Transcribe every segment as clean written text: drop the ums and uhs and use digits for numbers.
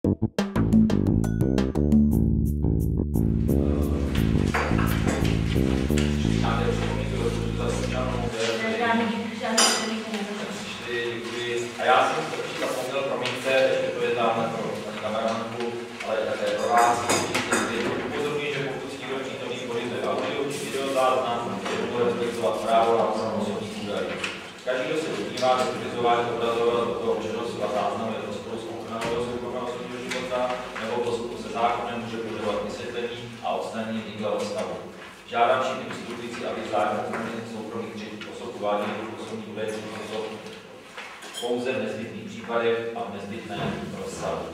A já jsem to vzpomněl, promiňte, ještě to je dáme pro kameramánku, ale také pro vás. Upozorňuji, že pokud si někdo přítomný pořizuje audio či videozáznam, je to respektovat právo na ochranu osobních údajů. Každý, kdo se domnívá, že pořizování obrazového toho přenosu a záznamu je v rozporu s ochranou soukromého osobního života nebo v rozporu se zákonem, může požadovat vysvětlení a odstranění vzniklého stavu. Žádám všechny vystupující, aby zájem ochrany soukromých třetích osob uváděli do osobních údajů osob pouze v nezbytných případech a v nezbytném rozsahu.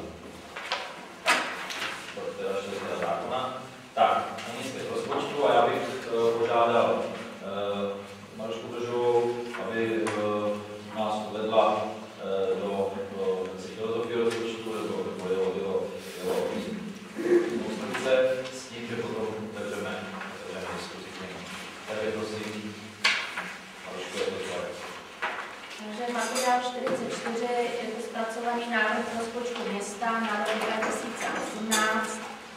To je teda zákona. Tak, ani z rozpočtu a já bych požádal Marušku Držovou, aby nás uvedla do filozofie rozpočtu nebo jeho konstrukce s tím, že potom otevřeme diskuzi k němu. Takže prosím, Marušku, je to tak. Takže materiál 44 je to zpracovaný návrh rozpočtu města na rok 2018.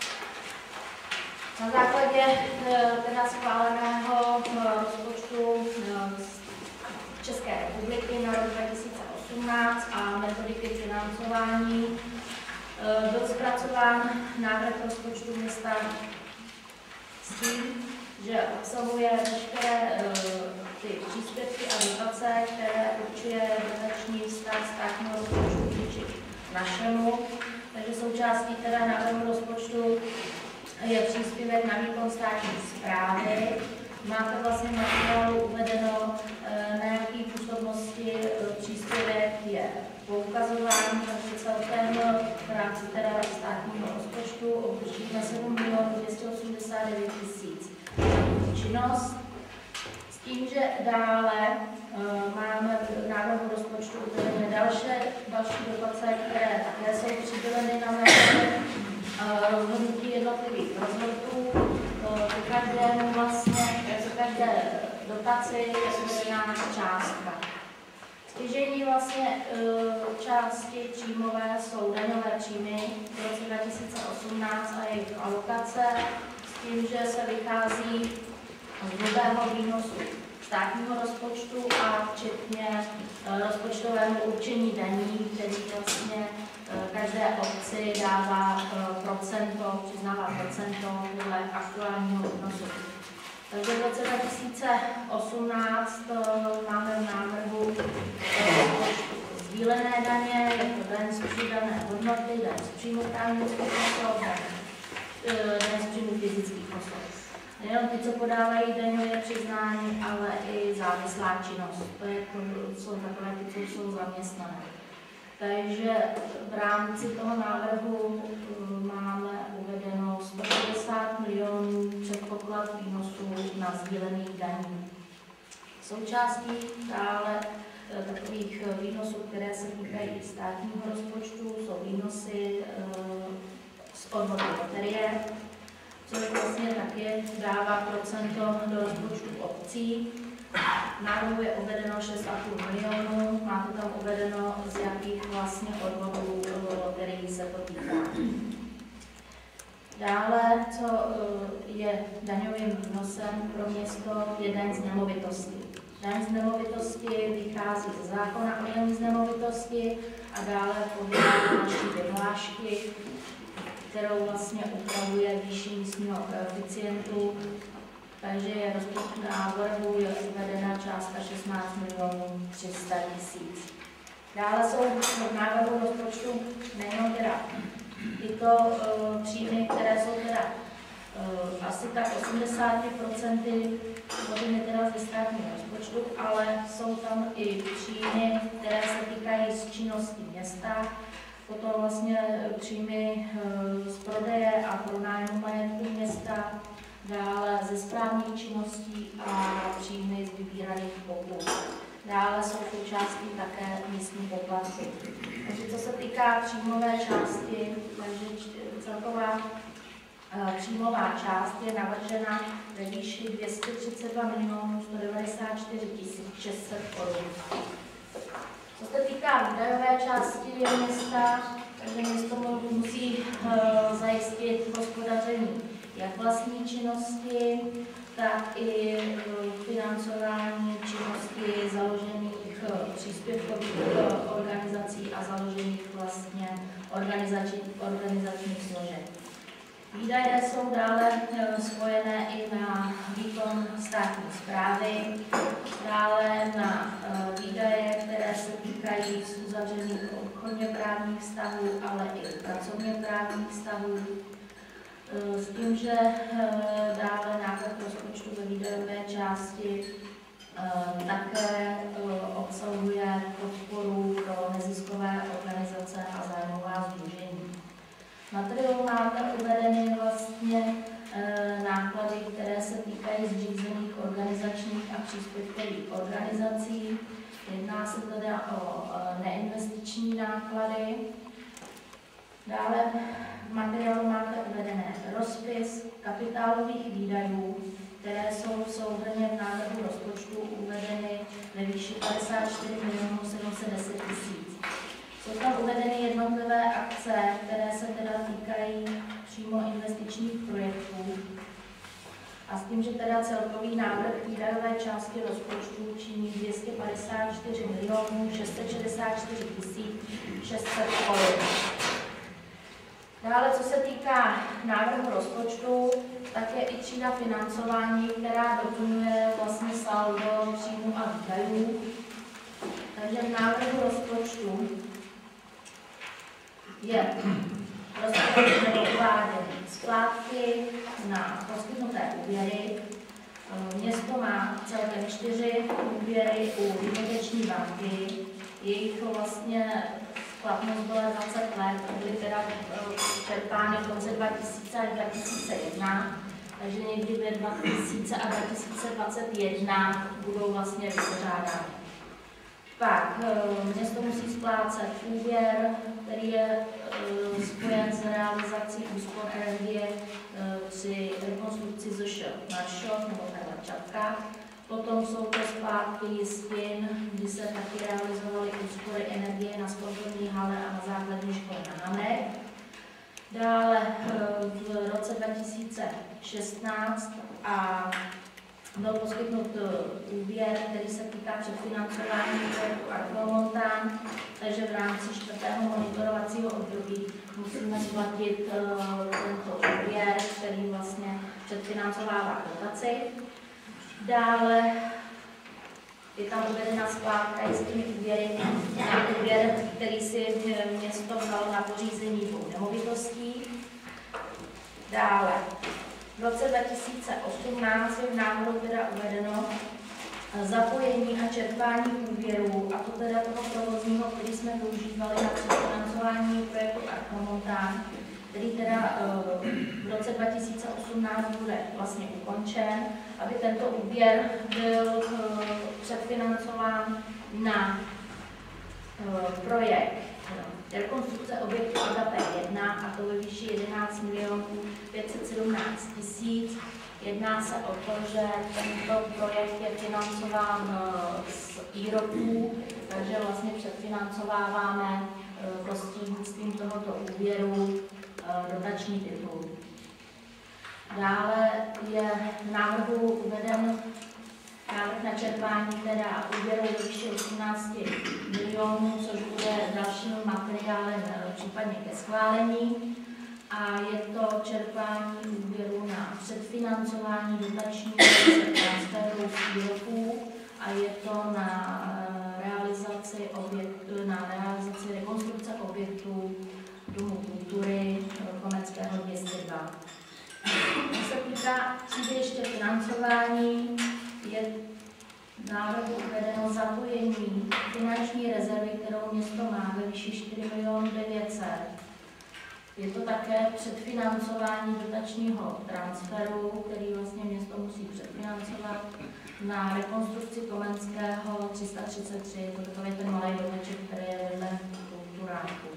Na základě teda schváleného rozpočtu České republiky na rok 2018 a metodiky financování byl zpracován návrh rozpočtu města s tím, že obsahuje veškeré ty příspěvky a dotace, které určuje dotační vztah státního rozpočtu vůči našemu. Takže součástí teda návrhu rozpočtu je příspěvek na výkon státní správy. Máte vlastně v materiálu uvedeno, na jaký působnosti příspěvek je poukazován, takže celkem v rámci teda státního rozpočtu obdržíme 7 289 000 činnost. S tím, že dále máme v návrhu rozpočtu uvedené další dotace, které také jsou přiděleny na rozhodnutí jednotlivých rozhodů. Každé dotaci je uvedená částka. Stěžejní vlastně části příjmové jsou daňové příjmy v roce 2018 a jejich alokace, s tím, že se vychází z hrubého výnosu státního rozpočtu a včetně rozpočtového určení daní, který vlastně každé obci dává přiznává procento podle aktuálního výnosu. Takže v roce 2018 máme v návrhu sdílené daně, jako daň z přidané hodnoty, daň z příjmu právnických osob, daň z příjmu fyzických osob. Nejenom ty, co podávají daňové přiznání, ale i závislá činnost. To jsou takové ty, co jsou zaměstnané. Takže v rámci toho návrhu máme uvedeno 150 milionů předpoklad výnosů na sdílených daní. Součástí dále takových výnosů, které se týkají státního rozpočtu, jsou výnosy z odvodu loterie, což vlastně taky dává procento do rozpočtu obcí. V návrhu je uvedeno 6,5 milionů, máte tam uvedeno, z jakých vlastně odvodů loterií se to týká. Dále, co je daňovým výnosem pro město, je daň z nemovitosti. Daň z nemovitosti vychází ze zákona o daní z nemovitosti a dále podle naší vyhlášky, kterou vlastně upravuje výši místního koeficientu. Takže je rozpočtu návrhu je uvedena částka 16 300 000. Dále jsou v návrhu rozpočtu nejenom teda tyto příjmy, které jsou teda asi tak 80% hodiny teda ze státního rozpočtu, ale jsou tam i příjmy, které se týkají z činnosti města, potom vlastně příjmy z prodeje a pronájmu majetku města, dále ze správních činností a příjmy z vybíraných pokut. Dále jsou součástí také místní poplatky. Takže co se týká příjmové části, takže celková příjmová část je navržena ve výši 232 194 600 korun. Co se týká výdajové části města, takže město musí zajistit hospodaření jak vlastní činnosti, tak i financování činností založených příspěvkových organizací a založených vlastně organizačních složek. Výdaje jsou dále spojené i na výkon státní správy, dále na výdaje, které se týkají uzavřených obchodně právních vztahů, ale i pracovně právních vztahů. S tím, že dále návrh rozpočtu ve výdajové části také obsahuje podporu pro neziskové organizace a zájmová sdružení. V materiálu máte uvedeny vlastně náklady, které se týkají zřízených organizačních a příspěvkových organizací. Jedná se teda o neinvestiční náklady. Dále v materiálu máte uvedené rozpis kapitálových výdajů, které jsou souhrnně v návrhu rozpočtu uvedeny ve výši 54 710 000. Jsou tam uvedeny jednotlivé akce, které se teda týkají přímo investičních projektů. A s tím, že teda celkový návrh výdajové části rozpočtu činí 254 664 600 korun. Dále, co se týká návrhu rozpočtu, tak je i třída financování, která doplňuje vlastně saldo příjmů a výdajů. Takže v návrhu rozpočtu je uváděny splátky na poskytnuté úvěry. Město má celkem 4 úvěry u Hypoteční banky. Jejich vlastně splatnost byla 20 let, byly teda čerpány v roce 2000 až 2001, takže někdy v 2000 a 2021 budou vlastně vypořádány. Pak město musí splácet úvěr, který je spojen s realizací úspor energie při rekonstrukci ZŠ Maršov nebo Karla Čapka. Potom jsou to splátky jistin, kdy se taky realizovaly úspory energie na sportovní hale a na základní škole na Hanek. Dále v roce 2016 a byl poskytnut úvěr, který se týká předfinancování projektu Archimontán, takže v rámci 4. monitorovacího období musíme splatit tento úvěr, který vlastně předfinancovává dotaci. Dále je tam uvedena splátka jistými úvěry na úvěr, který si město vzalo na pořízení 2 nemovitostí. Dále v roce 2018 je v návrhu teda uvedeno zapojení a čerpání úvěrů, a to teda toho provozního, který jsme využívali na předfinancování projektu Archimontán, který teda v roce 2018 bude vlastně ukončen, aby tento úvěr byl předfinancován na projekt rekonstrukce objektu Agape 1, a to ve výši 11 517 000. Jedná se o to, že tento projekt je financován z IROPů, takže vlastně předfinancováváme prostřednictvím tohoto úvěru dotační titul. Dále je v návrhu uveden návrh na čerpání teda úvěru ve výši 18 milionů, což bude dalším materiálem případně ke schválení. A je to čerpání úvěru na předfinancování dotačních transferů z výroků a je to na realizaci rekonstrukce objektů Domu kultury Komenského 202. Co se týká ještě financování, je v návrhu uvedeno zapojení finanční rezervy, kterou město má ve výši 4 900 000. Je to také předfinancování dotačního transferu, který vlastně město musí předfinancovat na rekonstrukci Komenského 333, to je takový ten malý domeček, který je vedle kulturáku.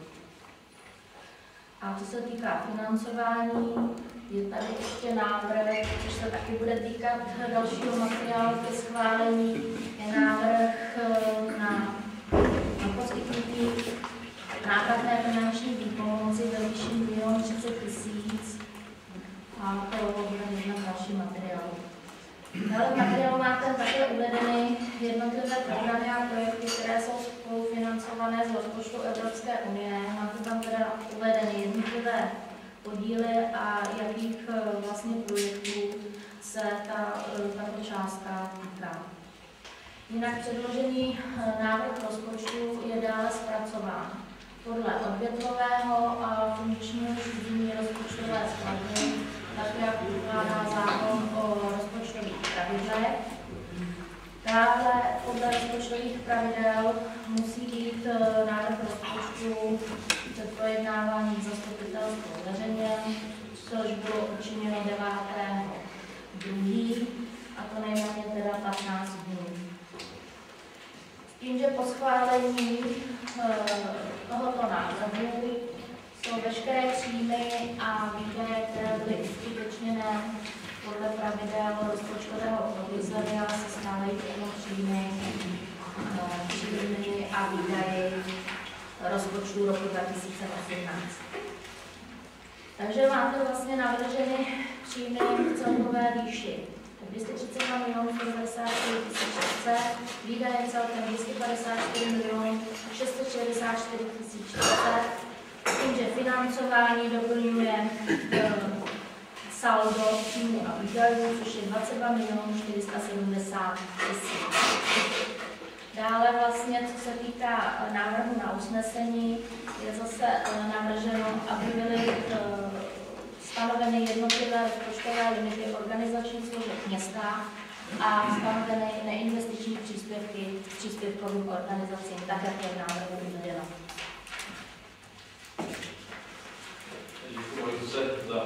A co se týká financování, je tady ještě návrh, což se taky bude týkat dalšího materiálu ke schválení, je návrh na poskytnutí návratné finanční výpomoci ve výši 1 030 000 a to bude jedna další materiál. Dále v materiálu máte také uvedeny jednotlivé programy a projekty, které jsou spolufinancované z rozpočtu Evropské unie. Máte tam teda uvedeny jednotlivé podíly a jakých vlastně projektů se tato částka týká. Jinak předložený návrh rozpočtu je dále zpracován podle odvětvového a funkčního řízení rozpočtové skladby, tak jak ukládá zákon o rozpočtových pravidlech. Dále podle rozpočtových pravidel musí být návrh rozpočtu před projednáváním zastupitelstvu zveřejněn, což bylo učiněno 9.2. a to nejméně teda 15 dnů. S tím, že po schválení tohoto návrhu jsou veškeré příjmy a výdaje, které byly uskutečněné podle pravidel rozpočtového provizoria, se stávají příjmy a výdaje rozpočtu roku 2018. Takže máte vlastně navrženy příjmy v celkové výši 232 194 600, výdaje celkem 254 664 600, s tím, že financování doplňuje saldo příjmu a výdajů, což je 22 470 000. Dále vlastně, co se týká návrhu na usnesení, je zase navrženo, aby byly stanoveny jednotlivé rozpočtové limity organizačních složek města a stanoveny neinvestiční příspěvky příspěvkovým organizacím, tak jak je v návrhu uvedeno. Děkuji se za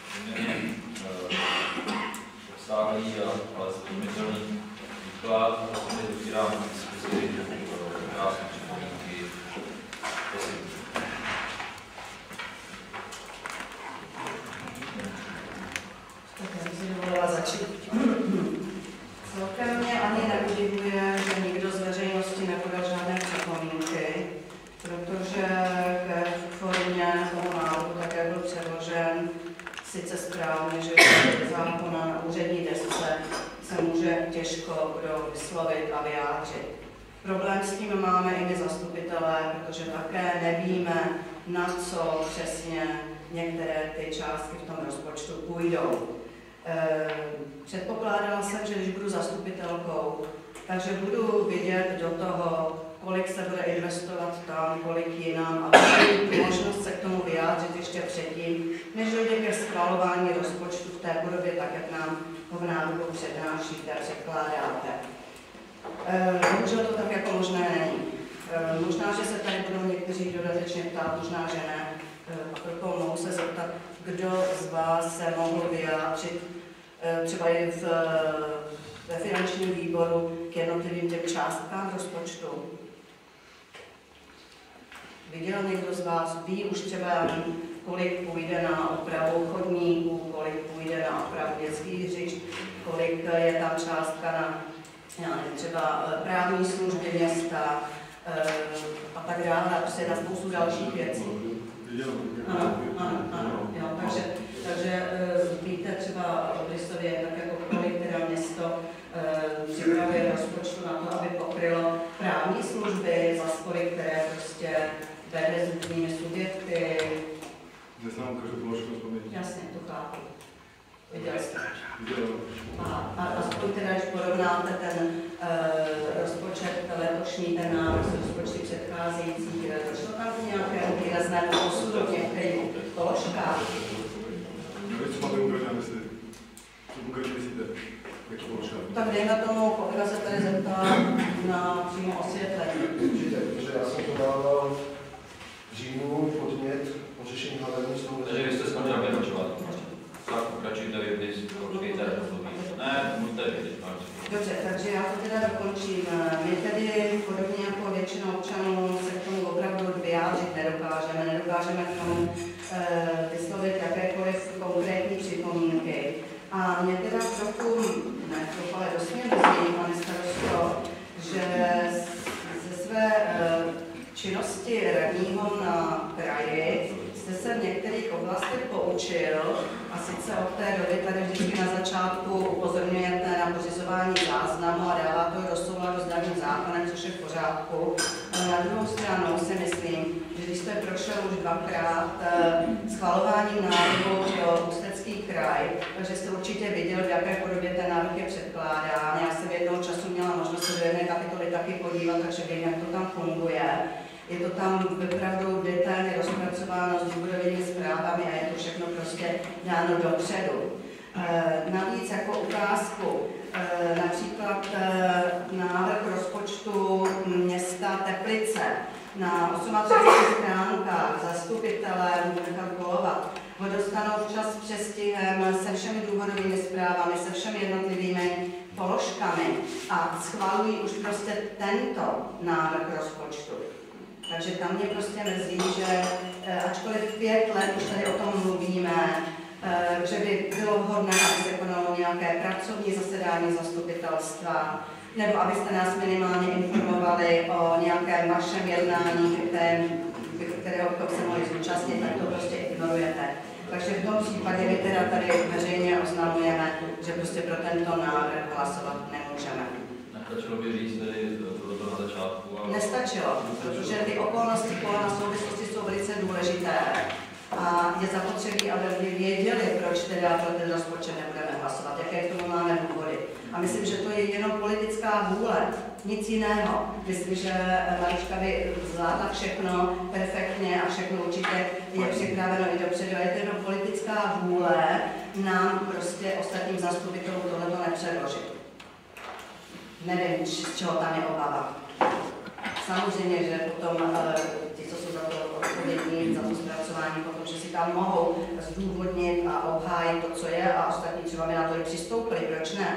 obsáhlý ale splnitelný výklad. Vlastně otevírám diskuzi, krásné připomínky. Prosím. Tak já bych si dovolila začít. Celkem mě ani neudivuje, že nikdo z veřejnosti nepodal žádné připomínky, protože ke formě toho návrhu, tak jak byl předložen, sice správně, že zákona na úřední desce se může těžko kdo vyslovit a vyjádřit. Problém s tím máme i my zastupitelé, protože také nevíme, na co přesně některé ty částky v tom rozpočtu půjdou. Předpokládala jsem, že když budu zastupitelkou, takže budu vidět do toho, kolik se bude investovat tam, kolik jinam a budu mít možnost se k tomu vyjádřit ještě předtím, než dojde ke schvalování rozpočtu v té podobě, tak jak nám ho v návrhu přednášíte a předkládáte. Bohužel to tak jako možné není. Možná, že se tady budou někteří dodatečně ptát, možná, že ne. Proto mohu se zeptat, kdo z vás se mohl vyjádřit třeba i ve finančním výboru k jednotlivým těm částkám rozpočtu. Viděl někdo z vás, ví už třeba, kolik půjde na opravu chodníků, kolik půjde na opravu dětských hřišť, kolik je tam částka na třeba právní služby města a tak dále, a prostě na spoustu dalších věcí. Ano, takže víte třeba v Lisově, tak jako kolik teda město připravuje rozpočtu na to, aby pokrylo právní služby, za spory, které prostě vede s různými subjekty. Neznám každou položku vzpomínit. Jasně, to chápu. Viděl jste. A aspoň teda, když porovnáte ten rozpočet letošní, ten návrh s rozpočty předcházejících, došlo tam k nějakému výraznému posunu v některých položkách? Nevím, co máte konkrétně na mysli? Co konkrétně myslíte? Jaký položkách? Tak dejme tomu, kolega se tady zeptá na přímo osvětlení. Určitě, protože já jsem to dával v říjnu podnět o řešení hlavního stavu. Takže vy jste skončili vyročovat. Tak pokračujte vy, když počkejte, ne, můžete vědět. Dobře, takže já to teda dokončím. My tedy, podobně jako většina občanů, se k tomu opravdu vyjádřit nedokážeme. Nedokážeme k tomu vyslovit jakékoliv konkrétní připomínky. A mě teda trochu, ale dost mě mrzí, pane starosto, že ze své činnosti radního na oblastech poučil, a sice od té doby tady vždycky na začátku upozorňujete na pořizování záznamu a dává to do souladu s daným zákonem, což je v pořádku. Ale na druhou stranu si myslím, že když jste prošel už dvakrát schvalováním návrhu pro Ústecký kraj, takže jste určitě viděl, v jaké podobě ten návrh je předkládán. Já jsem jednou času měla možnost se do jedné kapitoly taky podívat, takže vím, jak to tam funguje. Je to tam opravdu detailně rozpracováno s důvodovými zprávami a je to všechno prostě dáno dopředu. Navíc jako ukázku, například návrh rozpočtu města Teplice na 38 stránkách zastupitelé, budu nechat kolovat, ho dostanou včas s přestihem se všemi důvodovými zprávami, se všemi jednotlivými položkami a schvalují už prostě tento návrh rozpočtu. Takže tam mě prostě mrzí, že ačkoliv 5 let už tady o tom mluvíme, že by bylo vhodné, aby se konalo nějaké pracovní zasedání zastupitelstva, nebo abyste nás minimálně informovali o nějakém vašem jednání, kterého se mohli zúčastnit, tak to prostě ignorujete. Takže v tom případě my teda tady veřejně oznamujeme, že prostě pro tento návrh hlasovat nemůžeme. Nestačilo by říct tedy to na začátku? Ale... Nestačilo, protože ty okolnosti kolem souvislosti jsou velice důležité. A je zapotřebí, aby věděli, proč teda pro ten rozpočet nebudeme hlasovat, jaké k tomu máme důvody. A myslím, že to je jenom politická vůle, nic jiného. Myslím, že Marička by zvládla všechno perfektně a všechno určitě je připraveno i dopředu. A je to jenom politická vůle nám prostě ostatním zastupitelům tohleto nepředložit. Nevím, z čeho tam je obava. Samozřejmě, že potom ti, co jsou za to odpovědní, za to zpracování, potom, že si tam mohou zdůvodnit a obhájit to, co je, a ostatní třeba by na to i přistoupili, proč ne?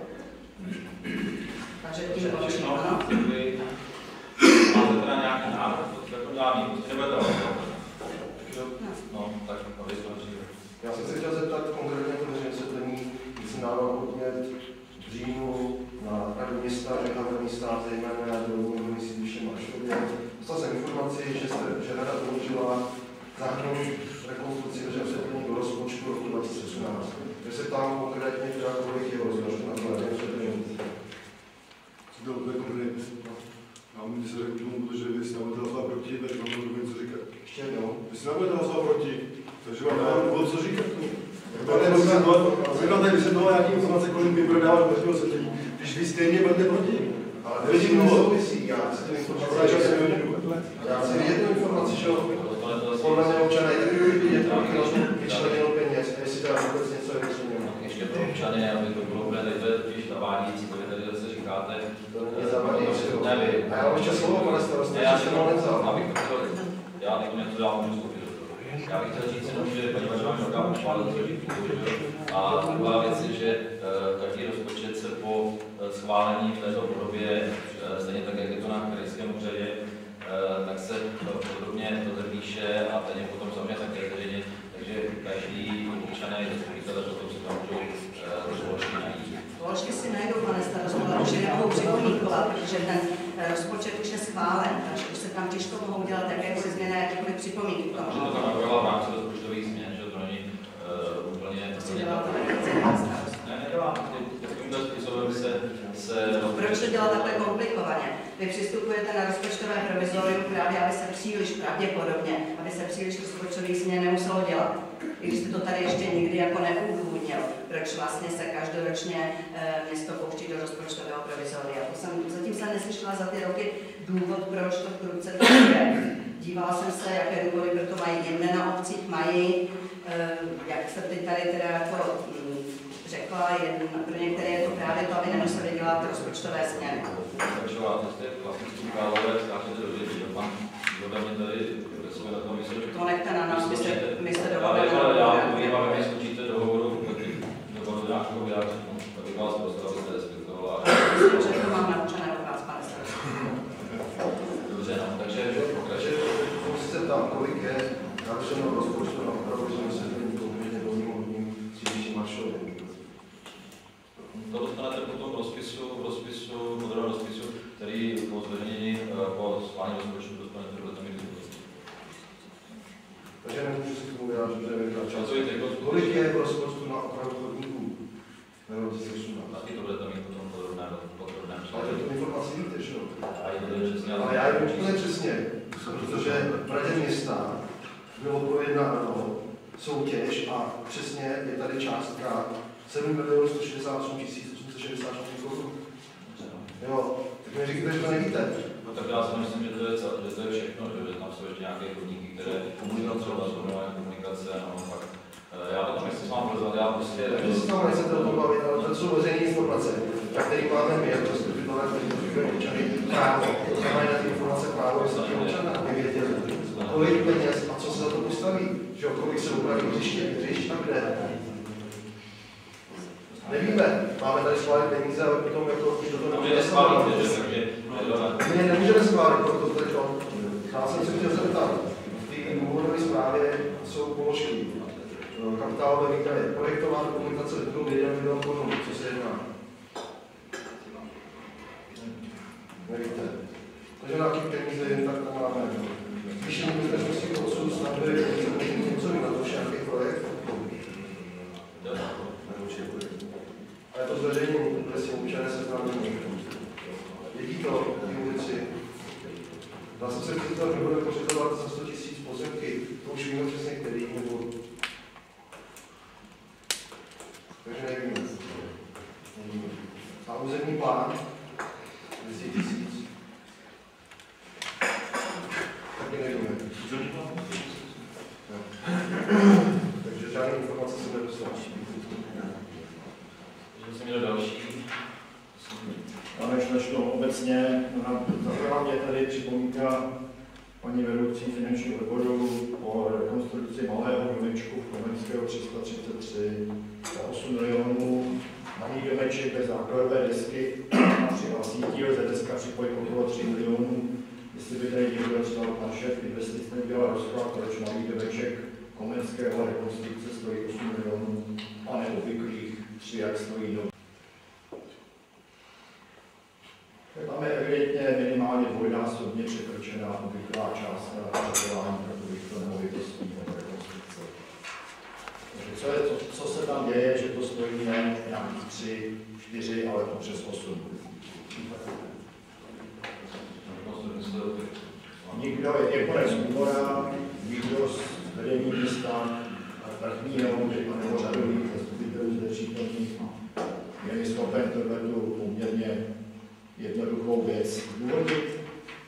Takže tím končím, ano? Máte teda nějaký návrh, to dělání, prostě nebudete hlasovat. No, tak aby to dříve. Já jsem se chtěl zeptat konkrétně to vysvětlení, když jsem dával podnět v říjnu na Radu města, že hlavní stát zejména do sídliště Maršově. Dostal jsem informaci, že Rada použila zahrnout rekonstrukci veřejného osvětlení do rozpočtu roku 2018. Takže se ptám konkrétně, kolik je rozpočtu na to nevím. Co to úplně konkrétně? Já můžu se řekl tomu, protože vy jste nebudete hlasovat proti, tak vám budu něco říkat. Ještě jednou. Vy jste nebudete hlasovat proti, takže vám nemám důvod co říkat. Vy vám tady vysvětloval nějaký informace, kolik by prodával veřejného osvětlení, když vy stejně budete proti. Ale nevidím nesouvisí, já chci ten informaci. Já chci jednu informaci, že podle mě občané je takový vidět, kolik na to vyčleněno peněz, jestli teda vůbec něco je vyčleněno. Ještě pro občany, aby to bylo úplně to je totiž zavádějící, to vy tady zase říkáte. To není zavádějící. Nevím. A já mám ještě slovo, pane starosti, já jsem ho nevzal. Abych to chtěl, já teď něco dám, můžu skoupit. Já bych chtěl říct jenom, že paní Važová Žorka pochválil a druhá věc je, že každý rozpočet se po schválení v této podobě, stejně tak, jak je to na krajském úřadě, tak se podrobně rozepíše a ten je potom samozřejmě také zveřejněn, takže každý občané i zastupitelé potom se tam můžou společně najít. Společně si najdou, pane starosto, ale už je nemohou připomínkovat, protože ten rozpočet už je schválen, takže už se tam těžko mohou dělat jakékoliv změny, jakékoliv připomínky k tomu. Že to tam navrhla v rámci rozpočtových změn, že to není úplně... Prostě dělá to nechce. Ne, nedělám. Tímto způsobem se... Proč to dělat takhle komplikovaně? Vy přistupujete na rozpočtové provizorium právě, aby se příliš pravděpodobně, aby se příliš rozpočtových změn nemuselo dělat. I když jste to tady ještě nikdy jako neudůvodnil, proč vlastně se každoročně město pouští do rozpočtového provizoria. Zatím jsem neslyšela za ty roky důvod, proč to v průbce to je. Dívala jsem se, jaké důvody pro to mají jinde na obcích, mají, jak jsem teď tady teda jako řekla, pro některé je to právě to, aby nemuseli dělat rozpočtové změny. To nechte na nás, my se dohodneme. Ale já skočíte do hovoru nějakého vyjádření, abych vás prosil, abyste respektovala. Myslím, že to mám naučené od vás, pane starosto. Dobře, no, takže pokračujeme. Se tam, kolik je navrženo rozpočtu na opravu veřejného osvětlení konkrétně Dolním Hodním sídliště Maršově. To dostanete potom v rozpisu, podrobném rozpisu, který po zveřejnění po schválení rozpočtu dostanete do zemí. Takže nemůžu si k tomu vyjádřit. Kolik je v rozpočtu na opravu chodníků? Nebo 2018? Taky to budete mít potom podrobné. Ale to informaci víte, že jo? Ale já jim úplně přesně, protože v Radě města bylo projednáno soutěž a přesně je tady částka 7 168 866 korun. Jo, tak mi říkáte, že to nevíte. No tak já si myslím, že to je všechno, že tam jsou ještě nějaké chodníky, které komunikace, no fakt. Já to nechci s vámi rozvat, já prostě... Vy se tam nechcete o tom bavit, ale to jsou veřejné informace, které máme my, jako zastupitelé, kteří zastupujeme občany, právo. To znamená na ty informace právo, aby se ti občané nevěděli. Kolik peněz a co se za to postaví, že kolik se upraví hřišť a kde. Nevíme, máme tady schválit peníze, ale potom jako to nemůžeme schválit, takže... My nemůžeme schválit, proto tady to. Já jsem se chtěl zeptat, v té důvodové zprávě jsou položky. Kapitálové výdaje, projektová dokumentace vytvořila 1 milion korun, co se jedná? Nevíte. Takže na jaký peníze jen tak tam máme. Zvýšení bezpečnosti provozu stavby, něco na to nějaký projekt. A je to zveřejnění, kde si občané se známí. Vidí to ty ulici. Já jsem se chtěl, že bude pořizovat za 100 000 pozemky. To už víme přesně, který nebo... Takže nevíme. A územní plán 200 000. Taky nevíme. Takže žádné informace se nedostala. Takže jsem měl další. A než začnu obecně, zaujala mě tady připomínka paní vedoucí finančního odboru o rekonstrukci malého domečku v Komenského 333 za 8 milionů. Malý domeček bez základové desky a při vlastníky lze deska připojit okolo 3 milionů. Jestli by tady někdo třeba na šéf investic nedělal rozklad, proč malý domeček Komenského rekonstrukce stojí 8 milionů a neobvyklých 3, jak stojí do. Tam je evidentně minimálně dvojnásobně překročená obvyklá částka na pořizování takovýchto nemovitostí nebo rekonstrukce. Takže co se tam děje, že to stojí ne nějakých 3, 4, ale to přes 8. Nikdo je konec úmora, nikdo z vedení města vrchního nebo řadových zastupitelů zde přítomných je schopen tohletu poměrně jednoduchou věc důvodit.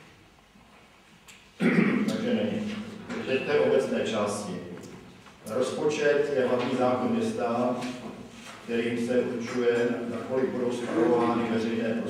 Takže není. Teď té obecné části. Rozpočet je hlavní zákon města, kterým se určuje, nakolik budou spravovány veřejné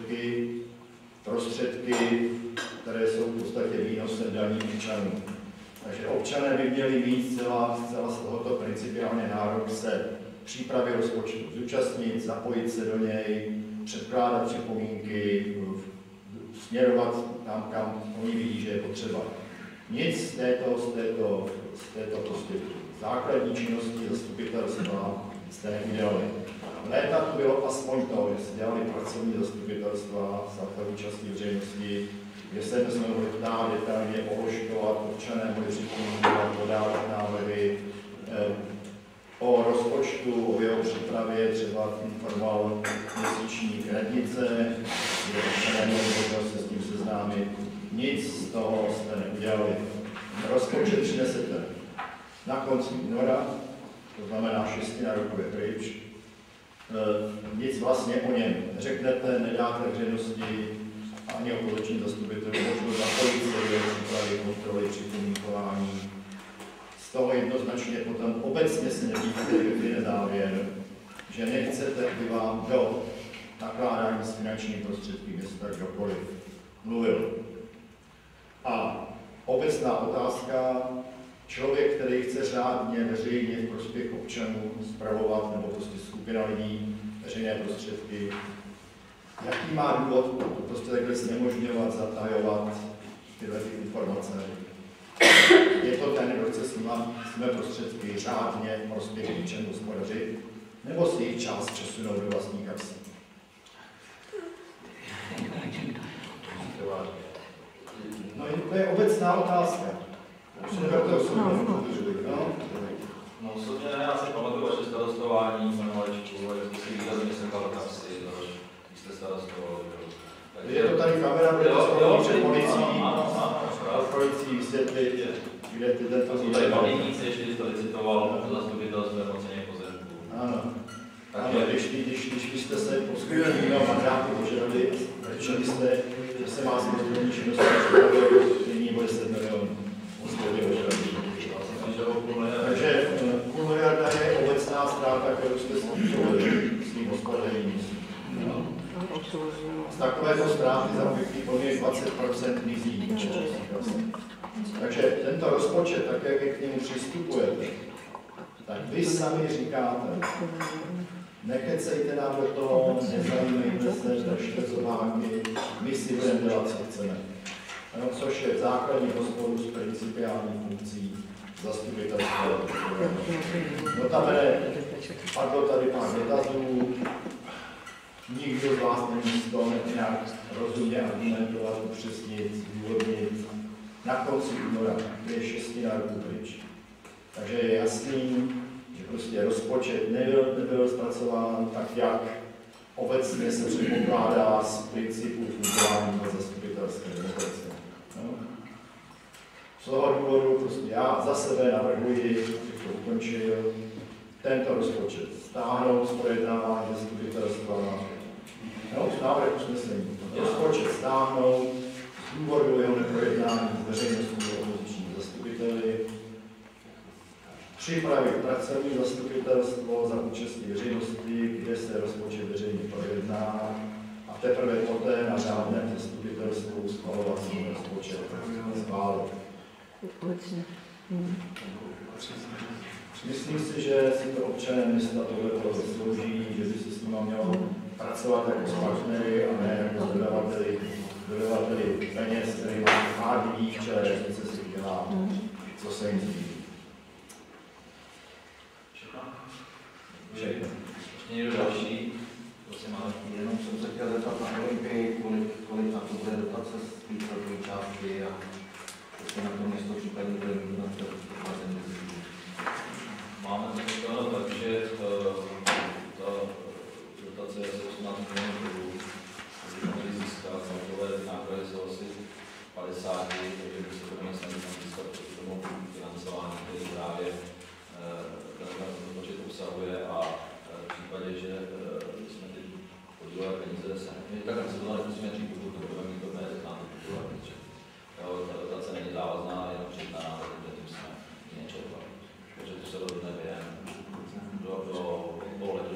prostředky, které jsou v podstatě výnosem daní občanů. Takže občané by měli mít zcela z tohoto principiálně nárok se přípravy rozpočtu zúčastnit, zapojit se do něj, předkládat připomínky, směrovat tam, kam oni vidí, že je potřeba. Nic z této prostě základní činnosti zastupitelstva jste neudělali. Léta to bylo aspoň to, že se dělali pracovní zastupitelstva za účastí veřejnosti, kde se jsme mohli detailně položkovat, občané mohli připomínkovat, podávat návrhy. O rozpočtu, o jeho přípravě třeba informoval měsíčník radnice, kde občané mohli se s tím seznámit. Nic z toho jste neudělali. Rozpočet přinesete na konci února, to znamená 6 roku je pryč. Nic vlastně o něm neřeknete, nedáte veřejnosti ani opoziční zastupitelů možnost zapojit se do přípravy, kontroly, připomínkování. Z toho jednoznačně potom obecně se nevíte závěr, že nechcete, aby vám do nakládání s finančními prostředky města kdokoliv mluvil. A obecná otázka, člověk, který chce řádně veřejně v prospěch občanů spravovat, nebo prostě skupina lidí veřejné prostředky, jaký má důvod prostě takhle znemožňovat, zatajovat tyhle informace? Je to ten, kdo chce své prostředky řádně v prospěch občanů hospodařit, nebo si jejich část přesunout do vlastní kapsy? No, to je obecná otázka. kde tyhle to To tady pamětníci, ještě to licitoval do zastupitelstvem oceně pozemků. Ano. Ano, když byste se po skutečného mandátu požadali, řečili jste, že se má změnit činnosti, nyní bude 7 milionů. Takže půl miliarda je obecná ztráta, kterou jste způsobili svým hospodařením. Z takovéto ztráty za poměr 20% mizí. Takže tento rozpočet, tak jak k němu přistupujete, tak vy sami říkáte, nekecejte nám do toho, nezajímejte se, držte zováky, my si budeme dělat, co chceme. No, což je základní rozporu s principiální funkcí zastupitelstva. Notabene, padlo tady pár dotazů, nikdo z vás nemůže z toho nějak rozumně argumentovat, upřesnit, zdůvodnit. Na konci února je 6 roku pryč. Takže je jasný, že prostě rozpočet nebyl zpracován tak, jak obecně se předpokládá z principu fungování zastupitelské demokracie. No. Z toho důvodu prostě já za sebe navrhuji, abych to ukončil, tento rozpočet stáhnout z projednávání zastupitelstva. No, návrh usnesení. Rozpočet stáhnout z důvodu jeho neprojednání s veřejností a opozičními zastupiteli, připravit pracovní zastupitelstvo za účastí veřejnosti, kde se rozpočet veřejně projedná, a teprve poté na řádném zastupitelstvu schvalovací rozpočet schválit. Myslím si, že si to občané města tohle zaslouží, že by se s nimi mělo pracovat jako s partnery a ne jako s dodavateli peněz, který má lidí v čele, co se dělá, co se jim zbývá. Ještě někdo další? Prosím, ale jenom jsem se chtěl zeptat na Olympii, kolik na to bude dotace z té celkové částky a jestli na to město případně bude mít na to dotace. máme to postaveno tak, že ta dotace je 18 milionů, takže měli získat celkové náklady jsou asi 50, takže by se budeme snažit získat proti tomu financování, který právě ten rozpočet obsahuje, a v případě, že jsme ty podílové peníze tak se to nemusíme říct, pokud to budeme mít to peníze na ty podílové peníze. Ta dotace není závazná, jenom přiznaná, takže tím jsme nečerpali. Takže to se rozhodne během do letu.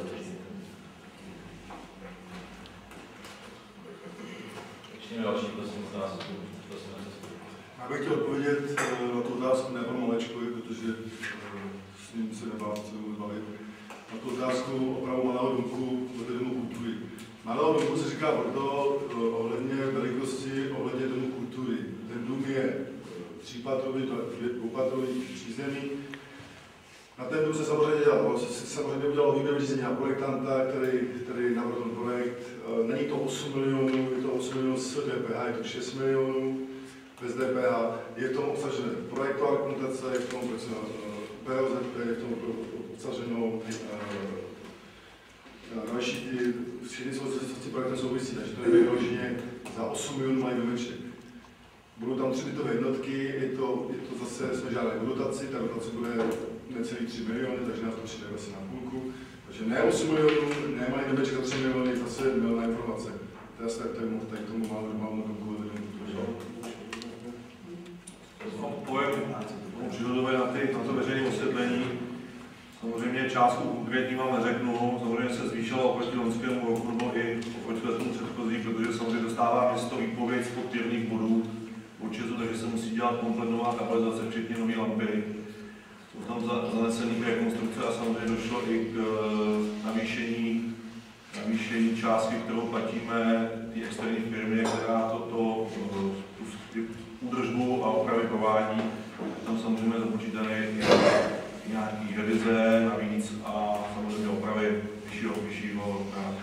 Ještě další, prosím, otázku. Já bych chtěl odpovědět na tu otázku ne panu Malečkovi, protože s ním se nebavit. Na tu otázku opravu malého domku vedle domu kultury. Malého domku se říká proto ohledně velikosti, ohledně domu kultury. Ten dům je 3patrový, 2patrový, přízemí. Na ten dům se samozřejmě dělalo, samozřejmě udělalo výběrové řízení na projektanta, který navrhl ten projekt. Není to 8 milionů, je to 8 milionů s DPH, je to 6 milionů bez DPH. Je v tom obsažené projektová dokumentace, je v tom POZP, je v tom obsaženou další všechny souvislosti projektem souvisí, takže to je vyloženě za 8 milionů mají domeček. Budou tam 3 bytové jednotky, je to zase, jsme žádali o dotaci, ta dotace bude necelý 3 miliony, takže nás to přijde asi na půlku. Takže ne 8 milionů, nemají domeček za 3 miliony, zase milná informace. Teda se tak tomu mám na domku vedle pojem přírodové na to veřejné osvětlení. Samozřejmě částku konkrétní vám neřeknu, samozřejmě se zvýšilo oproti loňskému roku nebo i oproti letu předchozí, protože samozřejmě dostává město výpověď z podpěrných bodů určitu, takže se musí dělat komplet nová kabelizace, včetně nové lampy. Jsou tam zanesený rekonstrukce a samozřejmě došlo i k navýšení částky, kterou platíme té externí firmě, která tu údržbu a opravy provádí. Tam samozřejmě započítané nějaký revize navíc a samozřejmě opravy vyššího rázu.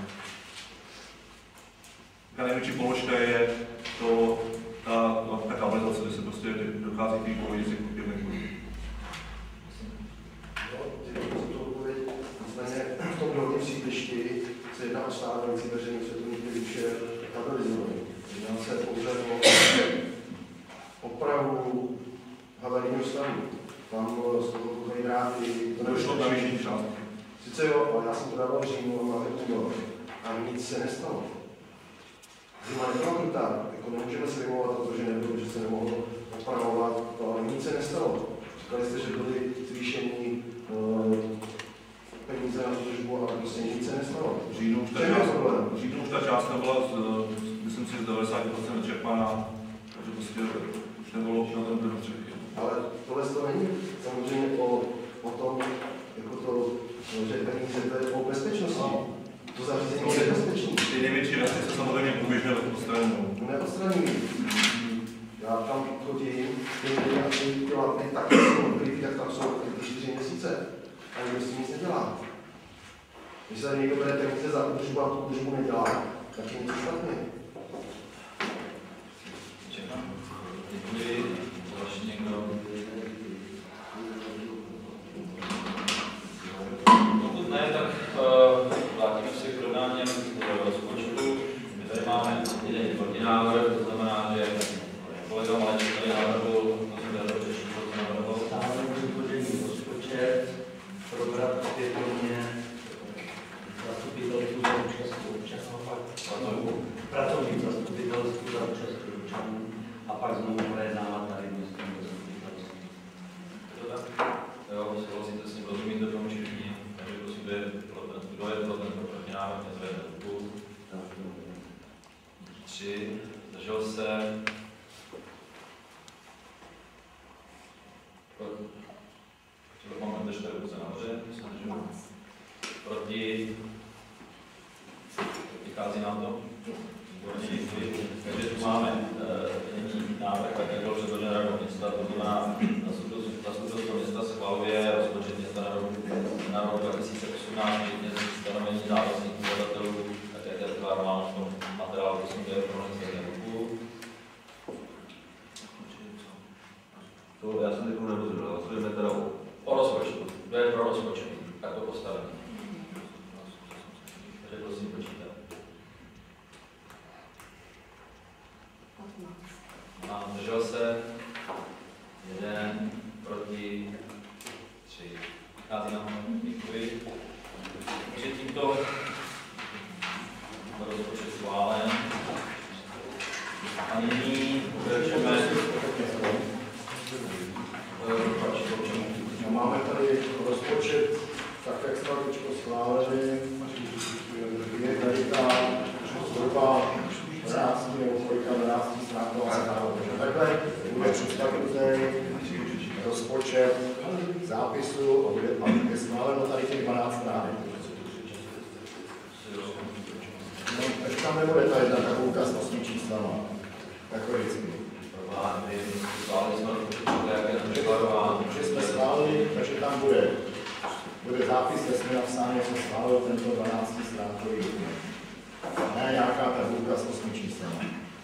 Ta největší položka je ta kabelizace, kde se prostě dochází k výpovědi z těch podpěrných bodů. Nicméně v tom dolním sídlišti se jedná o stávající veřejný světlení, který už je kabelizovaný. Jedná se pouze o opravu havarijního stavu. došlo k navýšení částky. Sice jo, ale já jsem to dával v říjnu a máme únor a nic se nestalo. Zima nebyla krutá, jako nemůžeme se vymlouvat o to, že nebylo, že se nemohlo opravovat, ale nic se nestalo. Říkali jste, že byly zvýšení peníze na službu, ale prostě nic se nestalo. V říjnu už ta částka byla, myslím si, z 90% vyčerpaná, takže prostě už nebylo na tom prostředí. Ale tohle to není samozřejmě o tom, jako to, že peníze to je o bezpečnosti. To zařízení je bezpečný. Ty největší věci se samozřejmě průběžně odstraňují. Neodstraňují. Já tam chodím, ty látky taky jsou odkrytý, jak tam jsou ty 4 měsíce. A nikdo s tím nic nedělá. Když se někdo bere peníze za údržbu a tu údržbu nedělá, tak je něco špatně. Děkuji. Další někdo? Pokud ne, tak vrátíme se k prodáním rozpočtu. My tady máme jeden protinávrh, to znamená, že kolega Maleček tady navrhl, to jsem tady přečíst, co navrhl. Stále vytvořený rozpočet, program opětovně zastupitelstvu za účast občanů, pracovník zastupitelstvu za účast občanů a pak znovu projednávat tady městským zastupitelství. Je to tak? Jo, souhlasíte s tím, rozumíte tomu všichni, takže prosím, kdo je pro tento protinávrh, nezvedne ruku. 3, zdržel se. Máme 4 ruce nahoře, proti. Vychází nám to? Takže tu máme nyní návrh, tak jak byl předložen radou města, to znamená, zastupitelstvo města schvaluje rozpočet města na rok 2018, včetně stanovení závazných ukazatelů, tak jak je tvárováno v tom materiálu, to jsem dělal pro ruku. To já jsem takovou nerozumil, hlasujeme teda o rozpočtu. Kdo je pro rozpočet? Tak to postavení. Takže prosím počítat. A zdržel se 1, proti 3. Vychází nám, děkuji. Takže tímto rozpočet schválen. A nyní pokračujeme. Máme tady rozpočet, tak jak jsme teďko schválili, je tady ta zhruba 12 nebo kolika 12 stránková zpráva. Takže takhle bude představitelný rozpočet zápisu a bude schváleno tady těch 12 stránek. No, takže tam nebude ta jedna tabulka s 8 číslama, jako vždycky. Že jsme schválili, takže tam bude zápis, kde jsme napsáni, že jsme schválili tento 12stránkový. Ne nějaká tabulka s 8 číslama.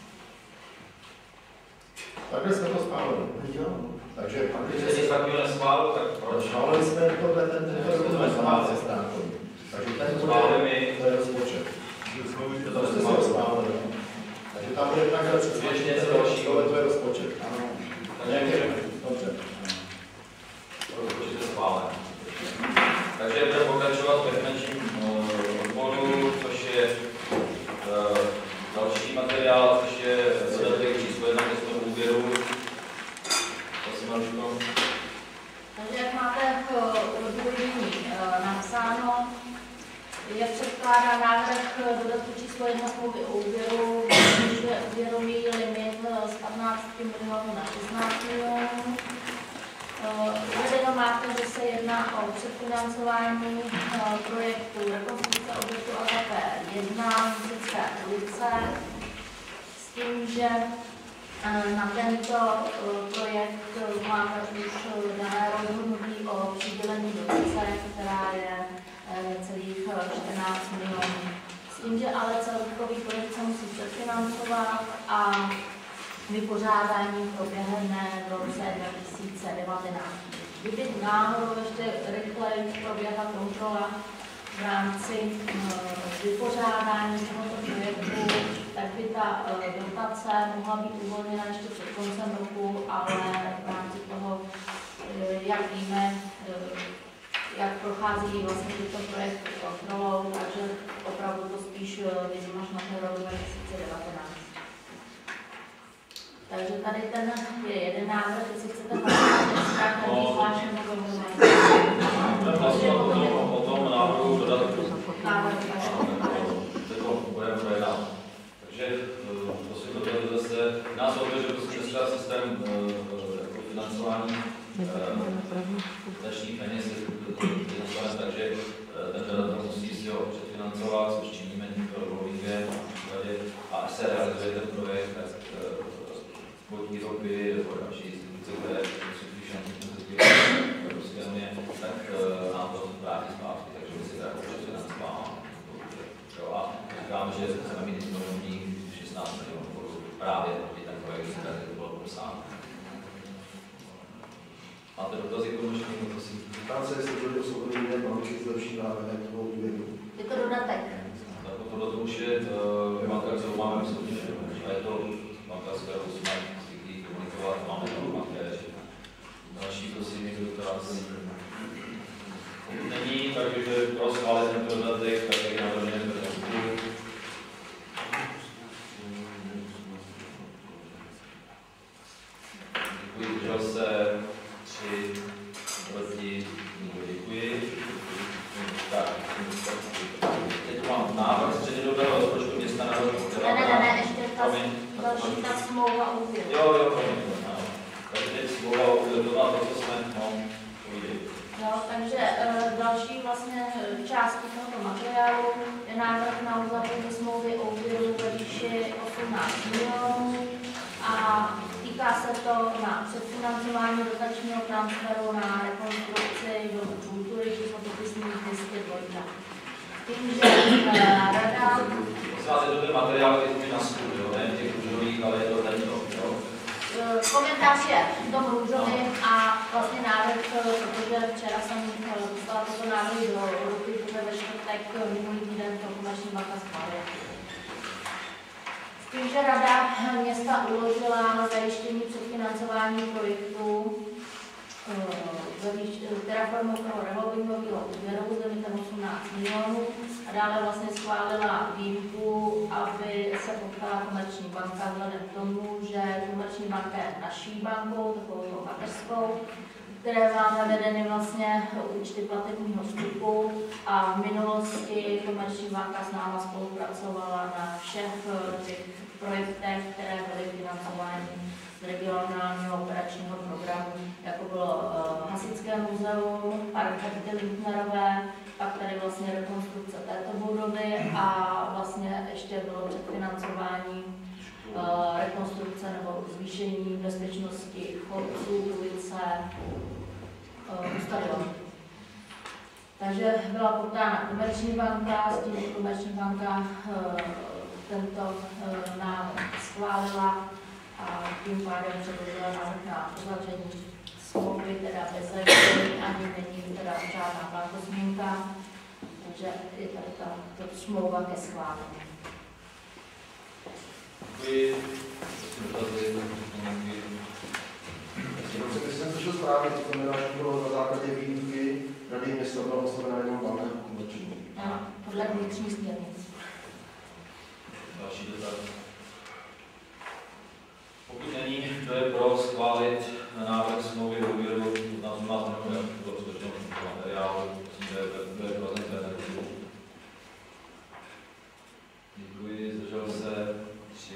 Takhle jsme to schválili. Takže když se takový neschválil, tak proč? Schválili jsme tento dokument 12stránkový. Takže ten bude, to je rozpočet. To jste se schválili. Takže tam bude takhle představit něco dalšího, to je rozpočet. Ano. Dobře. Rozpočet je schválen. Takže budeme pokračovat ve finančním odboru, což je další materiál, což je dodatek číslo 1 ke tomu úvěru. Prosím, Maruško. Takže jak máte v odůvodnění napsáno, je předkládán návrh dodatku číslo 1 smlouvy o úvěru, když je úvěrový limit z 15 milionů na 16 milionů. Uvedeno máte, že se jedná o předfinancování projektu rekonstrukce objektu AKP 1 Městské ulice s tím, že na tento projekt máme už dané rozhodnutí o přidělení dotace, která je celých 14 milionů. S tím, že ale celkový projekt se musí předfinancovat a vypořádání proběhne v roce 2019. Kdyby náhodou ještě rychleji proběhla kontrola v rámci vypořádání tohoto projektu, tak by ta dotace mohla být uvolněna ještě před koncem roku, ale v rámci toho, jak víme, jak prochází vlastně tyto projekty kontrolou, takže opravdu to spíš vidím až na ten rok 2019. Takže tady ten je jeden návrh, jestli chcete hlasovat, zvláště nebo o tom návrhu dodatku. Budeme projednávat. Takže to si to tady zase nás o to, že prostě dneska systém financování dotačních peněz je nastaven tak, že ten žadatel musí si ho předfinancovat, což činíme rollingově a až se realizuje ten projekt, tak spodní roky nebo další instituce, které jsou finanční Evropské unie, tak nám to vrátí zpátky, takže my si teda předfinancováváme. A říkáme, že chceme mít disponibilní 16 milionů korun právě proti ten projekt, který to bylo popsán. Máte dotazy k tomu, prosím? Ptám se, jestli to jsou jiné banky s lepším národem toho úvěru. Je to dodatek. Tak tohle to už je banka, kterou máme v soutěži. A je to banka, s kterou jsme zvyklí komunikovat, máme tam bankéři. Další, prosím, někdo, která se není, takže pro schválit tento dodatek, tak jak navržené v textu. Děkuji, držel se 3, proti, děkuji. Tak, teď mám návrh střednědobého rozpočtu města na rok 2019. Ne, ještě další ta smlouva o úvěru. Jo, takže teď smlouva o úvěru, to, co jsme uviděli. No, takže další vlastně částí tohoto materiálu je návrh na uzavření smlouvy o úvěru ve výši 18 milionů a týká se to na předfinancování dotačního transferu na rekonstrukci domu kultury číslo popisných 202. Tím, že rada... Prosím to ten materiál, který je na stůl, ne těch růžových, ale je to tento. Komentář je v tom růžovým a vlastně návrh, protože včera jsem dostala tyto návrhy do ruky, protože ve čtvrtek minulý týden to Komerční banka schválila. S tím, že rada města uložila zajištění předfinancování projektu teda formou toho revolvingového úvěru s limitem 18 milionů a dále vlastně schválila výjimku, aby se potkala Komerční banka vzhledem k tomu, že Komerční banka je naší bankou, takovou mateřskou, které máme vedeny vlastně účty platebního vstupu a v minulosti Komerční banka s náma spolupracovala na všech těch projektech, které byly financovány z regionálního operačního programu, jako bylo Hasičské muzeum, park Kapitely Hutnerové, pak tady vlastně rekonstrukce této budovy a vlastně ještě bylo předfinancování rekonstrukce nebo zvýšení bezpečnosti chodců, ulice, stadionu. Takže byla poptána Komerční banka, s tím, že Komerční banka tento návrh schválila a tím pádem předložila návrh na uzavření smlouvy, teda bez zajištění, ani není teda žádná platozmínka, takže je tady ta smlouva ke schválení. Děkuji. Když jsem slyšel správně, to znamená, že bylo na základě výjimky Rady města byla oslovena jenom banka komerční. Ano, podle vnitřní směrnic. Další dotaz. Pokud není, kdo je pro schválit návrh smlouvy o úvěru na 18 milionů do rozpočtového materiálu, kdo je pro ten. Děkuji, zdržel se 3.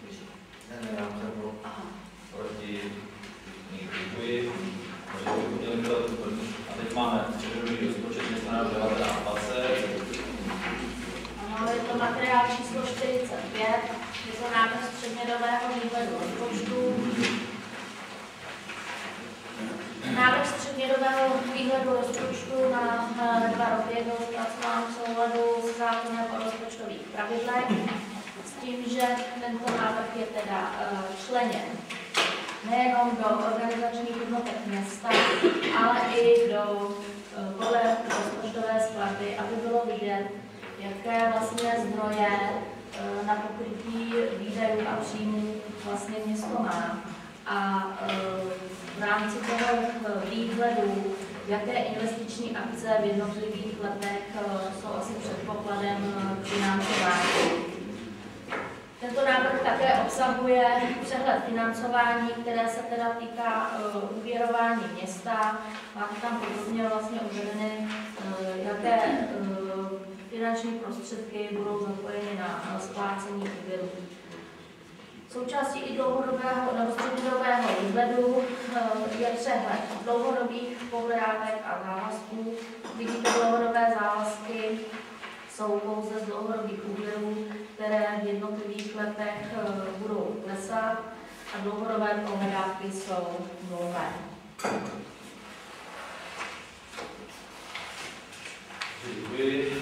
Proti. Děkuji. A teď máme střednědobý rozpočet města na rok 1920. Ano, je to materiál číslo 45, je to návrh střednědobého výhledu rozpočtu. Návrh střednědobého výhledu rozpočtu na 2 roky byl zpracován v souladu s zákonem o rozpočtových pravidlech, s tím, že tento návrh je teda členěn nejenom do organizačních jednotek města, ale i do podle rozpočtové skladby, aby bylo vidět, jaké vlastně zdroje na pokrytí výdajů a příjmů vlastně město má. A v rámci toho výhledu jaké investiční akce v jednotlivých letech jsou asi předpokladem k financování. Tento návrh také obsahuje přehled financování, které se teda týká úvěrování města. Máte tam podrobně vlastně uvedeny, jaké finanční prostředky budou zapojeny na splácení úvěru. Součástí i dlouhodobého nebo střednědobého výhledu je přehled dlouhodobých pohledávek a závazků. Vidíte, dlouhodobé závazky jsou pouze z dlouhodobých úvěrů, které v jednotlivých letech budou klesat a dlouhodobé pohledávky jsou nulové. Děkuji.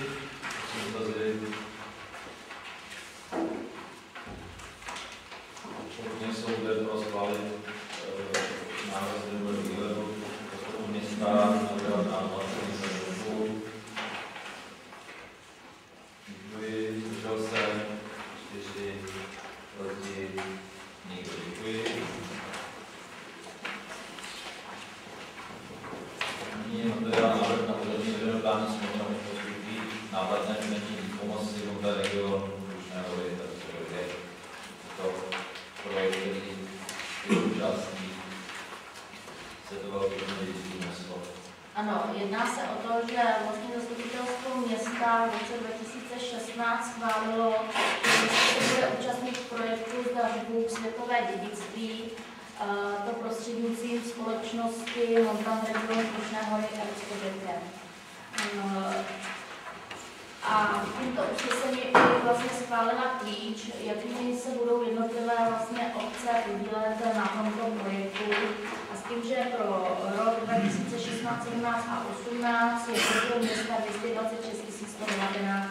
Pokud jsou zde pro schválit návrh střednědobého výhledu rozpočtu města na 2027. Děkuji. Zdržel se 4, proti nikdo. Děkuji. Nyní materiál návrh na pořadí veřejnoprávní smlouvy na poskytnutí návratné finanční pomoci v regionu Rušné Hory, takže je to projekt, který je účastní světového ekonomického město. Ano, jedná se o to, že vlastně zastupitelstvo města v roce 2016 schválilo, že se bude účastnit projektu z dařbu světové dědictví, to prostřednictvím společnosti Montan Region Rušné Hory Expobitem. A tímto usnesení je vlastně schválena klíč, jakými se budou jednotlivé vlastně obce podílet na tomto projektu. A s tím, že pro rok 2016, 17 a 18 je pro města 226 119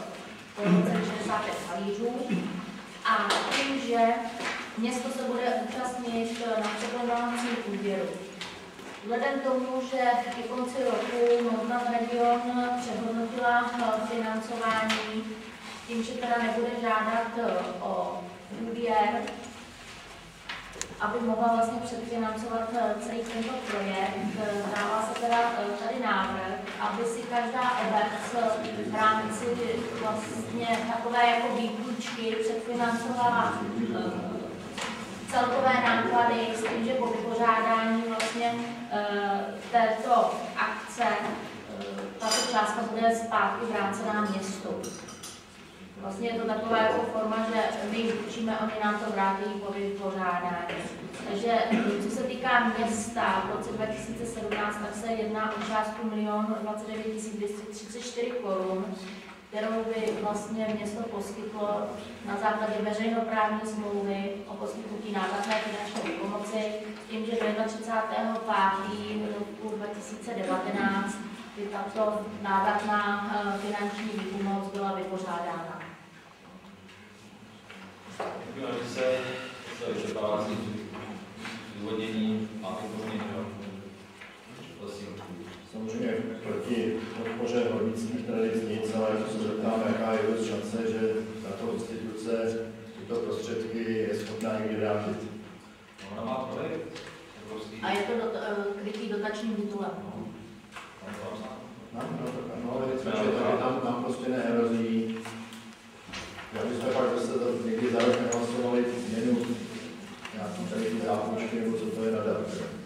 65 halířů. A tím, že město se bude účastnit na překládacím úvěru. Vzhledem k tomu, že ke konci roku Montan Region přehodnotila financování, tím, že teda nebude žádat o úvěr, aby mohla vlastně předfinancovat celý tento projekt, dává se teda tady návrh, aby si každá obec v rámci vlastně takové jako výpůjčky předfinancovala celkové náklady s tím, že po vypořádání vlastně této akce tato částka bude zpátky vrácená městu. Vlastně je to taková jako forma, že my jim učíme, oni nám to vrátí po vypořádání. Takže co se týká města v roce 2017, tak se jedná o částku 1 29 234 korun, kterou by vlastně město poskytlo na základě veřejnoprávní smlouvy o poskytnutí návratné finanční pomoci, tím, že do 31. roku 2019 by tato návratná finanční výpomoc byla vypořádána. Děkujeme, že se vyčerpávací zdůvodnění. Máte úplně prosím. Samozřejmě proti podpoře hornických tradic nic, ale jak se zeptám, jaká je dost šance, že tato instituce tyto prostředky je schopná někdy vrátit. Ona má projekt. A je to krytý dotačním titulem. Nám prostě nehrozí. Já bychom pak zase někdy za rok nehlasovali změnu nějaký tady ty zápůjčky, nebo co to je nadat.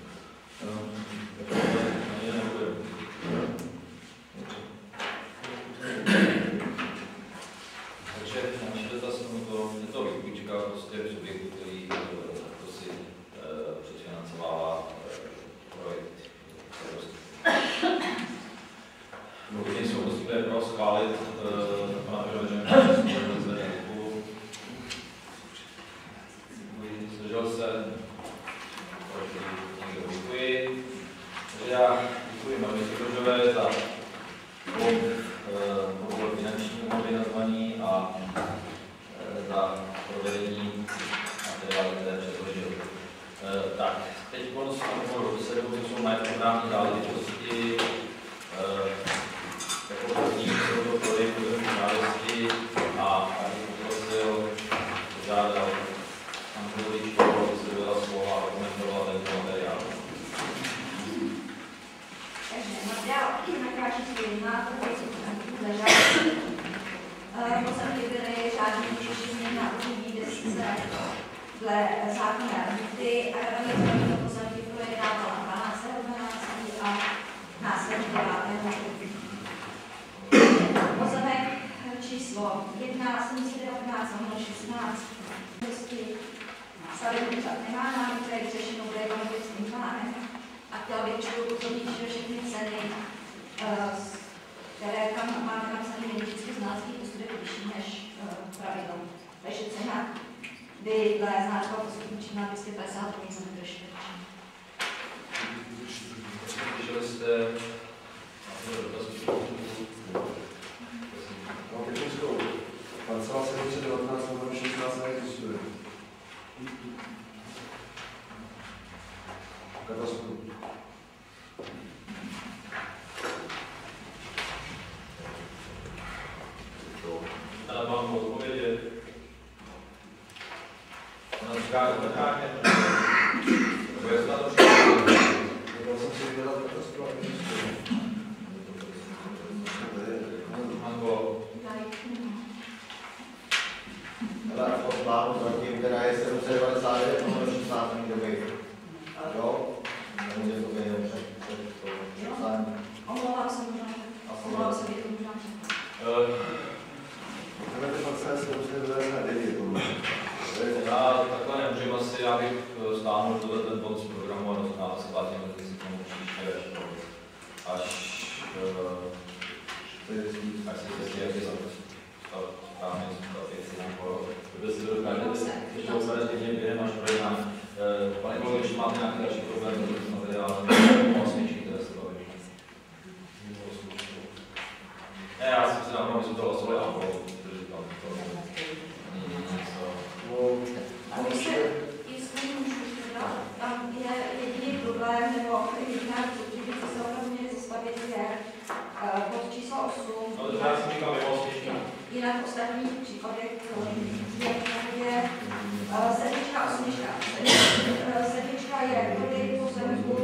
Takže naši dotaz je to výpůjčka prostě subjektu, který to si předfinancovává projekt. Pokud nejsou postupné pro schválit pana veřejného zvedne ruku. Zdržel se. Děkuji. Já děkuji Margitě Kožové za podvod finanční pomoci nazvaný a za provedení materiálu, které předložil. Tak, teď bonus na bodu 7, to jsou majetkoprávní záležitosti. Jako první jsou to prodej pozemní žádosti a poprosil, žádal Androvičku, aby se dala slova a komentovala tento materiál. primátory zažádali. Pozemky byly řádně vyčištěny na území 10 dle zákona lhůty a Rada města tyto pozemky projednávala 12. a následně 9. Pozemek číslo 1 719/16 stavební úřad nemá námitky, které řešeno bude ekonomickým plánem a chtěla bych upozornit, že všechny ceny, které tam máme napsané, není vždycky znalecký posudek vyšší než pravidlo. Takže cena by dle znaleckého posudku činila 250 korun za metr čtvereční. Slyšeli jste technickou. Parcela 719/16 neexistuje. Katastru. Teda mám odpovědět. Ona říká, že vrcháně. To je snad to všechno. Já jsem si vydělal katastru a neexistuje. Mango. Ale v plánu zatím, která je 799, no 16 doby. Jo? Nemůže to být jenom před psáním. Omlouvám se možná. Omlouvám se, že to možná. Já takhle nemůžu asi, já bych stáhnul ten bod z programu a dostal se vládě, když si tomu příště až si zjistí, jak je správně věci nebo kdo si to dokáže, když to operativně během až projednání. Pane kolego, když máte nějaký další problém, to je materiál, osvědčí, které se baví. Ne, já jsem si navrhl, aby jsme to hlasovali a protože říkám, to není něco. A my se, jestli můžu teda, tam je jediný problém, nebo jediná subjekce se opravdu měli zastavit, je bod číslo 8. No, to já si říkám, je osvědčí. Jinak v ostatních případech je sedmička, osmička. Sedmička je prodej pozemku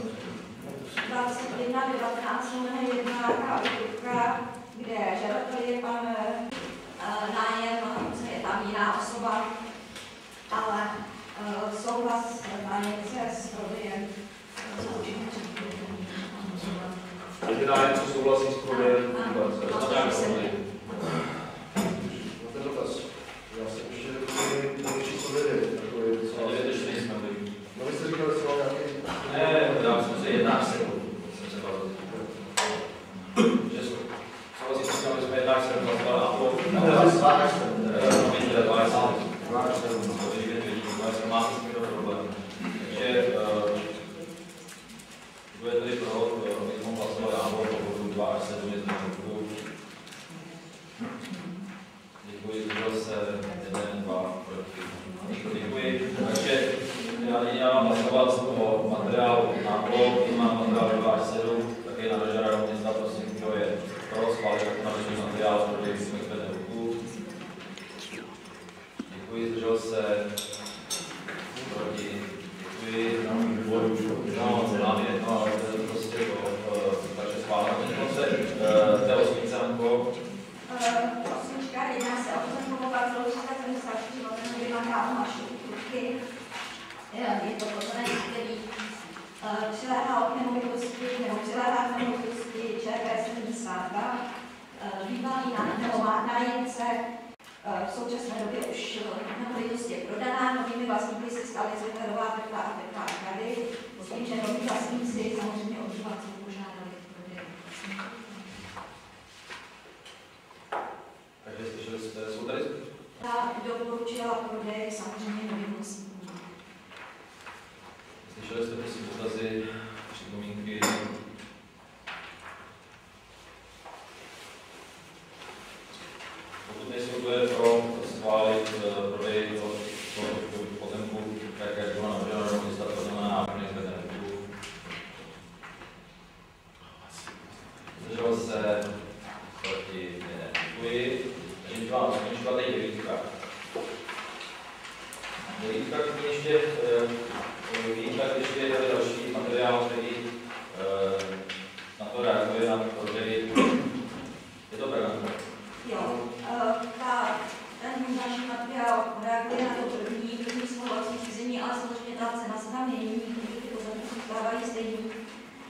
21/19/1 Kávka, kde žadatel je pan nájem, je tam jiná osoba, ale souhlas nájemce s prodejem Takže nájemce souhlasí s prodejem. Ten dotaz. Já jsem ještě dokončil číslo 9. Co 9 ještě nejsme byli. No vy jste říkali, že nějaký... Ne, já jsem se 11 sekund. Jsem se bavil. Že souhlasí s tím, že jsme 11 sekund hlasovali a po... Máte s tím problém. Takže kdo je tady pro, abychom hlasovali a po bodu 2 až 7 je znovu. Děkuji, zdržel se 1, 2, proti. Děkuji. Takže já mám hlasovat z toho materiálu na blok, mám materiál 2 až 7, také navržená do města, prosím, kdo je pro schválit jako navržený materiál, protože jsme zvedli ruku. Děkuji, zdržel se proti. Děkuji. No, mám jedno, ale to je prostě takže schváleno. To je osmičanko. Osmička, jedná se o pozemkovou parcelu 374 K naší Krutky. Je to pozemek, který přiléhá k nemovitosti, nebo přiléhá k nemovitosti ČP 72. Bývalý nájemce v současné době už nemovitost je prodaná, novými vlastníky se staly Zvěterová Petra a Petra Arkady, s tím, že noví vlastníci samozřejmě obyvatelů požádali prodej. Takže slyšeli jste, jsou tady? Ta doporučila prodej samozřejmě novým vlastníkům. Slyšeli jste prosím dotazy, připomínky? Pokud nejsou, kdo je pro schválit prodej pozemku, tak jak bylo navrženo do města, to znamená návrh zvedne ruku. Zdržel se proti 1. Děkuji. Takže vám skončila tady 9. 9, ještě je tady další materiál, který na to reaguje, na prodej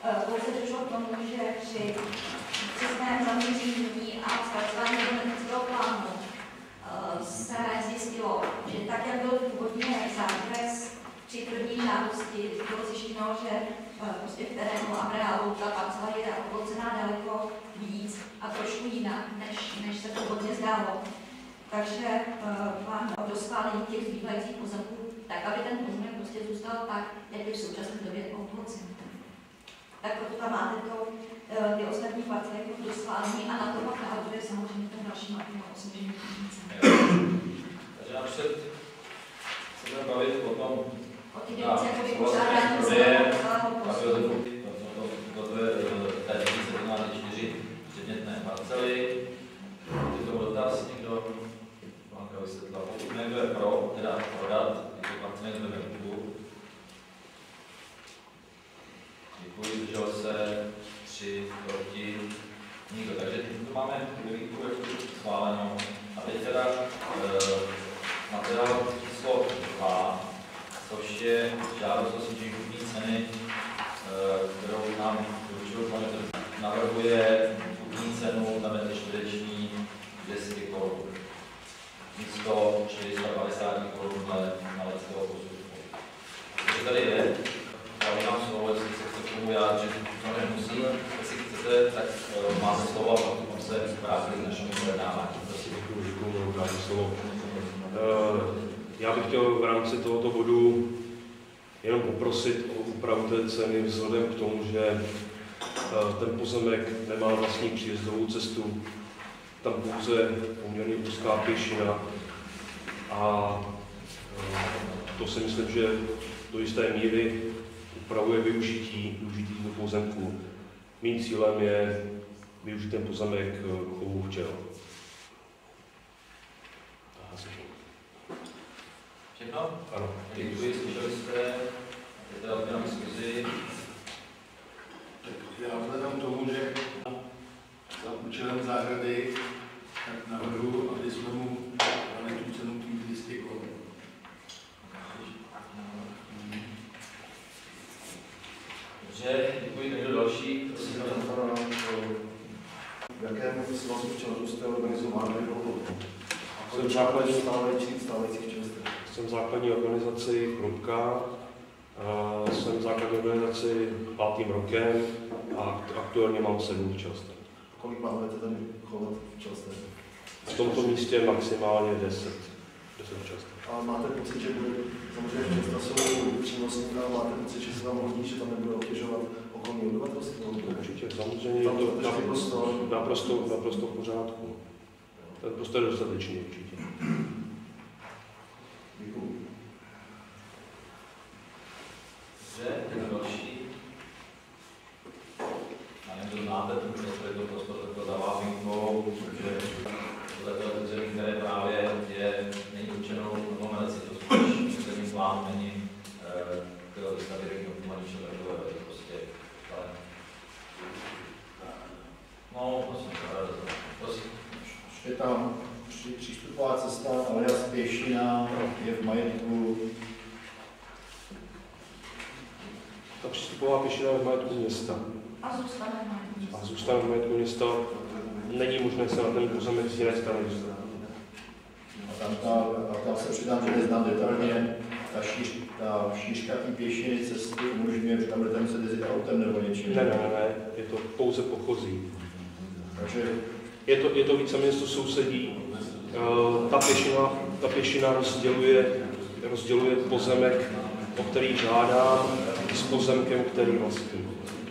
pouze došlo k tomu, že při systém zaměření a zpracování urbanistického plánu se zjistilo, že tak, jak byl původně zákres při první žádosti, bylo zjištěno, že prostě v terénu a v reálu ta parcela je obocená daleko víc a trošku jinak, než se původně zdálo. Takže plán do schválení těch zbývajících pozemků, tak aby ten pozemek prostě zůstal tak, jak je v současné době obocený. Tak proto tam máte ty ostatní parcely do schválení a na to pak navazuje samozřejmě ten další materiál o snížení hranice. Takže napřed se budeme bavit o tom, o ty věci, jako vypořádání celého postupu. Toto je té 4 předmětné parcely. Je to dotaz někdo? Blanka vysvětla. Pokud někdo je pro, teda prodat tyto parcely do venku. Děkuji, zdržel se 3 proti nikdo. Takže tu máme výjimku schválenou. A teď teda materiál číslo 2, což je žádost o snížení kupní ceny, kterou nám doručil pan navrhuje kupní cenu na metr čtvereční 200 Kč. Místo 450 Kč dle znaleckého posudku. Takže tady je, dali nám slovo, jestli se chce k tomu vyjádřit, to nemusí. Jestli chcete, tak máte slovo a potom se vrátili k našemu projednávání. Děkuji mnohokrát za slovo. Já bych chtěl v rámci tohoto bodu jenom poprosit o úpravu té ceny vzhledem k tomu, že ten pozemek nemá vlastní příjezdovou cestu, tam pouze poměrně úzká pěšina a to si myslím, že do jisté míry upravuje využití toho pozemku. Mým cílem je využít ten pozemek k chovu včel. Všechno? Ano. Děkuji, slyšeli jste, je teda odměna diskuzi. Já vzhledem k tomu, že za účelem zahrady, tak navrhu, aby jsme mu dali tu cenu tím 200 Kč. Dobře, děkuji. Někdo další? Prosím, v jakém svazu včelařů jste organizováni? Jsem stávající včelství. Jsem základní organizaci Krupka, jsem základní organizaci 5. rokem a aktuálně mám 7 včelstev. Kolik máme tady chovat včelstev? V tomto místě maximálně 10 včelstev. A máte pocit, že bude, samozřejmě včelstva jsou přínosní, ale máte pocit, že se vám hodí, že tam nebude obtěžovat okolní obyvatelstvo? Určitě, samozřejmě je to naprosto v pořádku. Ten prostor je dostatečný určitě. Děkuji. Dobře, někdo další? A někdo znáte ten prostor, tak to dává výjimkou, protože tohle území, které právě není určenou aglomerací, to spíš územní plán není, kterého vystaví regionální ničeho takového, je to prostě, ale... No, prosím. Je tam přístupová cesta, alias pěšina, je v majetku. Ta přístupová pěšina je v majetku města. A zůstane v majetku města. A zůstane v majetku města. Není možné se na ten pozemek z jiné strany dostat. A tam se přidám, že neznám detailně, ta šířka té pěšiny cesty umožňuje, že tam budete muset jezdit autem nebo něčím. Ne, je to pouze pochozí. Takže je to víceméně to sousedí. Ta pěšina rozděluje pozemek, o který žádá, s pozemkem, který vlastní.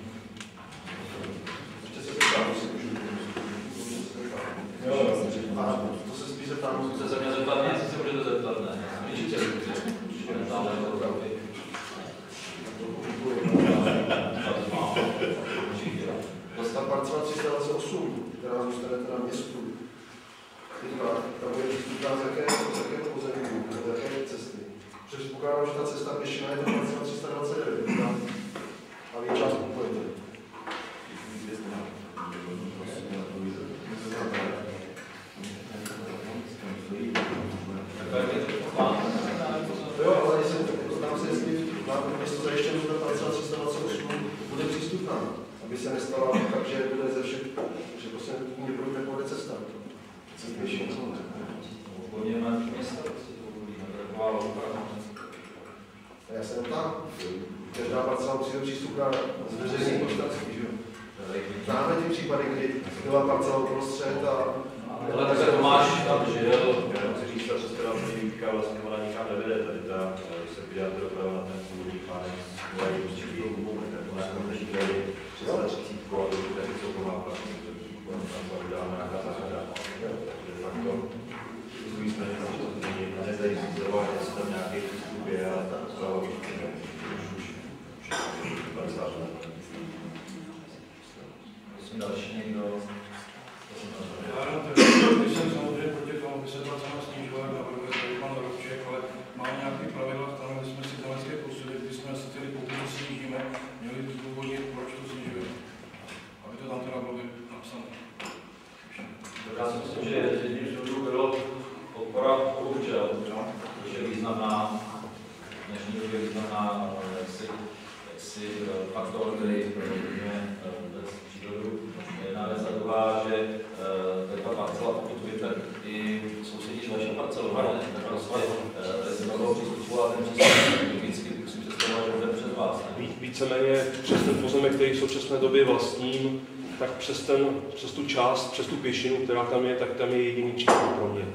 To se spíš zeptám. Chce se mě zeptat, jestli se můžete zeptat, ne? Určitě. Ta parcela 328, která zůstane teda městu, ta bude přístupná z jakého pozemku, z jaké cesty. Předpokládám, že ta cesta pěšina je to parcela 329, a vy část kupujete. Jo, ale tam se jestli město zajištěno, že ta parcela 328 bude přístupná. byla parcela uprostřed a... Ale takhle Tomáš tam žil. Já chci říct, ta cesta výutka vlastně ona nikam nevede. Tady ta, když se podíváte doprava na ten původní plán, volají určitý ona je neží tady 330 a do tady soukromá vlastně, tam byla vydána nějaká zahrada. Takže fakt to z druhé straně tam to není, nezdají zřizovat, jestli tam nějaký přístup je a ta zpráva už 50 let. Prosím další někdo. Já jenom teď jsem samozřejmě proti tomu, aby se ta cena snížila, navrhuje tady pan Robček, ale máme nějaké pravidla, stanovili jsme si znalecké posudky, kdy jsme si tedy, pokud to snížíme, měli zdůvodnit, proč to snižujeme. Aby to tam teda bylo napsané. Já si myslím, že jedním z důvodů bylo podpora účel, což je významná, v dnešní době významná faktor, který ovlivňuje vůbec přírodu. Jedna věc a druhá, že ta parcela, pokud vy, tak i sousedí s vaší parcelou, tak prostě rezervou přístupu a ten přístup logicky si představovat, že bude přes vás. Víceméně přes ten pozemek, který v současné době vlastním, tak přes tu část, přes tu pěšinu, která tam je, tak tam je jediný přístup pro mě.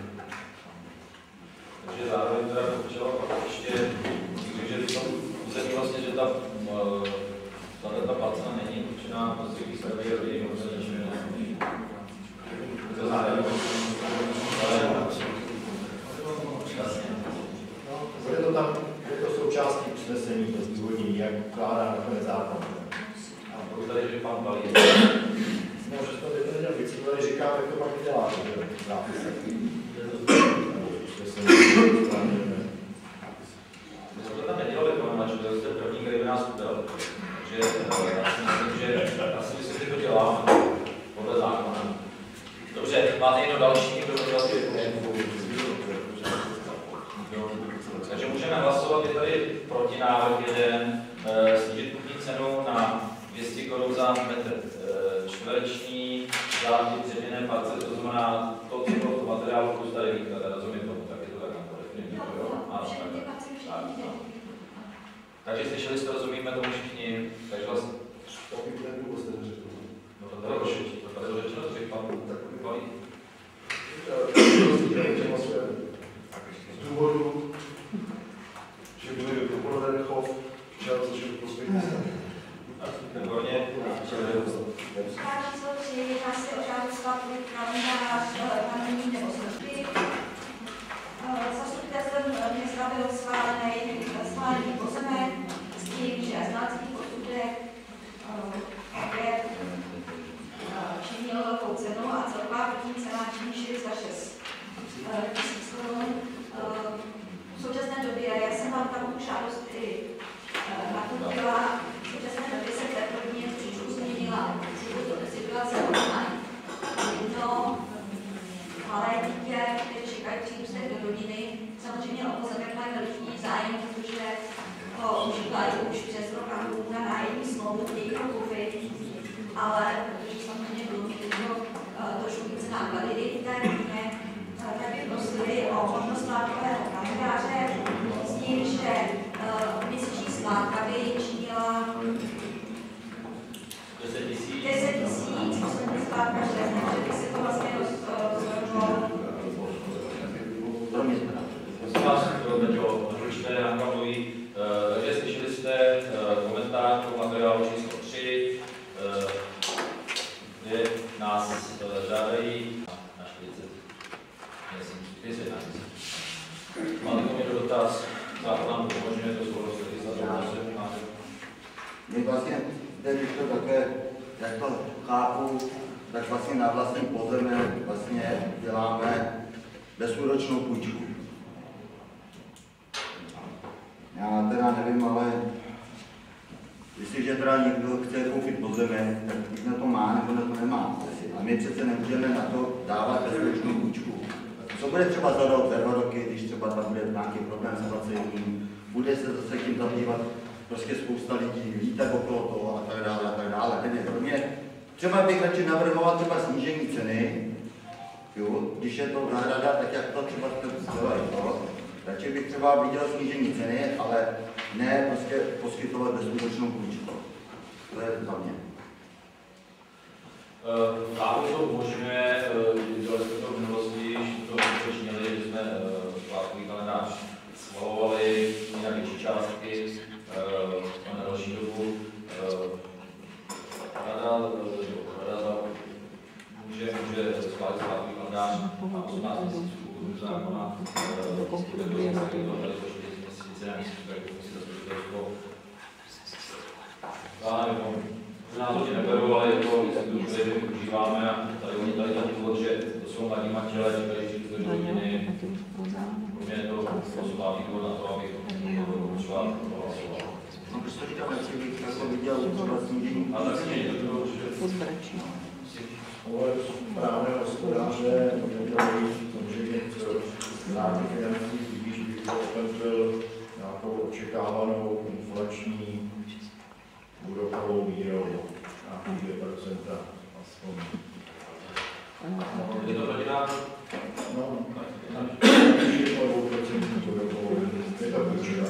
Takže zároveň teda počala pak ještě, že to území vlastně, že ta parcela není určená prostě k výstavbě rodiny, protože ničím není. To zároveň. Bude to tam, je to součástí usnesení, to zdůvodnění, jak ukládá nakonec zákon. A pokud tady, že pan Balí. No, že to nedělá věci, tady říká, jak to pak dělá, že zápisek. My jsme to tam nedělali, že to je první, který by nás udělal. Takže já si myslím, že to děláme podle zákona. Dobře, máte někdo další, kdo to dělá Takže můžeme hlasovat, je tady protinávrh jeden, snížit kupní cenu na 200 Kč za metr čtvereční za ty dřevěné parcely, to znamená to, co bylo to materiálu plus tady výklad, rozumím tomu, tak je to tak nakonec. Takže slyšeli jste, rozumíme tomu všichni, takže vlastně... No to tady bylo řečeno, to řekl pan Balí. Z důvodu, že byly dopoledne chov včas, což je prospěch města. Výborně. Číslo 3 jedná se o žádost kalendář pamětní nemocnosti. Zastupitelstvem města byl schválený pozemek s tím, že znalecký posudek činil velkou cenu a celková první cena činí 406 000 Kč. V současné době, já jsem vám tam žádost i nakupila, v současné době se teprve trošičku změnila situace online. Jedno malé dítě, které čekají přírůstek do rodiny, samozřejmě o pozemek mají veliký zájem, protože ho čekají už přes rok a půl na nájemní smlouvu, chtějí ho koupit, ale protože samozřejmě bylo trošku více náklady i té rodině, tak by prosili o možnost splátkového kalendáře s tím, že měsíční splátka by činila 10 000, poslední splátka 6, takže by se to vlastně rozhodlo. Prosím vás, ručné nákladují. Takže slyšeli jste komentář k materiálu číslo 3, kde nás žádají na 40 000. Máte k tomu dotaz? Zákon nám umožňuje to souhlasit s legislativou. My vlastně, když to také, jak to chápu, tak vlastně na vlastní pozemek vlastně děláme bezúročnou půjčku. Já teda nevím, ale jestliže teda někdo chce koupit pozemek, tak už na to má nebo na to nemá. A my přece nemůžeme na to dávat bezúročnou půjčku. Co bude třeba za rok, za 2 roky, když třeba tam bude nějaký problém s placením, bude se zase tím zabývat prostě spousta lidí, lítat okolo toho a tak dále a tak dále. Takže pro mě třeba bych radši navrhoval třeba snížení ceny, jo, když je to zahrada, tak jak to třeba dělají to. Radši bych třeba viděl snížení ceny, ale ne prostě poskytovat bezúročnou půjčku. To je za mě. Zákon to umožňuje, dělali jsme to v minulosti, když to přečněli, že jsme splátkový kalendář schvalovali na větší částky, na další dobu. Rada může schválit splátkový kalendář a 18 měsíců zákona, názorně neberu, ale je to institut, který využíváme a tady oni tady ten důvod, že to jsou mladí manželé, čekají 4 hodiny. Pro mě je to posuvátý důvod na to, abych třeba hlasoval. No, když to říkám, jak bych jako viděl třeba snížení. A tak snížení to bylo, že... Ale správné hospodáře nedělají samozřejmě státní financí, když bych byl nějakou očekávanou inflační úrokovou mírou, nějaký 2% aspoň. Je to rodina? No, je to 2% úrokovou, je to určitá.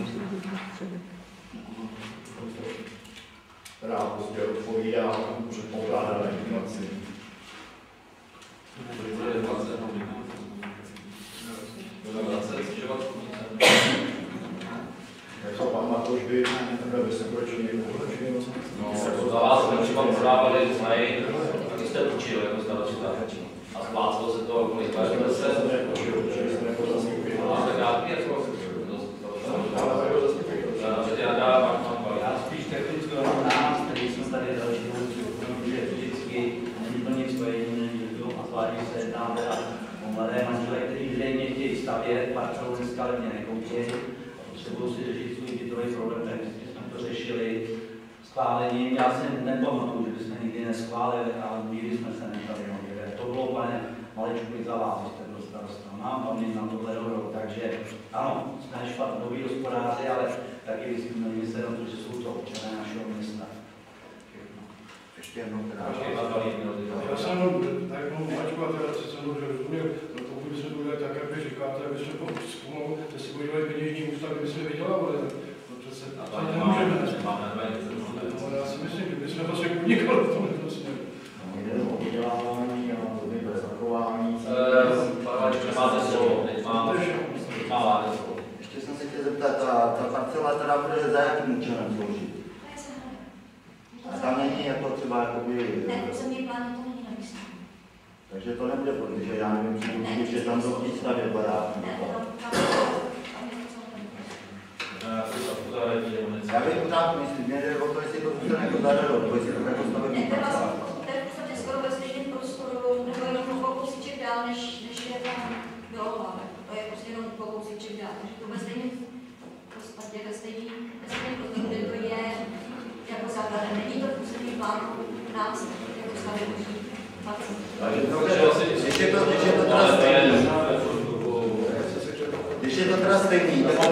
Která prostě odpovídá předpokládané inflaci. Jako pan Matouš by vysokoročný pokročil. No, za vás jsme třeba prodávali znají, taky jste učil jako starosta. A splácelo se to kolik let? Já spíš technickou nás, který jsme tady další že vždycky není to nic jediného a zvláště se jedná teda o mladé manželé, kteří zřejmě chtějí stavět, parcelou dneska levně nekoupějí a potřebují si řešit svůj bytový problém, tak jsme to řešili schválením. Já si nepamatuju, že bychom nikdy neschválili, ale nikdy jsme se nechali nově. To bylo, pane Malečku, i za vás, že jste byl starosta. Mám paměť na tohle dobrou, takže ano, jsme špatnoví hospodáři, ale taky bychom měli myslet na to, že jsou to občané našeho města. Ještě jednou teda. Já jsem tak Malečku a teda se jsem dobře rozuměl, pokud bychom to udělali tak, jak vy říkáte, abychom spolu, že si udělali peněžní ústav, kdyby se vydělávali. No přece to nemůžeme. No já si myslím, že bychom vlastně podnikali v tomhle směru. Jde o udělávání a dobré zachování. Máte slovo, teď máte slovo. Ještě jsem se chtěl zeptat, ta parcela teda bude za jakým účelem sloužit? A tam není jako třeba jakoby... Ne, to se mi plánu, to není napísané. Takže to nebude, protože já nevím, že tam do výstavě barák. Já bych pořád myslím, mě jde o to, jestli to bude jako zadarmo, nebo jestli to jako stavební parcela. To je v podstatě skoro ve stejném prostoru, nebo jenom o kousíček dál, než je tam Bělohlávek. To je prostě jenom o kousíček dál, takže to ve stejném podstatě, ve stejném prostoru, kde to je jako zahrada. Není to v územním plánu nás jako stavební parcela. Když je to teda stejný, tak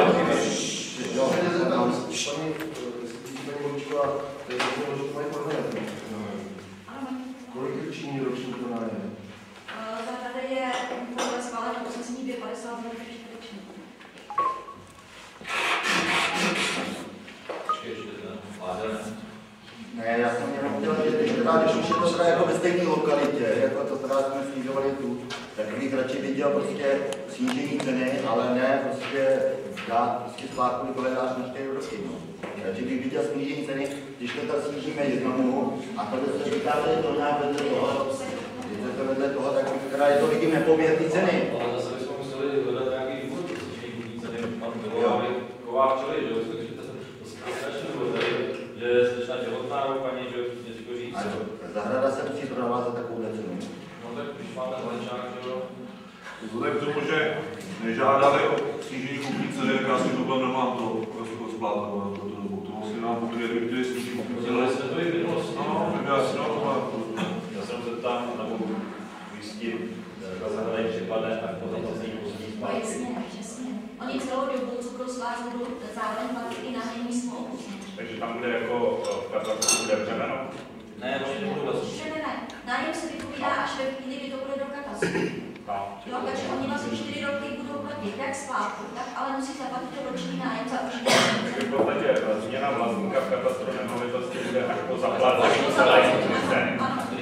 kolik činí roční pronájem? Zahrada je podle schváleného usnesení 250 metrů čtverečních. Ne, já jsem jenom chtěl, že když už je to teda jako ve stejné lokalitě, jako to teda jsme snižovali tu, tak bych radši viděl prostě snížení ceny, ale ne prostě dát prostě splátkový kalendář na 4 roky. Takže bych viděl snížení ceny, když to tady snížíme jednomu a tady se říká, že je to nějak vedle toho, když je to vedle toho, tak teda je to vidím nepoměrný ceny. Ale zase bychom museli hledat nějaký důvod, protože snížení ceny pan Kovář čeli, že jo, že slečna těhotná paní, že něco říct. Zahrada se musí prodávat za takovou cenu. No tak když máte Malečák, že jo. Vzhledem k tomu, že nežádali o snížení kupní ceny, tak já si problém nemám to splátovat pro tu dobu. To vlastně nám poměrně chtěli snížit kupní ceny. Dělali jsme to i v minulosti. No, já si to mám. Já jsem se tam nebo ujistit, na zahradají připadne, tak potom to zní pustí zpátky. Jasně, přesně. Oni celou dobu cukrosvář budou zároveň platit i nájemní smlouvu. Takže tam bude jako v katastru bude břemeno? Ne, oni nebudou vlastní. Ne. Nájem se vypovídá až ve chvíli, kdy to bude do katastru. Jo, takže oni vlastně 4 roky budou platit jak splátku, tak ale musí zaplatit to roční nájem za určitě. Takže v podstatě změna vlastníka v katastru nemovitosti bude jako zaplacený celý ceny.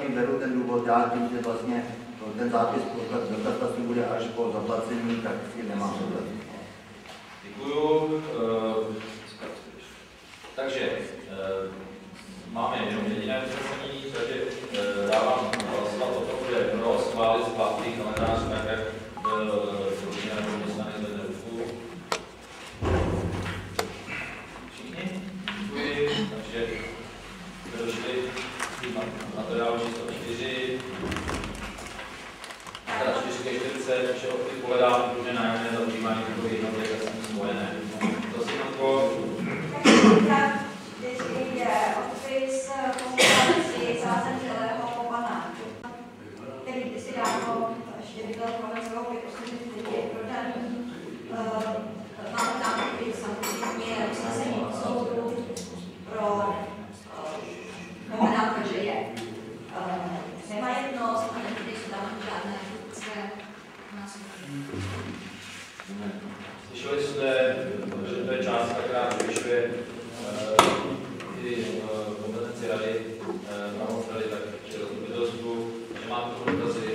vlastně beru ten důvod, já tím, že vlastně ten zápis do katastru bude až po zaplacení, tak s tím nemám problém. Děkuju. Takže máme jenom jediné usnesení, takže dávám hlasovat o tom, že pro schválit platný kalendář tak, jak rodina nebo města nezvedne ruku. Všichni? Děkuji. Takže jsme došli materiál číslo 4. Teda 440, vše opět povedám, že nájemné za užívání budovy jednotek a s tím spojené. Prosím, Anko. Vždycky je odpis konzultací zázemřelého pana, který si dávno ještě bydlel Komenského 589 prodaný. Máme tam opět samozřejmě usnesení soudu pro nomenáka, že je nemajetnost a nejsou tam žádné funkce následně. Slyšeli jste, že to je částka, která zvyšuje i kompetenci rady, pravomoc rady, tak či zastupitelstvu, že máte to dotazy.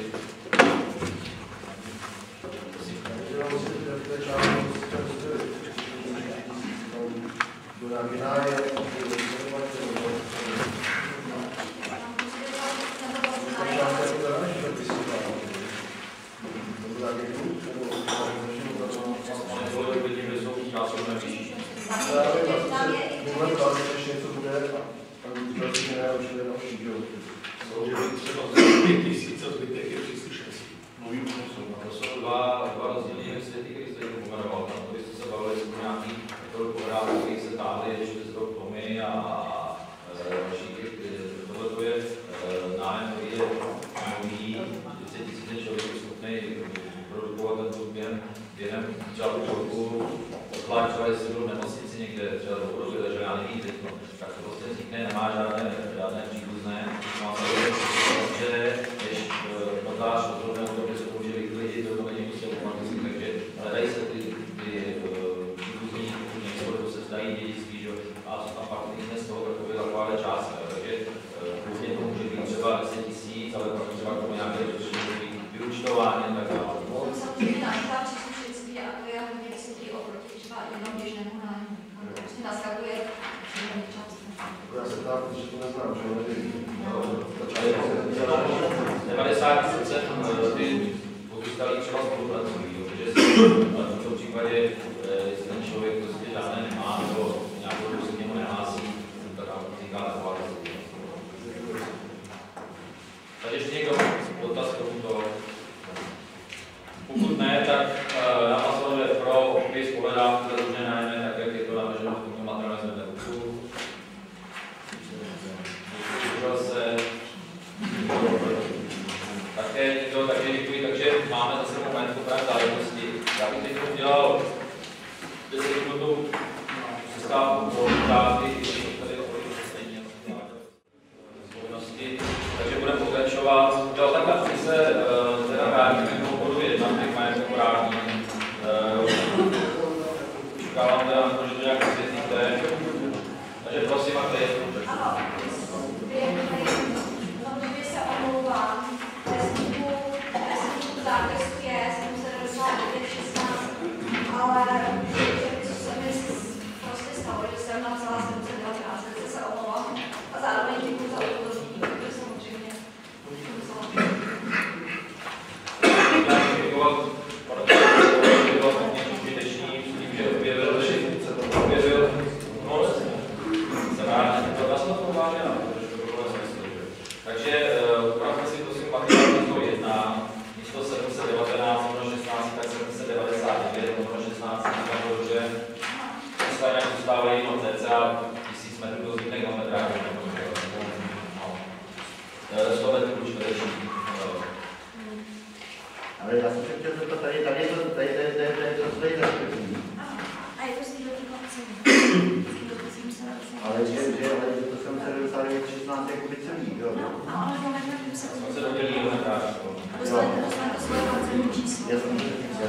Dva rozdílné světy, které jste pojmenoval. Tam to jste se bavili s nějaký pohrávek, který se táhly ještě z toho Tomy a další. Tohle je nájem, který je nový, 10 000 člověk je schopný produkovat ten zvuk během třeba půl roku. Odpláč třeba, jestli byl v nemocnici někde, třeba do podoby, takže já nevím teď, tak to prostě vznikne, nemá žádné příbuzné. Že než notář rozhodne o tom, že se může vyklidit, to není prostě automaticky, takže hledají se ty příbuzní, pokud se vzdají dědictví, a pak vznikne z toho taková částka. Takže původně to může být třeba 10 000, ale pak třeba k tomu nějaké vyúčtování a tak dále. Samozřejmě náklad příslušenství a to je hodně vysoký oproti třeba jenom běžnému nájmu. On prostě naskakuje všechny části. Já se ptám, protože to neznám, že nevím. 90% ty pozůstalí třeba spolupracují, protože v tom případě, jestli ten člověk prostě žádné nemá, nebo nějakou dobu se k němu nehlásí, tak vzniká taková situace. Takže ještě někdo dotaz k tomuto? Pokud ne, tak navazovat je pro opis pohledávky za různé nájemné, tak jak je to navrženo v tomto materiálu zvedne ruku. Také nikdo, takže děkuji, takže máme zase moment popravit záležitosti. Já bych teď udělal 10 minutů přestávku po otázky, tady povinnosti, takže budeme pokračovat. Jo, takhle se teda vrátíme k bodu 1, těch majetků právní. Čekávám teda na to, že to nějak vysvětlíte. Takže prosím, máte se omlouvám, trestníku zápisu je 799/16, ale co se mi prostě stalo, že jsem napsala 719, takže se omlouvám a zároveň děkuji za upozornění, protože samozřejmě takže upravme si prosím materiál číslo 1, místo 719/16, tak 799/16, protože stejně zůstávají jenom cca 1000 metrů do zbytných kilometrách. 100 metrů čtvereční. Ale já jsem se chtěl zeptat, tady je to tady a je to s tím obcí. ale že to jsem se dostal 16 jako by celý, jo? Ale moment na tím se On se dodělí kilometráž. dostanete to svoje placení číslo. Jasně.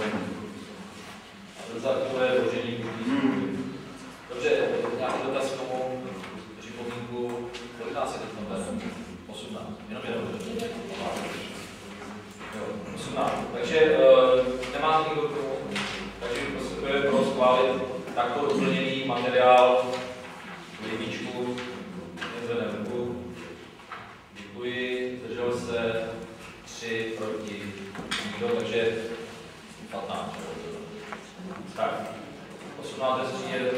Za to je vložení. Dobře, nějaký dotaz k tomu připomínku, kolik nás je teď 18, jenom jeden. Takže nemá nikdo k tomu. Takže postupujeme pro schválit takto doplněný materiál jedničku, nezvedne ruku. Děkuji, zdržel se 3 proti nikdo, takže 15. Tak, 18 je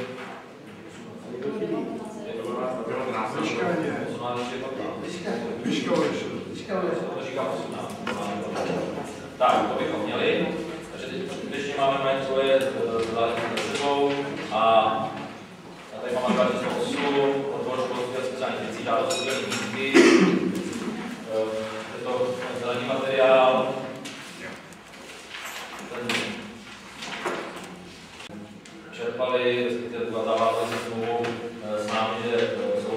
18. Tak, to bychom měli. Takže teď skutečně máme mají svoje záležitosti za sebou a tady máme 28, odbor školství a sociálních věcí, dále sociální výzvy. Je to zelený materiál. Čerpali, respektive zavázali se smlouvou s námi, že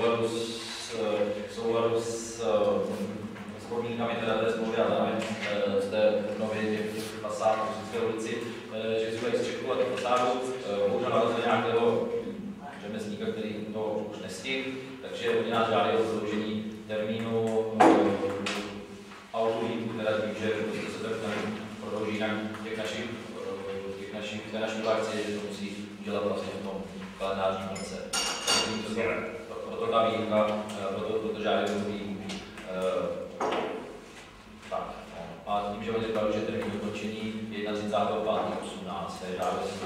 v souladu s podmínkami té smlouvy a zároveň z té obnovy těch fasád v České ulici, že jsou střechu a těch fasádů, bohužel narazili nějakého řemeslníka, který to už nestihl, takže oni nás žádali o založení termínu autolíku, teda tím, že se to prodlouží jinak té naší akci, že to musí udělat vlastně v tom kalendářním roce. Proto ta výjimka, proto žádali o výjimku. Tak, no. A tím, že oni říkali, že termín dokončení je 31.5.18, to je žádost.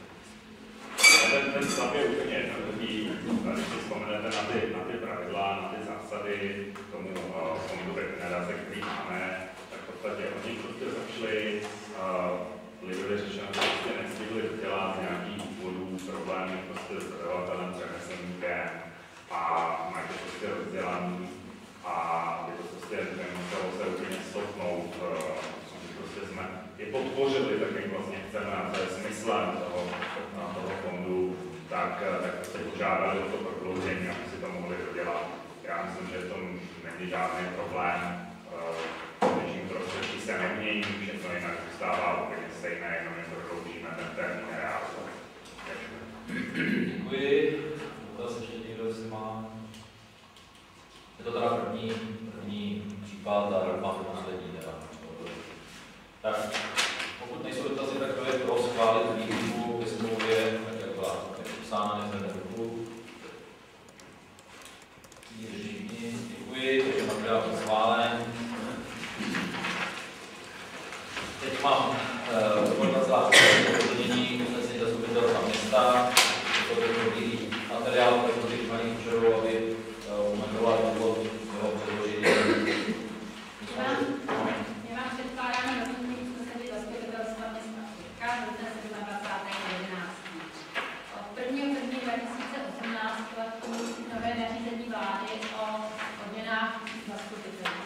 Ten stav je úplně jednoduchý, když si vzpomenete na ty pravidla, na ty zásady k tomu regenerace, který máme, tak v podstatě oni prostě začali lidově řečeno, že prostě nestihli dělat z nějakých důvodů problémy prostě s dodavatelem, s řemeslníkem a mají to prostě rozdělaný a je to prostě nemuselo se úplně stopnout, prostě jsme je podpořili, tak jak vlastně chceme a to je smyslem toho fondu, tak se požádali o to prodloužení, aby si to mohli dodělat. Já myslím, že to není žádný problém, když prostředky se nemění, všechno jinak zůstává úplně stejné, jenom je prodloužíme ten termín reálně. Děkuji. Zase ještě někdo, jestli má. Je to teda první případ a doufám, že poslední. Tak, pokud nejsou dotazy, tak to je pro schválit výjimku ve smlouvě, tak jak byla psána, nezvedne ruku. Děkuji, takže materiál je schválen. Teď mám doplnění usnesení zastupitelstva města. To je dobrý materiál, který je paní Kučerovou, aby umentoval důvod jeho předložení. My vám předkládáme doplnění usnesení zastupitelstva města Štětka do 27.11. Od 1.1.2018 platí nové nařízení vlády o odměnách zastupitelů.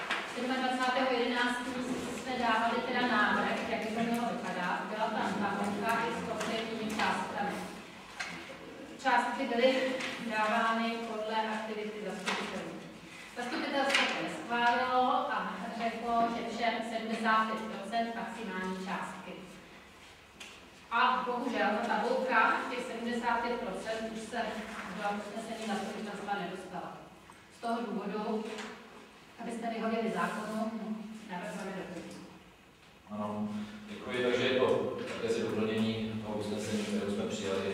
27.11. jsme dávali teda návrh, jak by to mělo vypadat. Byla tam tabulka i s konkrétními částkami. Částky byly dávány podle aktivity zastupitelů. Zastupitelstvo to neschválilo a řeklo, že všem 75% maximální částky. A bohužel ta tabulka těch 75% už se do usnesení zastupitelstva nedostala. Z toho důvodu, abyste vyhověli zákonu, navrhujeme doplnění. Ano, děkuji. Takže je to jakési doplnění toho usnesení, které jsme přijali.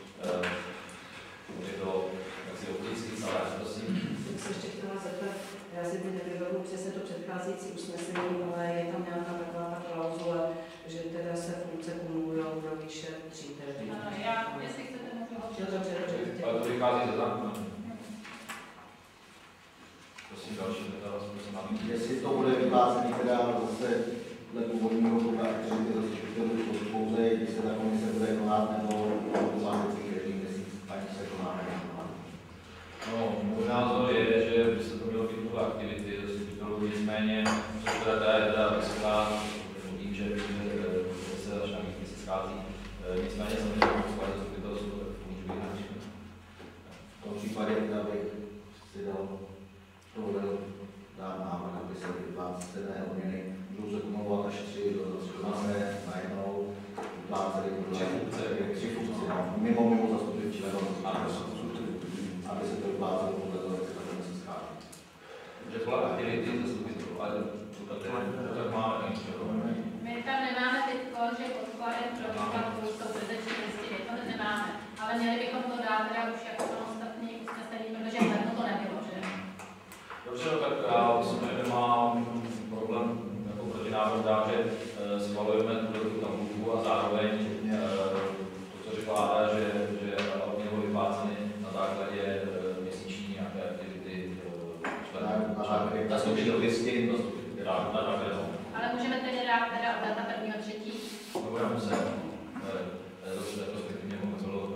Je to jaksi optický celé, prosím. Já jsem ještě chtěla zeptat, já si nevybavu přesně to předcházející usnesení, ale je tam nějaká taková ta klauzule, že teda se funkce kumulují do výše 3 tedy. Ano, já, jestli chcete, můžu ho Ale to vychází ze zákona. Prosím, další dotaz, prosím, aby... Jestli to bude vyplácený teda zase dle původního kruha aktivity zastupitelů pouze, když se ta komise bude konat, nebo záleží každý měsíc, ať se koná nebo. No, můj názor je, že by se to mělo být nové aktivity zastupitelů, nicméně, což teda je teda vysoká, tím, že se začíná mít se schází, nicméně samozřejmě musí zastupitelstvu, tak to může být náčin. V tom případě bych si dal dát návrh, aby se vyplácené odměny budou se kumulovat až 3 máme najednou vypláceli 3 funkce, mimo zastupitelů členů, aby se to vyplácelo podle toho, jak se takhle se schází. Že tohle aktivity zastupitelů, ale to tak máme. My dám, že schvalujeme tu tabulku a zároveň to, co řekla Áda, že odměny budou vypláceny na základě měsíční nějaké aktivity zastupitelství, ale můžeme tedy dát data 1.3. Budeme muset retrospektivně pomoct.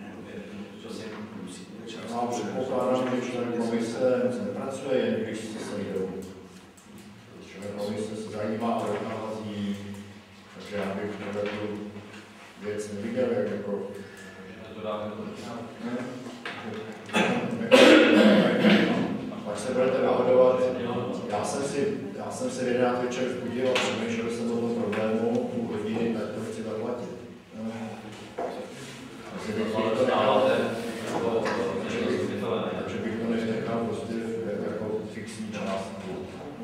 Já předpokládám, že člen komise nepracuje jen, když se sejdou. Člen komise se zajímá o navazí, takže já bych tu věc neviděl, jak jako... Pak se budete dohodovat. Já jsem se v 11 večer vzbudil a přemýšlel jsem o tom problému půl hodiny, tak to chci zaplatit. Takže bych to nechal prostě jako fixní částku.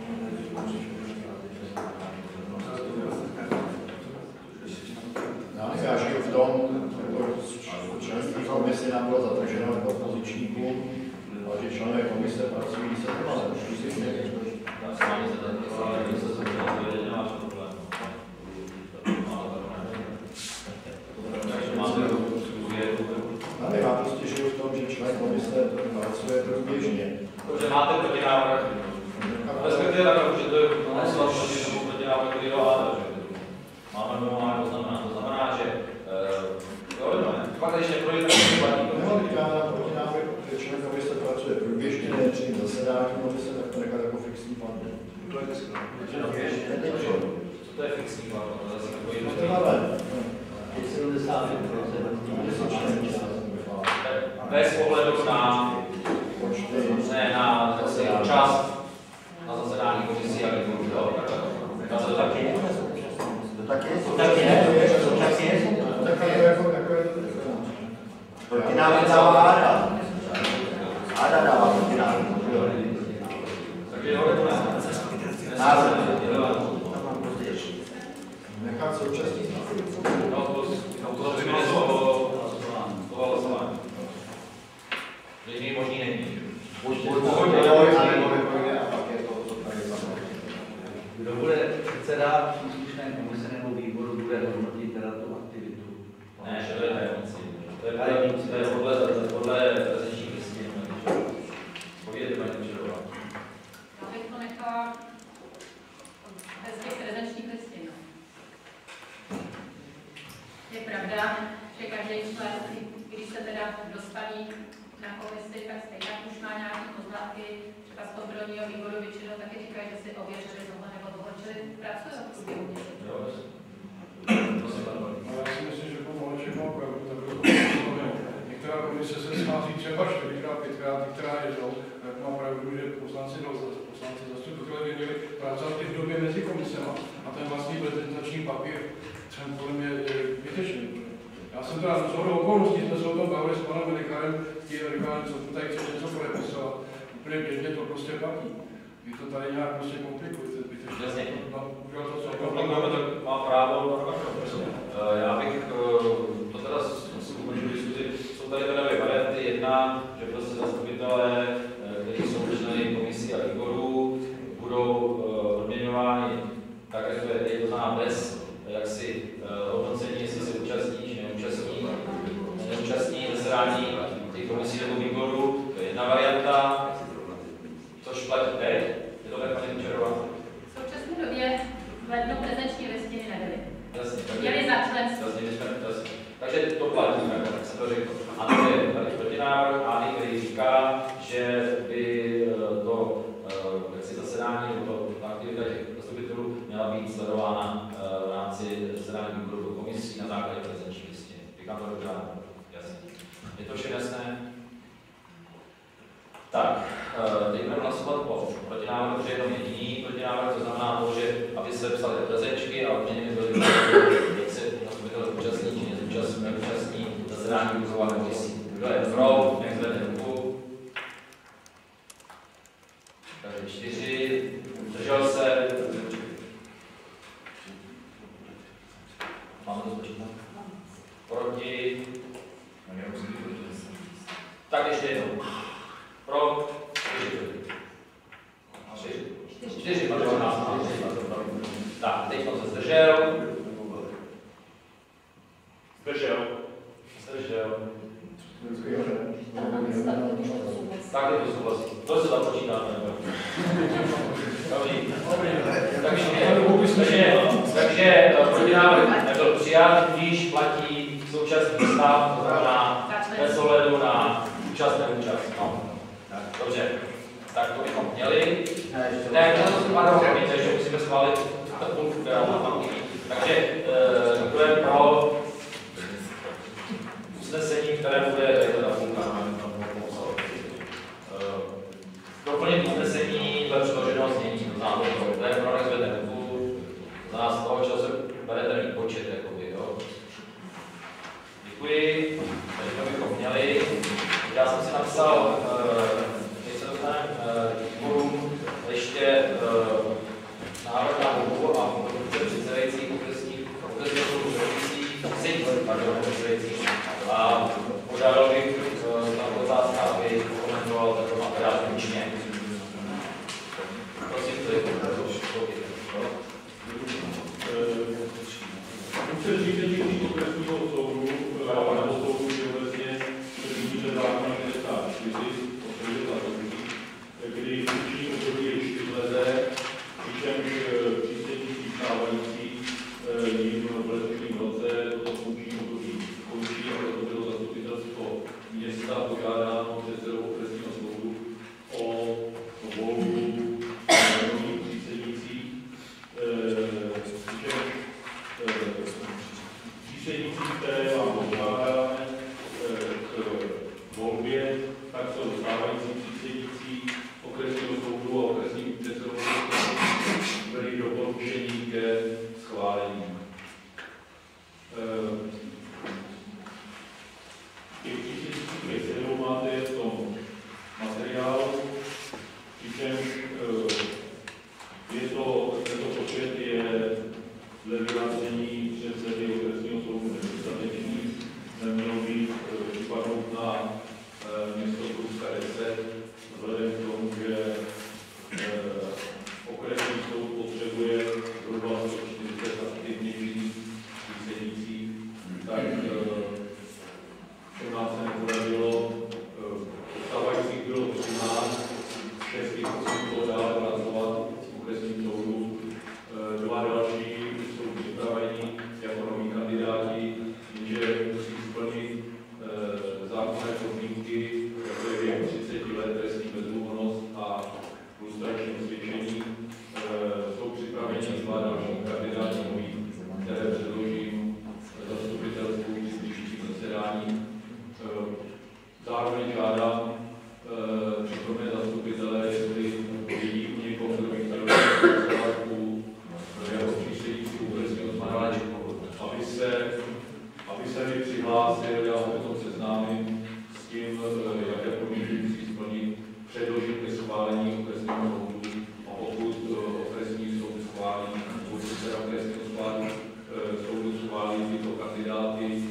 Já žiju v tom, členství komise nám bylo zadrženo jako opozičníků, ale že členové komise pracují se trvalé. Já prostě žiju v tom, že člen komise pracuje průběžně. Protože máte protinávrh. Respektive tak, že to je protinávrh, který do Áda. Máme normálně to znamená, že pak když neprojde, tak to platí. Protinávrh, že člen komise pracuje průběžně, ne při zasedání, může se takto nechat jako fixní platbu. To je dneska. Co to je fixní platbu? To je zase takový bez ohledu na čas na zasedání komisí a výboru. To taky je. Protinávrh dává Áda. Áda dává protinávrh. Takže jo, to ne. Nechat současně. To by bylo toho hlasování. Že možný není. Kdo bude předseda příslušné komise nebo výboru, bude hodnotit teda tu aktivitu? Ne, že to je tajemnicí. To je podle prezenčních listin. Povídejte, paní Kučerová. Já bych to nechala bez těch prezenčních listin. Je pravda, že každý člen, když se teda dostaví na komisi, tak stejně už má nějaké poznatky, třeba z kontrolního výboru většinou taky říkají, že si ověřili tohle nebo tohle, čili pracují v průběhu měsíce. Já si myslím, že po Maleček má pravdu, tak to některá komise se schází třeba 4krát, 5krát, některá jednou, tak má pravdu, že poslanci zastupitelé by měli pracovat i v době mezi komisema a ten vlastní prezentační papír třeba podle mě je vytečný. Já jsem teda z hodou okolností, jsme se o tom bavili s panem Velikárem, říkali, co tady chce něco podepisovat. Úplně běžně to prostě platí. Vy to tady nějak prostě komplikujete zbytečně. Jasně. Udělal to, co komplikujeme, tak má právo. Já bych to teda ukončil diskuzi. Jsou tady teda dvě varianty. Jedna, že prostě zastupitelé, kteří jsou členy komisí a výborů, budou odměňováni tak, jak to je teď, to znamená bez jaksi hodnocení, jestli se účastní, či neúčastní zasedání těch komisí nebo výboru. To je jedna varianta, což platí teď. Je to tak, paní Kučerová? V současné době v lednu prezenční listiny nebyly. Jasně. Měli za členství. Takže to platí, tak se to řekl. A to je tady protinávrh Ády, který říká, že by to zasedání nebo ta aktivita těch zastupitelů měla být sledována v rámci zasedání výboru komisí na základě prezenční listiny. Říkám to dobře, jasně. Je to vše jasné? Tak, teď budeme hlasovat o protinávrhu, že je jenom jediný protinávrh, to znamená to, že aby se psaly prezenčky a odměny byly, jak se zastupitel účastní či neúčastní zasedání výboru a komisí. Kdo je pro, nech zvedne ruku. Takže 4, zdržel se. Máme to spočítat? Proti. Tak ještě jednou. Pro 4. Tak, teď teď se zdržel. Tak je to souhlasí. To se započítáme. Takže protinávrh nebyl přijat, když platí současný stav, to znamená bez ohledu na účast neúčast. No. Dobře, tak to bychom měli. Takže musíme schválit tabulku, která tam chybí. Takže kdo je pro usnesení, které bude tabulka. Doplnit usnesení dle předloženého znění, to znamená, to je pro nezvedne ruku, to znamená z toho, čeho se bere ten počet, jakoby, jo. Děkuji, takže to bychom měli. Já jsem si napsal, než se dostaneme výborům, ještě návrh na volbu a funkce předsedajících okresního soudu a požádal bych tato otázka, aby komentoval tento materiál stručně. Prosím, to je Funkce řízení okresního soudu nebo soudu obecně předvídá zákon 64 kdy funkční období je 4 leté, přičemž přísedící stávající jim v letošním roce toto funkční období končí a to bylo zastupitelstvo města požádáno předsedou okresního soudu o volbu nových přísedících. Přísedící, které vám požádáme k volbě, tak jsou stávající přísedící okresního soudu a okresní předsedou byli doporučení ke schválení. Těch přísedících kterou máte v tom materiálu, přičemž tento počet je dle vyjádření předsedy okresního soudu nedostatečný, nemělo být připadnout na město Pruska 10, vzhledem k tomu, že okresní soud potřebuje zhruba 140 aktivnějších přísedících, tak u nás se nepodařilo, stávajících bylo 13, 6 bylo dále pracovat v okresním soudu, 2 další jsou připraveni jako noví kandidáti, že musí splnit zákonné podmínky, jako je věk 30 let, trestní bezúhonnost a lustrační osvědčení. Jsou připraveni 2 další kandidáti noví, které předložím zastupitelstvu při příštím zasedání. Zároveň žádám přítomné zastupitele, jestli vidí někoho, kdo by chtěl pracovat u jeho přísedícího okresního soudu, aby se mi přihlásil, já ho potom seznámím s tím, jaké podmínky musí splnit, předložit ke schválení okresního soudu a pokud okresní soud schválí, pokud se okresního soudu schválí tyto kandidáty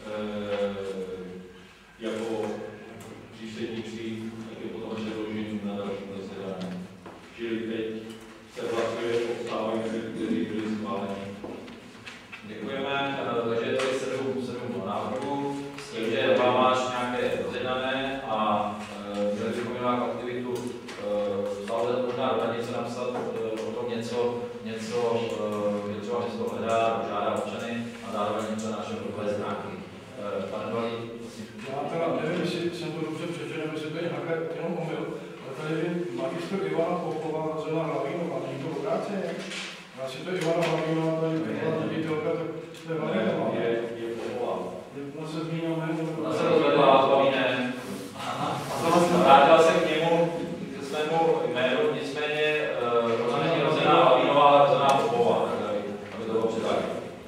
jako přísedící, tak je potom předložím na dalším zasedání. Čili teď se hlasuje o stávajících, kteří byli schváleni. Děkujeme, takže je tady 7 návrhů, s tím, že vám máš nějaké rozjednané a měli bychom nějakou aktivitu, stále možná do něco napsat o tom něco třeba město hledá, žádá občany a zároveň něco našeho webové stránky. Pane Balí, prosím. Já teda nevím, jestli jsem to dobře přečetl, nebo jestli to je nějaké jenom omyl, ale tady je magistr Ivana Popova, Zena Hlavínová, není to obráceně? Já si to Ivana Hlavínová, tady byla ředitelka, tak to je Hlavínová. Je Popova. Ona se zmínila jméno. Ona se rozvedla Hlavínem. Vrátil se k němu, k svému jménu, nicméně ona není rozená Hlavínová, ale rozená Popova, aby to bylo předáno.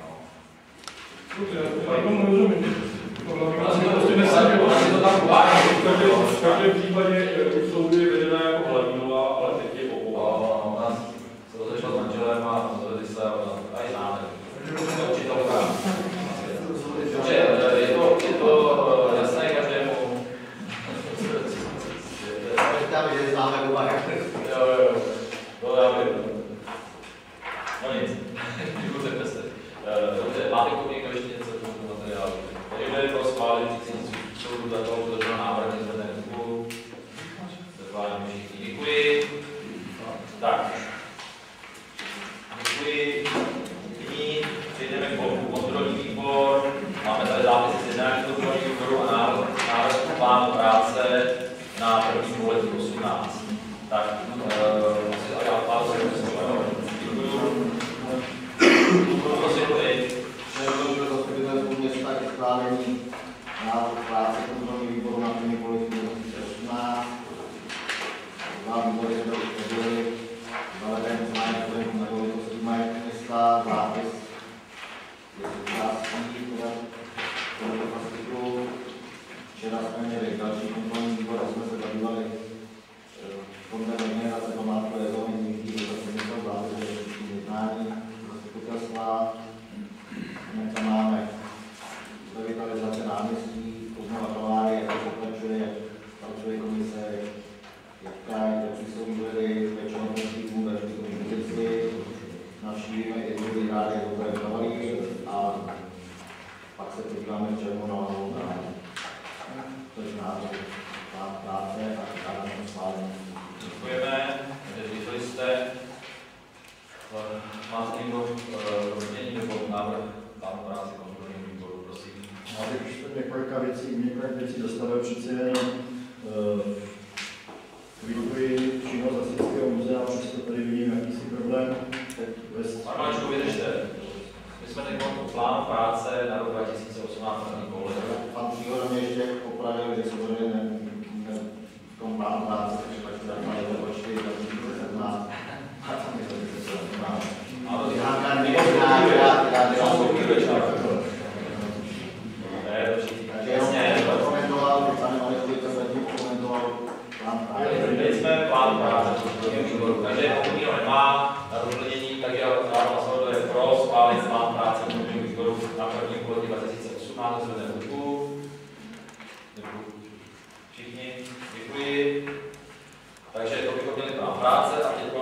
Já tomu rozumím. V každém případě u soudu je vedená jako Hlavínová, ale teď je Popová. Ona se rozešla s manželem a rozvedli se a i známe. Učitelka. Dobře, je to jasné každému. Říkáme, že známe oba. Jo, to já vím. No nic. máte kolik ještě něco k tomu materiálu? Takže kdo je pro schválení soudu za toho předloženého návrhu nezvedne ruku. Zvedváme všichni. Děkuji. Tak. Děkuji. Nyní přejdeme k kontrolní výbor. Máme tady zápis z jednání kontrolního výboru a návrh plánu práce na první pololetí 18. Tak, asi já pár Zastupitelstvo města ke schválení návrhu práce kontrolního výboru na první pololetí 2018. Dva výbory jsme už nebyli. Zavedeme majetkovou nemovitostí majetku města, zápis je součástí tohoto fasciklu. Včera jsme měli další kontrolní výbor a jsme se zabývali fondem generace památkové zóny Nikdy, zase něco závěře jednání zastupitelstva. Dneska máme revitalizace náměstí, obnova kaváry, jak to pokračuje komise, jak kraj, jak jsou výhledy, většinou týdnů ve pozici, navštívíme i druhý rád, jak to je kavalí a pak se podíváme v červnu na hlavou na to je návrh práce a dáme schválení. Děkujeme, slyšeli jste. Máte někdo rozmění nebo návrh plánu práce kontrolního výboru, prosím. Máte už několik věcí dostavil přeci jenom vyukuji činnost Hasičského muzea, přesto tady vidím jakýsi problém. Marmaličku, vydržte. My jsme teď v plánu práce na rok 2018 první pololetí. Pan Příhoda mě ještě opravil, že se to v tom plánu práce, takže tak se zajímavé počty, tak se má. Teď jsme plán práce výboru, takže pokud nikdo nemá na doplnění, tak je hlasovat, kdo je pro schválit plán práce výboru na první pololetí 2018, zvedne ruku. Všichni, děkuji. Takže to bychom měli plán práce a teď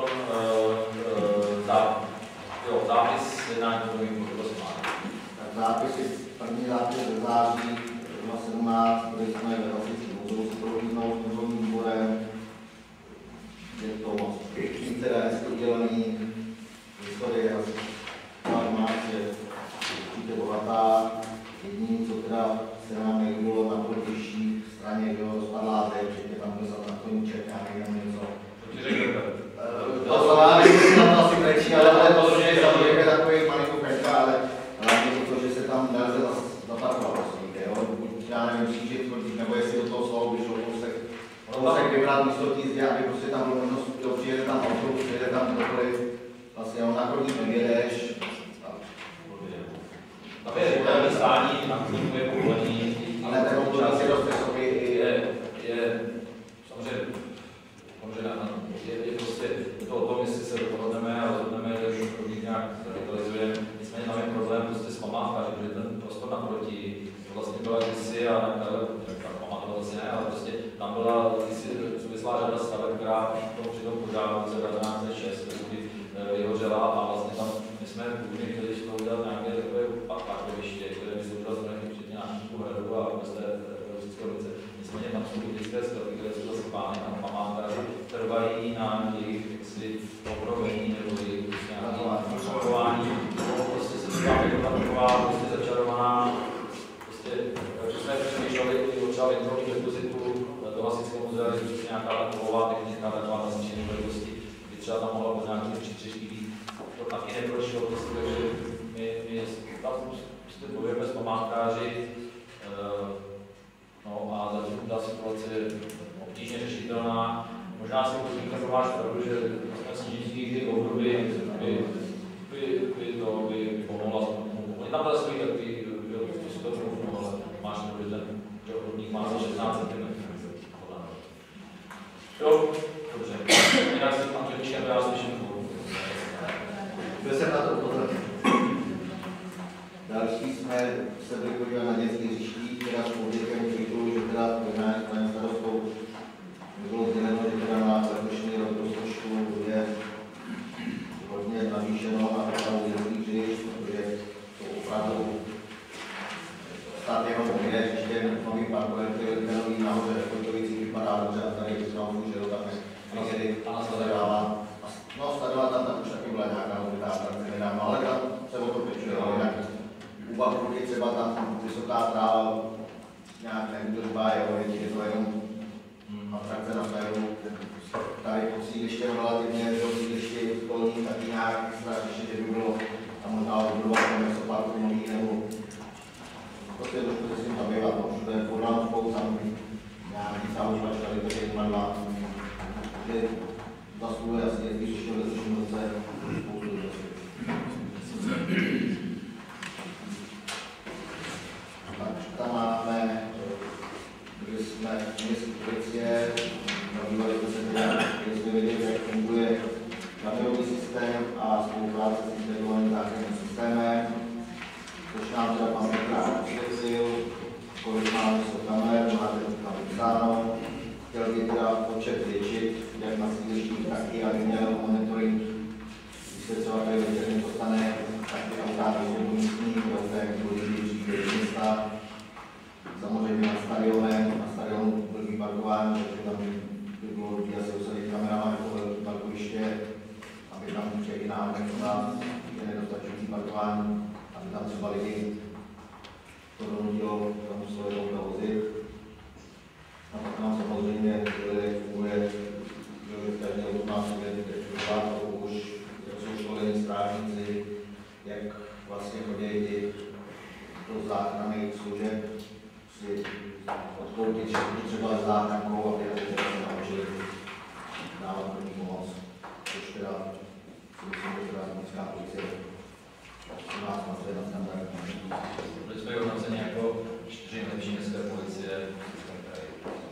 zápis jednání výboru, prosím. První zápis ze září 2017, byli jsme ve Hasičském muzeu s prohlídnou kontrolním výborem. Je to moc více hezky udělaný, historie informace je určitě bohatá. Jediné, co teda se nám nejbylo na političní straně, bylo rozpadlá zeď, že tam byl za Koníček nějaký nebo něco. To znamená, že se nám to asi prečí, ale to je takový malinko penka, ale hlavně to, že se tam nelze zaparkovat prostě, jo. Já nevím, přížit, nebo jestli do toho slovo vyšlo kousek vybrat místo týzdě, aby prostě tam bylo možnost, přijede tam autobus, přijede tam kdokoliv, vlastně on na chodník nevědeš. Tam je rychlé stání, na chodníku je povolený. Ale ten autobus je dost vysoký. Je samozřejmě je prostě to o tom, jestli se dohodneme a rozhodneme, že chodník nějak revitalizujeme. Nicméně tam je problém prostě s památkáři, protože ten prostor naproti vlastně byla kdysi a památovat si ne, ale prostě tam byla souvislá řada staveb, která při tom požáru v roce 1906 vyhořela a vlastně tam my jsme původně chtěli udělat nějaké takové parkoviště, které by se udělal zbraně včetně náštíku hradu a vůbec té Rosické ulice. Nicméně tam jsou buddhické sklepy, které jsou zasypány, tam památkáři trvají na jejich obnovení nebo jejich nějaké fungování. Prostě se to tam jako taková prostě začarovaná. Prostě jsme přemýšleli o třeba vytvoření depozitu do Hasičského muzea, že je nějaká taková technická taková nasíčení velikosti, kdy třeba tam mohla pod nějaký přístřežky být. To taky neprošlo, prostě, takže my tam prostě bojujeme s památkáři, no a zatím ta situace je obtížně řešitelná. Možná si pozvíte pro váš pravdu, že jsme snížili ty období, by pomohla. Oni tam tady stojí takový, to si to trochu, ale máš nebo ten rovník má za 16 cm. Jo, dobře. Jinak se tam to ničem, já slyším. Byl jsem na to upozorněn. Další jsme se byli podívat na dětské hřiští, která s podnikem říkali, že teda jednání s paní starostkou bylo sděleno, že teda na letošní rok rozpočtu je hodně navýšeno na opravu dětských hřišť, protože to opravdu třeba tam vysoká tráva nějak neudržbá, je to jenom atrakce na péru. Tady po sídliště relativně do sídliště školní taky nějak extra řešit, že by bylo tam možná vybudovat něco parku nový, nebo prostě trošku se s tím zabývat, no, to je podle spolu tam nějaký záužívač tady, takže je dva, že zasluhuje asi jezdí ještě v letošním roce spoustu zase. Tam máme, byli jsme v městské policie, zabývali jsme se teda, jestli věděli, jak funguje kamerový systém a spolupráce s integrovaným záchranným systémem, což nám teda pan Petr vysvětlil, kolik máme 100 kamer, máte to tam vypsáno. Chtěl by teda počet většit, jak na sídlištích, taky, aby měl monitoring vysvětlovat, tady večerně to stane, taky autáky jsou místní, velké důležitý přijde do města. Samozřejmě na stadionu velký parkování, takže tam by bylo dobré asi usadit kamerama jako velký parkoviště, aby tam všechny náhodně je nedostačující parkování, aby tam třeba lidi to donutilo tam svoje auta vozit. A pak nám samozřejmě funguje, že každý auto má si identifikovat, už jsou školení strážníci, jak vlastně chodí do záchranných služeb, si odpoutit třeba záchrankou, aby se naučili dávat první pomoc, což teda si myslím, že teda městská policie u nás pracuje na standardní. Byli jsme hodnoceni jako 4 nejlepší městské policie v Českém kraji.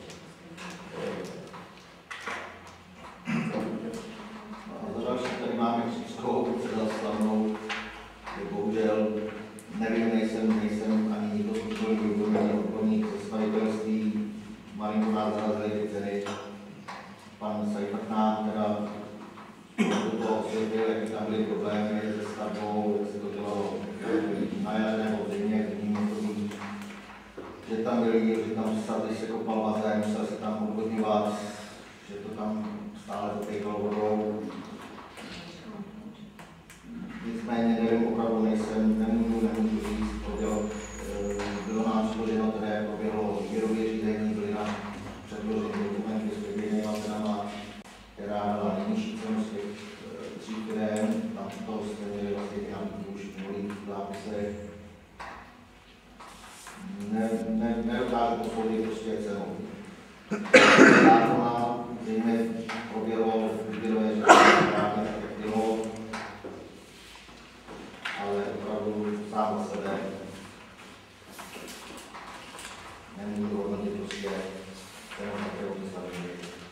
A za další tady máme Křivskou, představnou, že bohužel nevím, nejsem ani nikdo způsobný odborník ze stavitelství, malinko nás zarazili ty ceny. Pan Seifert nám teda do toho osvětlil, jaký tam byly problémy se stavbou, jak se to dělalo na jaře nebo v zimě, že tam byli, že tam když se kopal bazén, musel se tam odvodňovat, že to tam stále potýkalo vodou. Nicméně nevím, opravdu nemůžu říct, bylo nám složeno, které proběhlo výběrové řízení, byly nám předloženy dokumenty s předběžnými cenama, která dala nejnižší cenu z těch 3 firem, tam to jste měli vlastně ty nabídky už v minulých zápisech. Nedokážu posoudit prostě cenu. Zákona, zřejmě proběhlo výběrové řízení, správně tak bylo, ale opravdu sám za sebe nemůžu hodnotit prostě cenu, kterou se stavili.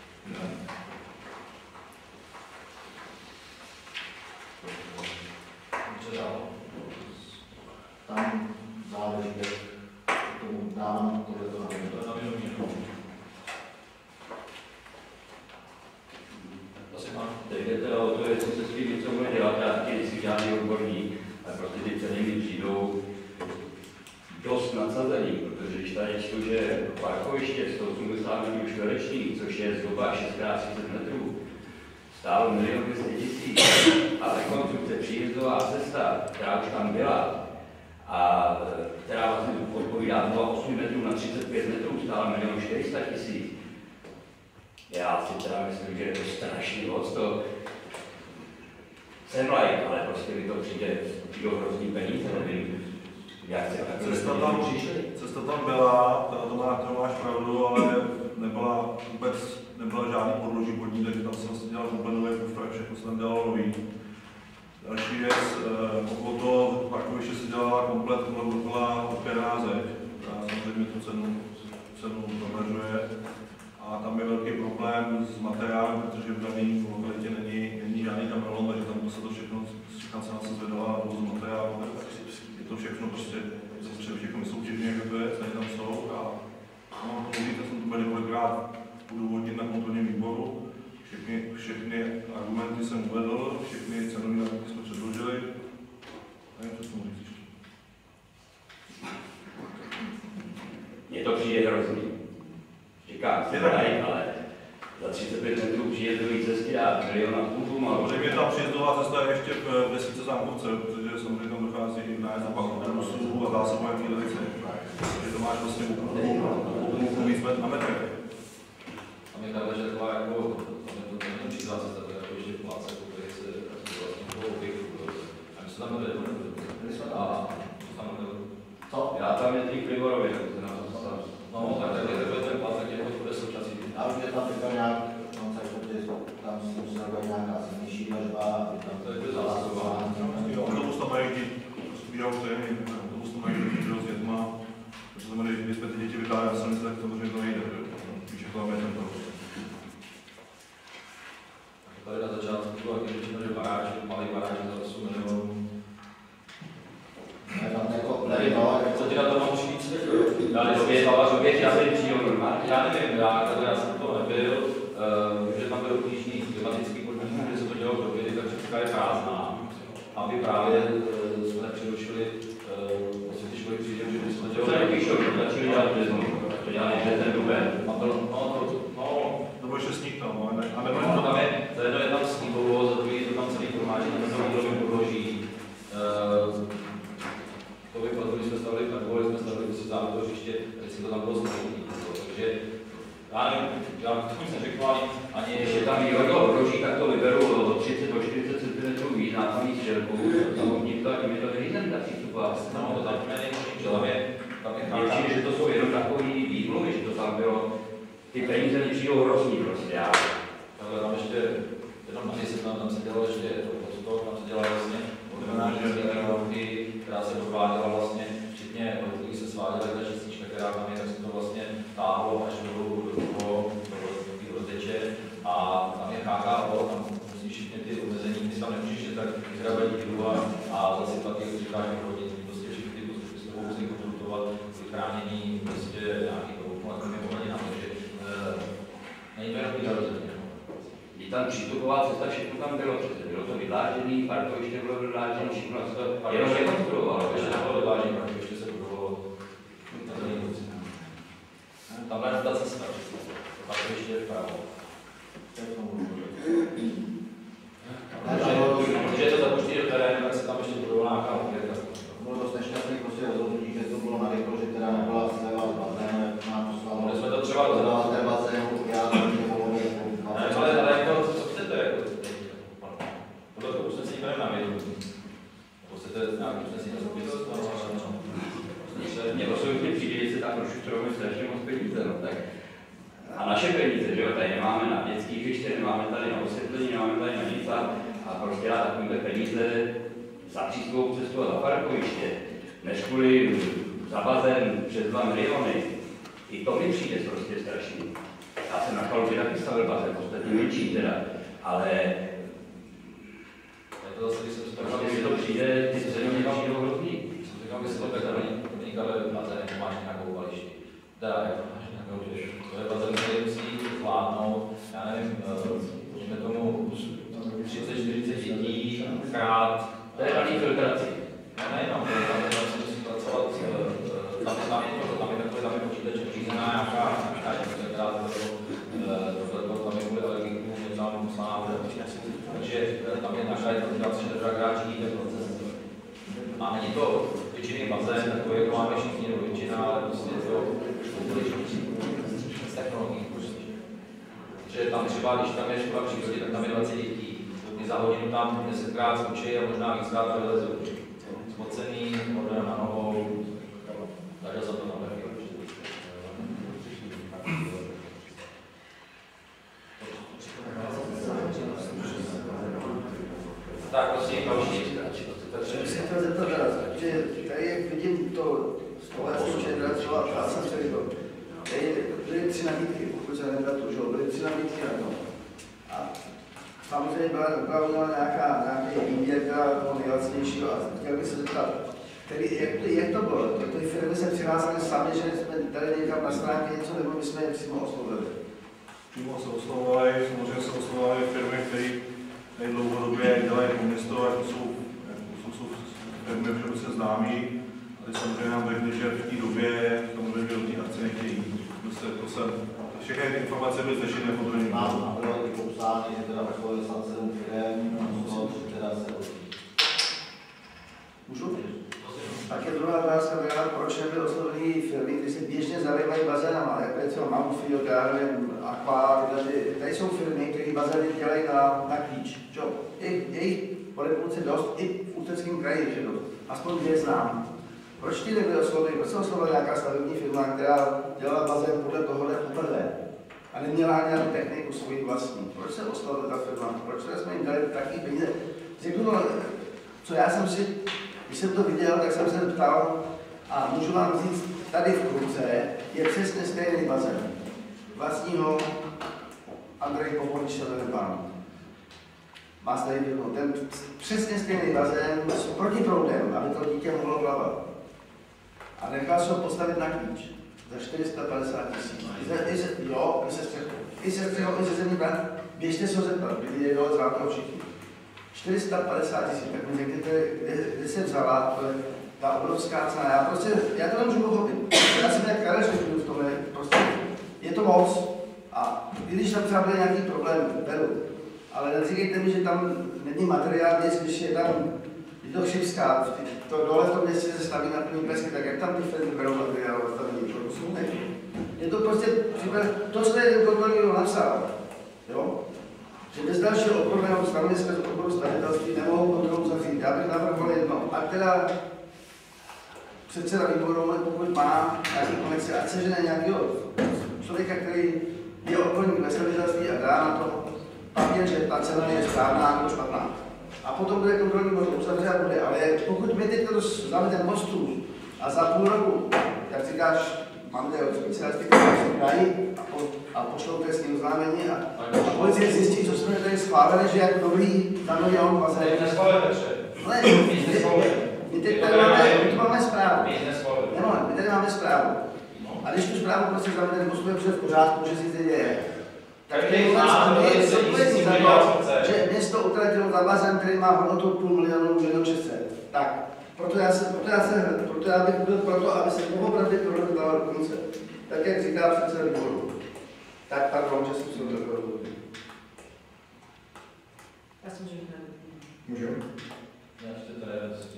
Co dál? Tam záleží, jak tomu dám tohleto na vědomí. Teď jde teda o to, jestli se s tím něco bude dělat, já si žádný odborník, ale prostě ty ceny mi přijdou dost nadsazený, protože když tady čtu, že parkoviště 180 metrů čtverečních, což je zhruba 6x30 metrů, stálo 1 200 000 a rekonstrukce příjezdová cesta, která už tam byla a která vlastně odpovídá 8 metrů na 35 metrů, stála 1 400 000. Já si teda myslím, že je to strašný moc, to jsem like, ale prostě mi to přijde hrozný peníze, nevím, jak se takhle přišli. Cesta tam byla, to máš pravdu, ale nebyla žádný podloží vodní, takže tam se vlastně dělal úplně nový kufr, všechno se tam dělalo nový. Další věc, okolo toho parkoviště se dělala komplet, byla opěrná zeď, která samozřejmě tu cenu zamražuje. A tam je velký problém s materiálem, protože v dané lokalitě není žádný kamerolom, takže tam se to všechna cena se zvedala do materiálu. Je to všechno prostě, všechno vysoutěžení, jak to je, ceny tam jsou. A jsem to byl několikrát udůvodnit na kontrolním výboru. Všechny argumenty jsem uvedl, všechny cenové nabídky jsme předložili. Nevím, co jsem můžu říct. Mně to přijde hrozný. Říkám, ale za 35 metrů příjezdový cesty dá 1,5 milionu. Samozřejmě ta příjezdová cesta je ještě v desítce Zámkovce, protože samozřejmě tam dochází i nájezd autobusů a zásobovat téhle věci. Takže to máš vlastně úplně víc na metrech. A mě dále, že to jako, to čísla se tady jako ještě pláce, který se vlastně toho objektu. A my jsme tam byli, co? Já tam jezdím v Liborově, no, tak je to ten plát, tak je to bude současný. A už je tam teďka nějak, tam se musela být nějaká silnější dlažba, to je zásobování. Autobus tam mají děti, zbírá už trény, autobus tam mají děti s dětma. To znamená, že když jsme ty děti vytáhli na silnici, tak samozřejmě to nejde. Když je to tam je ten provoz. Tady na začátku bylo taky řečeno, že baráž, malý baráž za 8 milionů. Co ti na to mám říct? Já nevím, já jsem to nebyl, že tam byl knižní klimatický podmínky, kde se to dělalo do vědy, takže všechna je prázdná. Aby právě jsme nepřerušili ty školy příjem, že by se to dělalo. To nepíšou, začali dělat březnu, to dělali březen duben. To bylo ještě sníh tam, tam je, za jedno je tam sníhovo, za druhý je to tam celý formáží, tam to výrobem podloží. To vypadlo, když jsme stavili pergoly, jsme stavili si zároveň hřiště, teď si to tam bylo změnit. Takže já nevím, já to už neřekl ani... Když je tam výroba obroží, tak to vyberu od 30 do 40 cm víc nápadní střelkou. Samotník to a tím je to nevízem ta přístupová. No, to tam není, že tam je většině, že to jsou jenom takový výmluvy, že to tam bylo, ty peníze mi přijdou hrozný prostě. Takhle tam ještě, jenom na 10 tam se dělalo ještě to, tam se dělalo vlastně roky, která se dováděla vlastně, včetně když se sváděla ta čistička, která tam je, tak se to vlastně táhlo až do rozteče a tam je KKO, tam musí všechny ty omezení, ty tam nemůžeš jen tak vyhrabit dílu a zasypat těch říkáš hodin, prostě všechny ty postupy s tebou musí konzultovat, vychránění prostě nějaký tomu hodinám, takže není to jenom vyhrabit. I tam přístupová cesta, všechno tam bylo přece, bylo to vydlážený, parkoviště bylo vydlážený, všechno se to jenom rekonstruovalo. Ještě nebylo vydlážený, parkoviště se budovalo na zelený ulici. Tamhle je ta cesta, parkoviště je vpravo. Když je to zapuštěný do terénu, tak se tam ještě budovala nějaká opětka. Bylo dost nešťastný prostě rozhodnutí, že to bylo narychlo, že teda nebyla sleva z bazénu, jak nám poslalo. Mohli jsme to třeba rozhodovat ten bazén, já tam nemohli. Ale jako, co chcete, jako tohle usnesení bereme na vědu. Nebo chcete nějaký usnesení na zbytstvo? Mně osobně přijde, že se tam prošutrujeme strašně moc peníze, no tak. A naše peníze, že jo, tady nemáme na dětský hřiště, nemáme tady na osvětlení, nemáme tady na nic a prostě dát takovýhle peníze za přístupovou cestu a za parkoviště, než kvůli za bazén přes 2 miliony. I to mi přijde prostě strašný. Já jsem na Chalupě taky stavil bazén, ostatně menší teda, ale to zase, když jsem prostě mi to přijde, ty cenově přijdou hrozný. Jsem říkal, že si to takhle podnikali bazén, jako máš nějakou vališti. Teda, jako máš nějakou, že to je bazén, který musí zvládnout, já nevím, můžeme tomu 30-40 dětí krát. To je daný filtraci. Nejenom, tam musí pracovat, tam je takový počítač řízená nějaká tenkrát tam je kvůli alergikům, je tam musná takže tam je naša identifikace, že hráč jí ten proces. A není to většiný bazén, takový jako máme všichni, nebo většina, ale prostě je to z technologií prostě. Že tam třeba, když tam je škola přírody, tak tam je 20 dětí. Za hodinu tam 10krát skočí a možná víckrát vylezou. Spocený, hodina na nohou, takhle za to tam taky. Tak prosím, další. Jsem se chtěl zeptat, že tady jak vidím to z pohledu, že je třeba práce s celým, tady byly 3 nabídky, pokud se nevratu, že byly 3 nabídky na to. A samozřejmě byla nějaký výběr, která bylo nejlacnějšího a chtěl bych se zeptat, jak to bylo? Ty firmy se přihlásily sami, že jsme dali někam na stránky něco, nebo my jsme je přímo oslovili? Přímo se oslovovali, samozřejmě se oslovovali firmy, které dlouhodobě dělají po město, jako jsou firmy všeobecně známý. A teď samozřejmě nám řekli, že v té době samozřejmě do té akce nechtějí. Všechny ty informace byly zešeny nepodrobně. Mám bylo i popsány, že teda oslovil snad 7 firm, že teda se můžu? Pak je druhá otázka, proč nebyly osloveny firmy, které se běžně zabývají bazénama, jako je třeba Mountfield, Aqua, tady jsou firmy, které bazény dělají na klíč. Je jich po republice dost, i v Ústeckém kraji, že dost. Aspoň dvě znám. Proč ty nebyly osloveny? Proč se oslovila nějaká stavební firma, která dělala bazén podle tohohle poprvé a neměla ani techniku svou vlastní? Proč se oslovila ta firma? Proč jsme jim dali taky peníze? Řeknu, co já jsem si, když jsem to viděl, tak jsem se ptal a můžu vám říct, tady v Krupce je přesně stejný bazén. Vlastního Andrej Popovič se jmenuje pán. Má tady ten přesně stejný bazén s protiproudem, aby to dítě mohlo plavat. A nechal se ho postavit na klíč za 450 000. Jo, i se střechou, i se zemní brán. Běžte se ho zeptat, byli dole z Válkého všichni. 450 000, tak mi řekněte, kde se vzala ta obrovská cena. Já to nemůžu pochopit. Já jsem jak Karel řekl v tomhle, prostě je to moc. A když tam třeba bude nějaký problém, beru. Ale neříkejte mi, že tam není materiál, když je tam to Chřipská, to dole v tom městě se staví na plný pesky, tak jak tam ty firmy berou materiál stavení, to jsou ne. Je to prostě, to jste jeden kontrolní napsal, jo? Že bez dalšího odborného stanoviska z odboru stavitelství nemohou kontrolu zavřít. Já bych navrhoval jedno. A teda předseda výboru, pokud má nějaký konekce, ať sežene nějakého člověka, který je odborník ve stavitelství a dá na to papír, že ta cena je správná nebo špatná. A potom bude kontrolní výbor uzavře a bude. Ale pokud my teď to zavedeme mostu a za půl roku, jak říkáš, máme specialisty, které se dají a pošlou trestní oznámení a policie zjistí, co jsme tady schválili, že jako dobrý danový on bazén. Ne, my teď tady máme zprávu. My tady máme zprávu. A když tu zprávu prostě zavedeme, postupujeme před v pořádku, že si to děje. Tak to je zodpovědný za to, že město utratilo za bazén, který má hodnotu 500 000, 1 600 000. Tak. Proto já bych byl proto, aby se opravdu projekt dala do konce. Tak, jak říká předseda výboru. Tak, pardon, že jsem se to Já jsem říkal. Můžu? Já ještě to nevím, s tím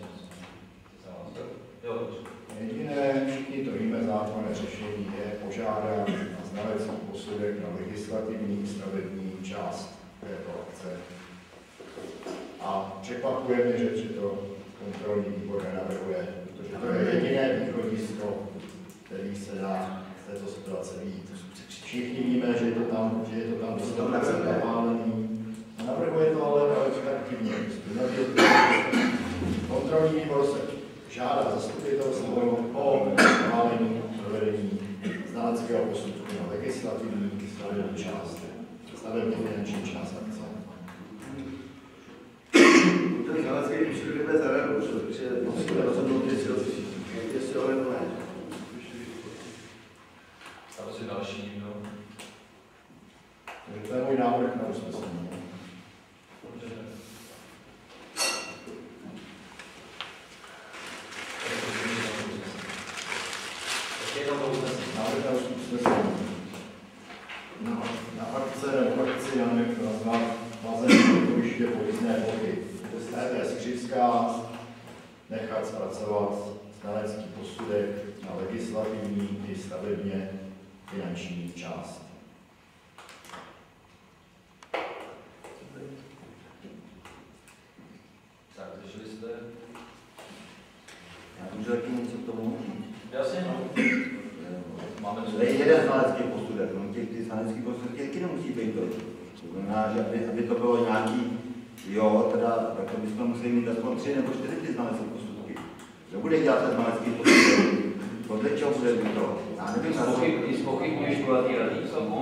jo, jediné, všichni to víme, zákonné řešení je požádat na znalecký posudek na legislativní stavební část této akce. A překvapuje mě, že to kontrolní výbor nenavrhuje, protože to je jediné východisko, který se dá z této situace vyjít. Všichni víme, že je to tam dostatečně napálený. Navrhuje to ale aktivně. Kontrolní výbor se žádá zastupitelstvo o schválení provedení znaleckého posudku na legislativní stavební část, stavební finanční část akce. Ten znalecký posudek bude zadarmo, protože musíme rozhodnout, jestli ho nebo ne. A to si další někdo. To je můj návrh na usnesení. Návrh na usnesení. Na akce nebo akci Janek nazvat bazén bojiště pojízdné vody. TTS Křivská nechat zpracovat znalecký posudek na legislativní i stavebně finanční část. Tak, řešili jste? Já můžu taky něco k tomu? Jasně, no. Máme to je jeden znalecký posudek, no ty znalecký posudky taky nemusí být to. To znamená, že aby to bylo nějaký, jo, teda, tak to bychom museli mít aspoň 3 nebo 4 ty znalecké posudky. Kdo bude dělat ten znalecký posudek? Podle čeho bude to? Já nevím, na to. Zpochybňuješ kulatý radí,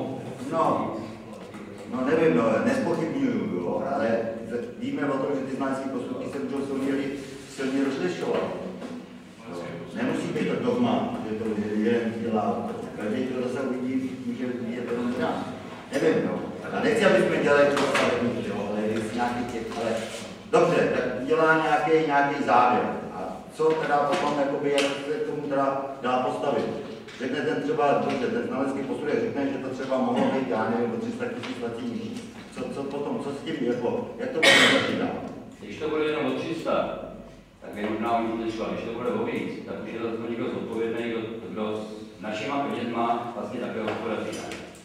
No nevím, no, nespochybňuju, jo, ale víme o tom, že ty znalecké posudky se můžou silně rozlišovat. Nemusí být to dogma, že to jeden dělá, každý to zase uvidí, může vidět jenom jinak. Nevím, no. A nechci, aby jsme dělali to stavební, jo, ale nějaký těch, ale dobře, tak dělá nějaký závěr. A co teda potom, jakoby, jak se k tomu teda dá postavit? Řekne ten třeba, dobře, ten znalecký posudek řekne, že to třeba mohlo být, já nevím, o 300 000 zlatí. Co potom, co s tím, jako, jak to bude začít dát? Když to bude jenom o 300, tak je nutná mít člen, když to bude o víc, tak už je to někdo zodpovědný, kdo s našima penězma vlastně také hospodaří.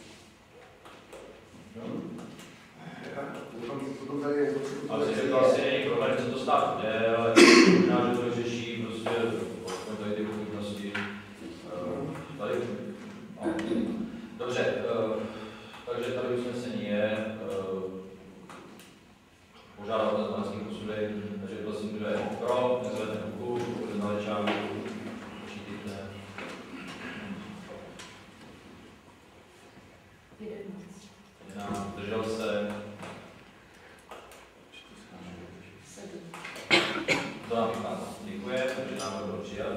Ale to asi není problém, co to stát jde, ale možná, že to řeší prostě tady ty pochybnosti. Tady. Dobře, takže tady usnesení je požádat o znalecký posudek, takže prosím, kdo je pro, nezvedne ruku, pokud znalečáku, počítejte. 11, držel se. To nám vychází. Děkuji, takže nám bylo přijat.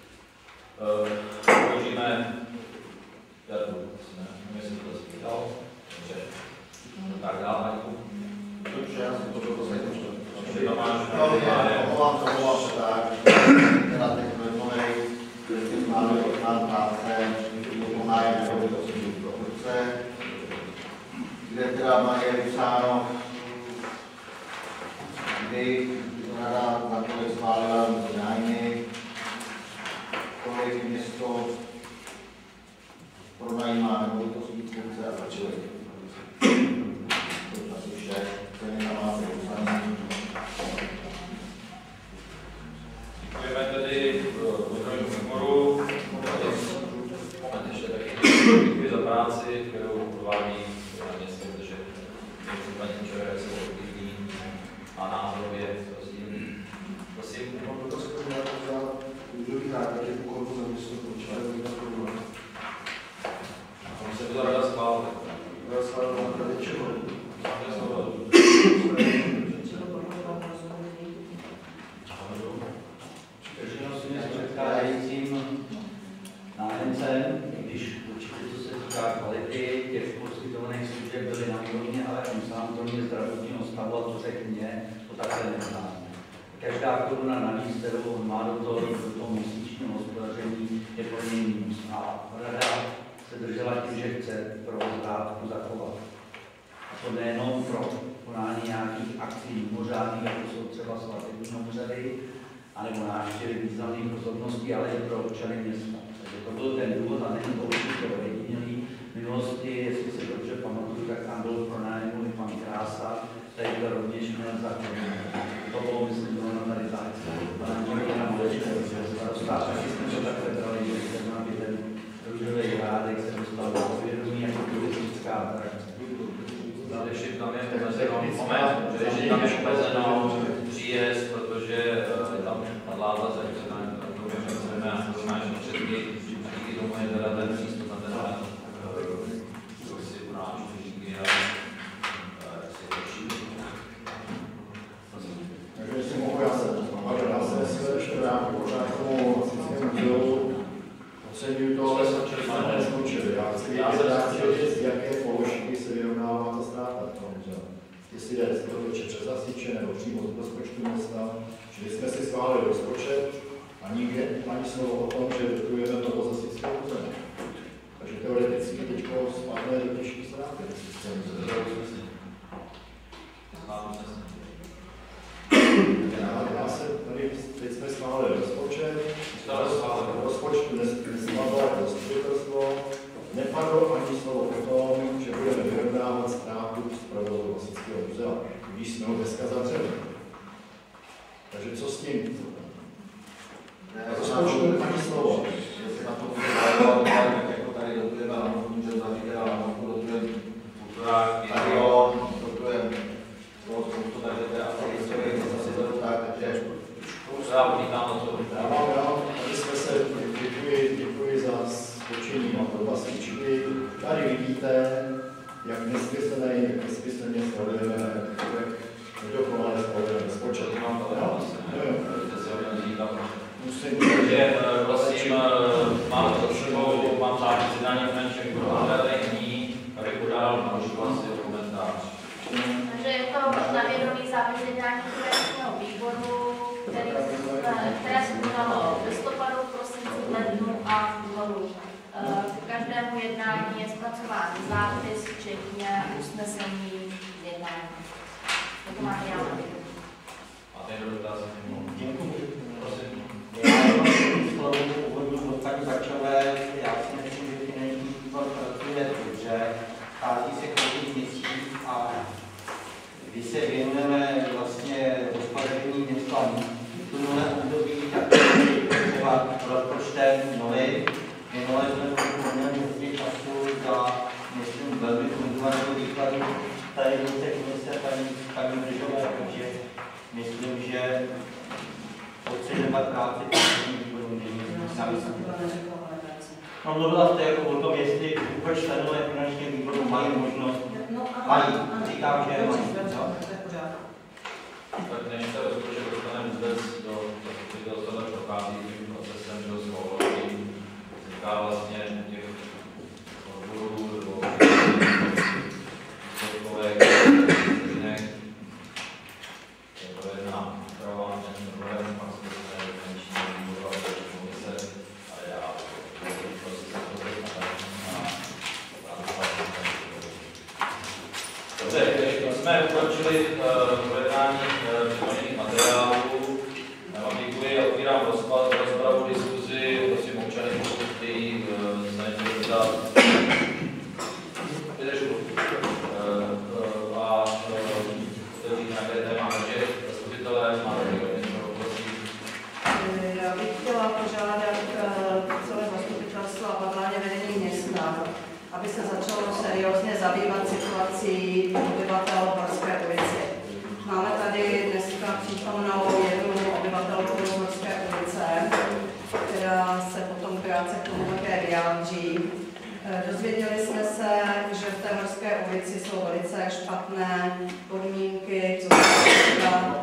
Použijeme Jardu, nevím, jestli to zase vydal. Dobře. Tak dále. Dobře, já jsem to byl poslední. Omlouvám se tak, teda teď novej, máme plán práce, pomáhají nemovitostní prochůdce, kde teda mají vypsáno, kdy rada na kolik schválila nájmy, kolik město pronajímá nemovitostní prochůdce a začali. To asi vše, ceny na máte uznaný. Děkujeme tedy kontrolnímu výboru. Moment ještě taky děkuji za práci, kterou provádí městě, protože paní člověk se obdíví a názorově rozdílný. Prosím. Druhý náklad je úkol za město Počívají na problém. On se to rada schválil. Rada schválil náklady čeho? Předkládajícím nájemcem, když určitě co se týká kvality těch poskytovaných služeb byly na úrovni, ale on sám to mě zdravotního stavu a to řekl mě, to také nezná. Každá koruna navíc, kterou on má do toho měsíčního hospodaření, je pro něj mínus. A rada se držela tím, že chce provoz zachovat. A to nejenom pro konání nějakých akcí mimořádných, jako jsou třeba svatební úřady, anebo návštěvy významných osobností, ale i pro občany města. Takže to byl ten důvod, a nejen to určitě ojedinělý. V minulosti, jestli se dobře pamatuju, tak tam byl pro nájmu i pan Krása, který byl rovněž měl zákon. To bylo, myslím, bylo na tady zájce. Pana Mělína Malečka, starosta, taky jsme to takhle brali, že se má být ten růžový hrádek, se dostal do povědomí jako turistická atrakce. Ještě tam je moment, že tam je omezeno příjezd, protože tam padla ta zajímavá, to znamená, že všetky díky tomu je teda ten přístup na ten si unáš, díky a si lepší. Takže jestli mohu, já se ještě vrátím pořád k tomu Hasičskému muzeu, oceňuji to, ale jsme neskončili. Já chci vědět, jaké položky se vyrovnává ta ztráta v tom muzeu. Jestli jde z toho přes hasiče nebo přímo z rozpočtu města. Čili jsme si schválili rozpočet a nikde ani slovo o tom, že dotujeme to do Hasičského muzea. Takže teoreticky teď spadne do těžké ztráty Hasičského muzea. Teď jsme schválili rozpočet, rozpočtu nespadlo zastupitelstvo, nepadlo ani slovo o tom, že budeme vyrovnávat ztrátu z provozu Hasičského muzea, když jsme ho dneska zavřeli. Takže co s tím? Rozpočtu ani slovo. Jestli na to bude jako tady dotujeme na může zavřít a na dotujeme stadion, dotujeme spoustu, takže to je asi historie, to zase to tak, takže děkuji za spočení na to vlastničky. Tady vidíte, jak nesmyslně sledujeme, jak nedokonale sledujeme rozpočet. Takže prosím, mám to sebou, mám zápis jednání finančního výboru, ale není, tady podal, můžu vlastně komentář. Takže je to na vědomí zápis jednání finančního výboru, které se konalo v listopadu, prosinci, lednu a v únoru. K každému jednání je zpracován zápis, včetně usnesení jednání. To má já na vědomí. A někdo dotaz? Děkuji. Prosím. Já jenom slovu úvodní od paní Bačové, já si myslím, že finanční výbor pracuje dobře, chází se každý měsíc a když se věnujeme vlastně hospodaření města v minulé období, tak třeba rozpočtem nový. Minulé jsme poměrně hodně času za, myslím, velmi fundovaného výkladu tady do té komise paní Bržové, takže myslím, že potřebujeme práci výboru není sami. No, mluvila jste jako o tom, jestli vůbec členové finančního výboru mají možnost, mají, říkám, že mají. Tak než se rozpočet dostaneme vůbec do zastupitelstva, tak prochází tím procesem, že schvalování vzniká vlastně těch odborů nebo celkových jiných. Je to jedna úprava, ten problém, pak se dostane do finančního výboru a do komise a já dobře, když jsme ukončili projednání předložených materiálů, já vám děkuji a otvírám rozpravu, diskuzi, prosím občany, pokud chtějí zainteresovat a otevřít nějaké téma, takže zastupitelé, máte něco, prosím. Já bych chtěla požádat celé zastupitelstvo a hlavně vedení města, aby se začalo seriózně zabývat situací obyvatel Horské ulici. Máme tady dneska přítomnou jednu obyvatelku z Horské ulice, která se potom krátce k tomu také vyjádří. Dozvěděli jsme se, že v té Horské ulici jsou velice špatné podmínky, co se týká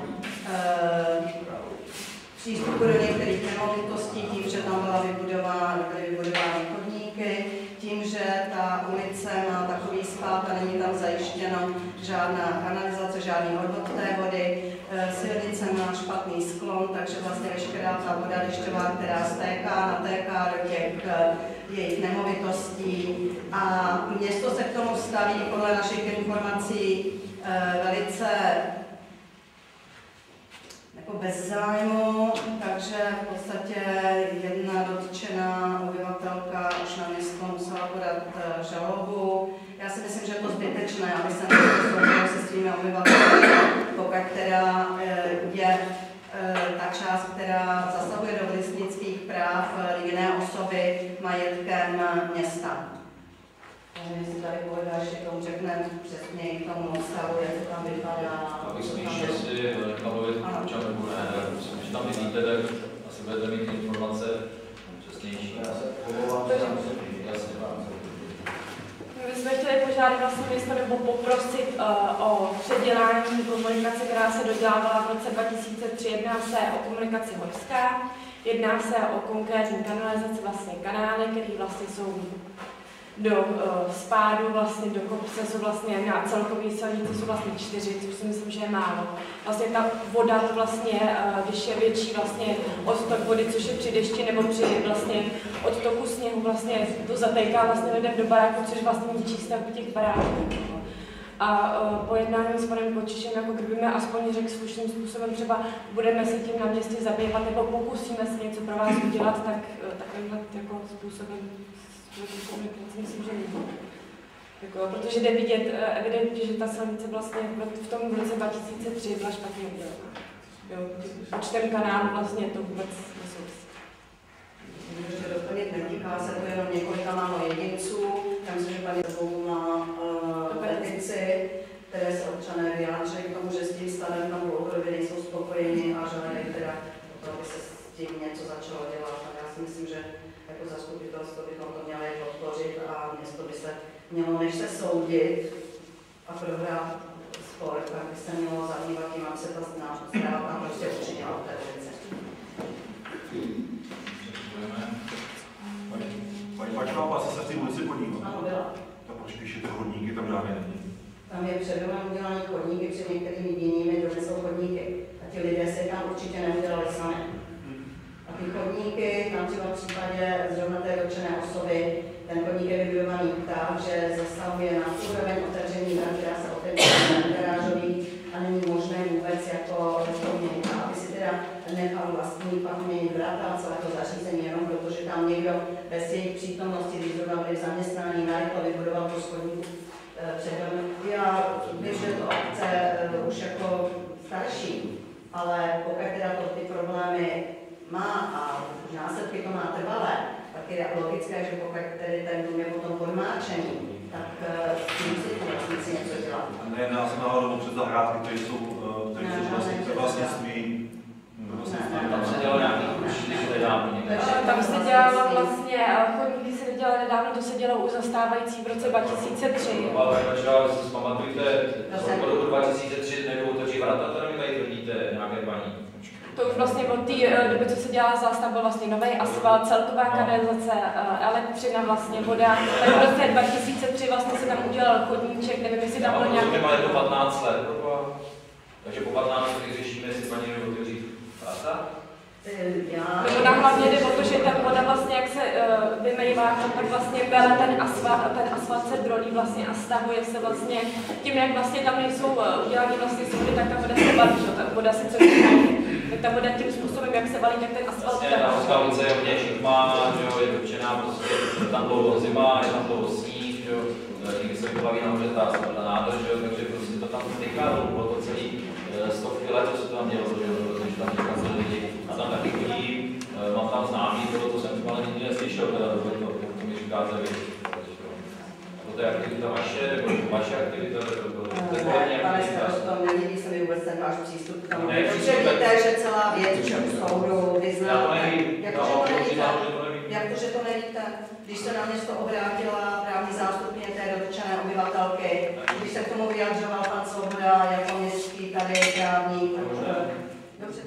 přístupu do některých nemovitostí, tím, že tam byly vybudovány chodníky, tím, že ta ulice má takový spád a není tam zajištěna žádná kanalizace, žádný odvod té vody, silnice má špatný sklon, takže vlastně veškerá ta voda dešťová, která stéká, natéká do těch jejich nemovitostí. A město se k tomu staví podle našich informací velice jako bez zájmu, takže v podstatě jedna dotčená obyvatelka už na město musela podat žalobu. Já si myslím, že je to zbytečné, aby se nesoudilo se svými obyvateli, pokud která je ta část, která zasahuje do vlastnických práv jiné osoby majetkem města. Nevím, jestli tady kolega ještě tomu řekne přesněji k tomu stavu, jak to tam vypadá. Abych spíš asi mluvit občanů, ne, myslím, že tam vidíte, tak asi budete mít informace přesnější. My jsme chtěli požádat vlastně město nebo poprosit o předělání komunikace, která se dodělávala v roce 2003. Jedná se o komunikaci horská, jedná se o konkrétní kanalizaci, vlastně kanály, které vlastně jsou do spádu, vlastně do kopce jsou vlastně na celkový silnici jsou vlastně 4, což si myslím, že je málo. Vlastně ta voda to vlastně, když je větší vlastně odtok vody, což je při dešti nebo při vlastně odtoku sněhu, vlastně to zatéká vlastně lidem do baráku, což vlastně ničí stavby těch baráků. A po jednání s panem Kočišem, jako kdyby mi aspoň řekl slušným způsobem, třeba budeme se tím na městě zabývat, nebo pokusíme se něco pro vás udělat, tak takovýmhle jako způsobem myslím, že není. Jako, protože jde vidět evidentně, že ta silnice vlastně v tom roce 2003 byla špatně udělaná. Počtem kanálů vlastně to vůbec nesouvisí. Ještě doplnit, netýká se to jenom několika málo jedinců. Já myslím, že paní Zbou má petici, které se občané vyjádřili k tomu, že s tím stavem tam dlouhodobě nejsou spokojeni a žádají teda o to, aby se s tím něco začalo dělat. A já si myslím, že jako zastupitelstvo bychom to měli podpořit a město by se mělo, než se soudit a prohrát spor, tak by se mělo zabývat tím, aby se ta zpráva prostě učinila v té ulici. Paní Pačová, asi se v té ulici podívat. Ano, byla. Tak proč píšete chodníky, tam žádné není? Tam je předem udělané chodníky, před některými jinými donesou chodníky. A ti lidé se tam určitě neudělali sami. A ty chodníky, tam třeba v případě zrovna té dotčené osoby, ten chodník je vybudovaný tak, že zasahuje na úroveň otevření, která se otevře na garážový a není možné vůbec jako rozhodně. A přenechal vlastník a měnit vrata celého zařízení jenom proto, že tam někdo bez jejich přítomnosti, když zrovna byli v zaměstnání, narychlo vybudoval tu schodníku před domem. Já vím, že to obce už jako starší, ale pokud teda to ty problémy má a následky to má trvalé, tak je logické, že pokud tedy ten dům je potom podmáčený, tak s tím si něco dělat. Nejedná se náhodou před zahrádky, které jsou vlastnictví. Tam se dělalo nějaký už nedávno. Tam se dělalo vlastně, chodníky se dělalo nedávno, to se dělalo už zastávající v roce 2003. Ale si pamatujte, v roku 2003 nebudou točí vrata, to mi tady tvrdíte nějaké paní. To už vlastně od té doby, co se dělala zástav, byl vlastně nový asfalt, celková kanalizace, elektřina, vlastně voda. Tak v roce 2003 vlastně se tam udělal chodníček, nevím, jestli tam byl nějaký... Ale to 15 let, takže po 15 letech řešíme, jestli paní nebo otevřít vrata? Nebo nám hlavně jde o to, že ta voda vlastně, jak se vymejvá, tak vlastně bere ten asfalt a ten asfalt se drolí vlastně a stahuje se vlastně tím, jak vlastně tam nejsou udělané vlastně svody, tak ta voda se valí, že ta voda se co tak ta voda tím způsobem, jak se valí, tak ten asfalt vlastně ta ulice je hodně šikmá, je dotčená, prostě je tam dlouho zima, je tam dlouho sníh, někdy se vyplaví nahoře ta nádrž, takže prostě to tam vzniká, bylo to celý stovky let, co se tam dělo, že tam někam se lidi a tam taky chodí, mám tam známý, to jsem ale nikdy neslyšel, to mi říkáte vy. To je aktivita vaše, nebo vaše aktivita? Pane starosto, nelíbí se mi vůbec ten váš přístup k tomu, protože víte, že celá věc u soudu vyznáte. Jak to, že to nevíte? Když se na město obrátila právní zástupně té dotčené obyvatelky, když se k tomu vyjadřoval pan Svoboda jako městský tady právník. Dobře.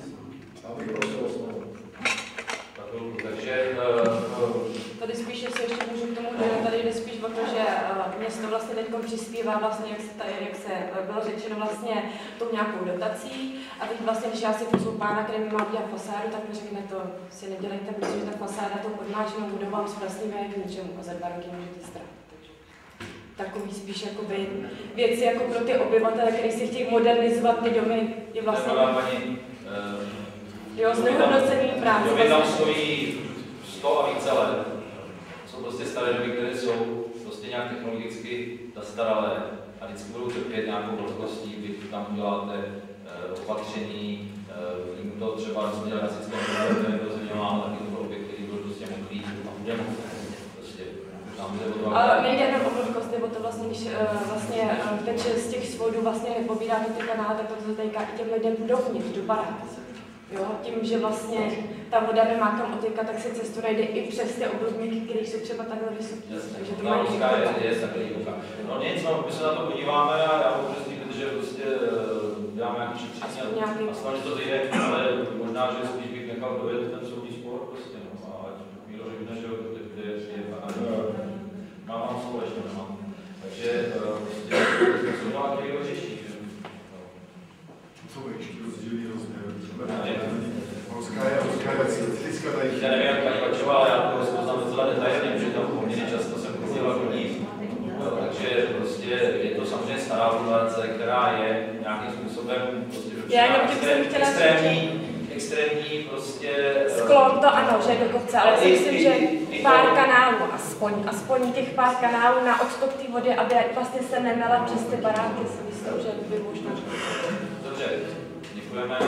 Takže tady spíš, jestli ještě můžu k tomu, tady jde spíš o to, že město vlastně teď přispívá vlastně, jak se bylo řečeno vlastně tou nějakou dotací a teď vlastně, když já si pozvu pána, který mi má udělat fasádu, tak mi řekne to, si nedělejte, protože ta fasáda tou podmáčenou budovou s vlastním je k ničemu a za 2 roky můžete ztratit. Takový spíš jakoby věci jako pro ty obyvatele, kteří si chtějí modernizovat ty domy, je vlastně... Jo, znehodnocení práce. Domy tam stojí 100 a více let. Jsou prostě staré domy, které jsou prostě nějak technologicky zastaralé a vždycky budou trpět nějakou velkostí, vy tam uděláte opatření, jim to třeba rozměl rasickém problému, nebo zeměmáno, taky to byl objekt, který byl prostě mokrý a bude prostě tam jde o to. Ale nejde jenom o vlhkost, nebo to vlastně, když vlastně teče z těch svodů vlastně nepobíráte ty kanály, tak to zatejká i těm lidem dovnitř, do baráku. Jo, tím, že vlastně ta voda nemá kam otékat, tak se cestu najde i přes ty obrubníky, které jsou třeba takhle vysoké. Takže to mají je takový voka. No nic, my se na to podíváme a já budu slíbit, že prostě děláme nějaký šetření a snad to vyjde, ale možná, že spíš bych nechal dojet ten soudní spor prostě, no, a Míro řekne, že kde je mám slovo ještě nemám. Takže prostě to má který ho řeší. Co ještě rozdílný rozměr? Já nevím, jak paní Vačová, ale já to rozpoznám docela detailně, protože tam poměrně často jsem chodila chodit. Takže prostě je to samozřejmě stará populace, která je nějakým způsobem prostě extrémní prostě... Sklon to ano, že do kopce, ale si myslím, že pár kanálů, aspoň těch pár kanálů na odtok té vody, aby vlastně se nemela přes ty baráky, si myslím, že by možná. Dobře, děkujeme.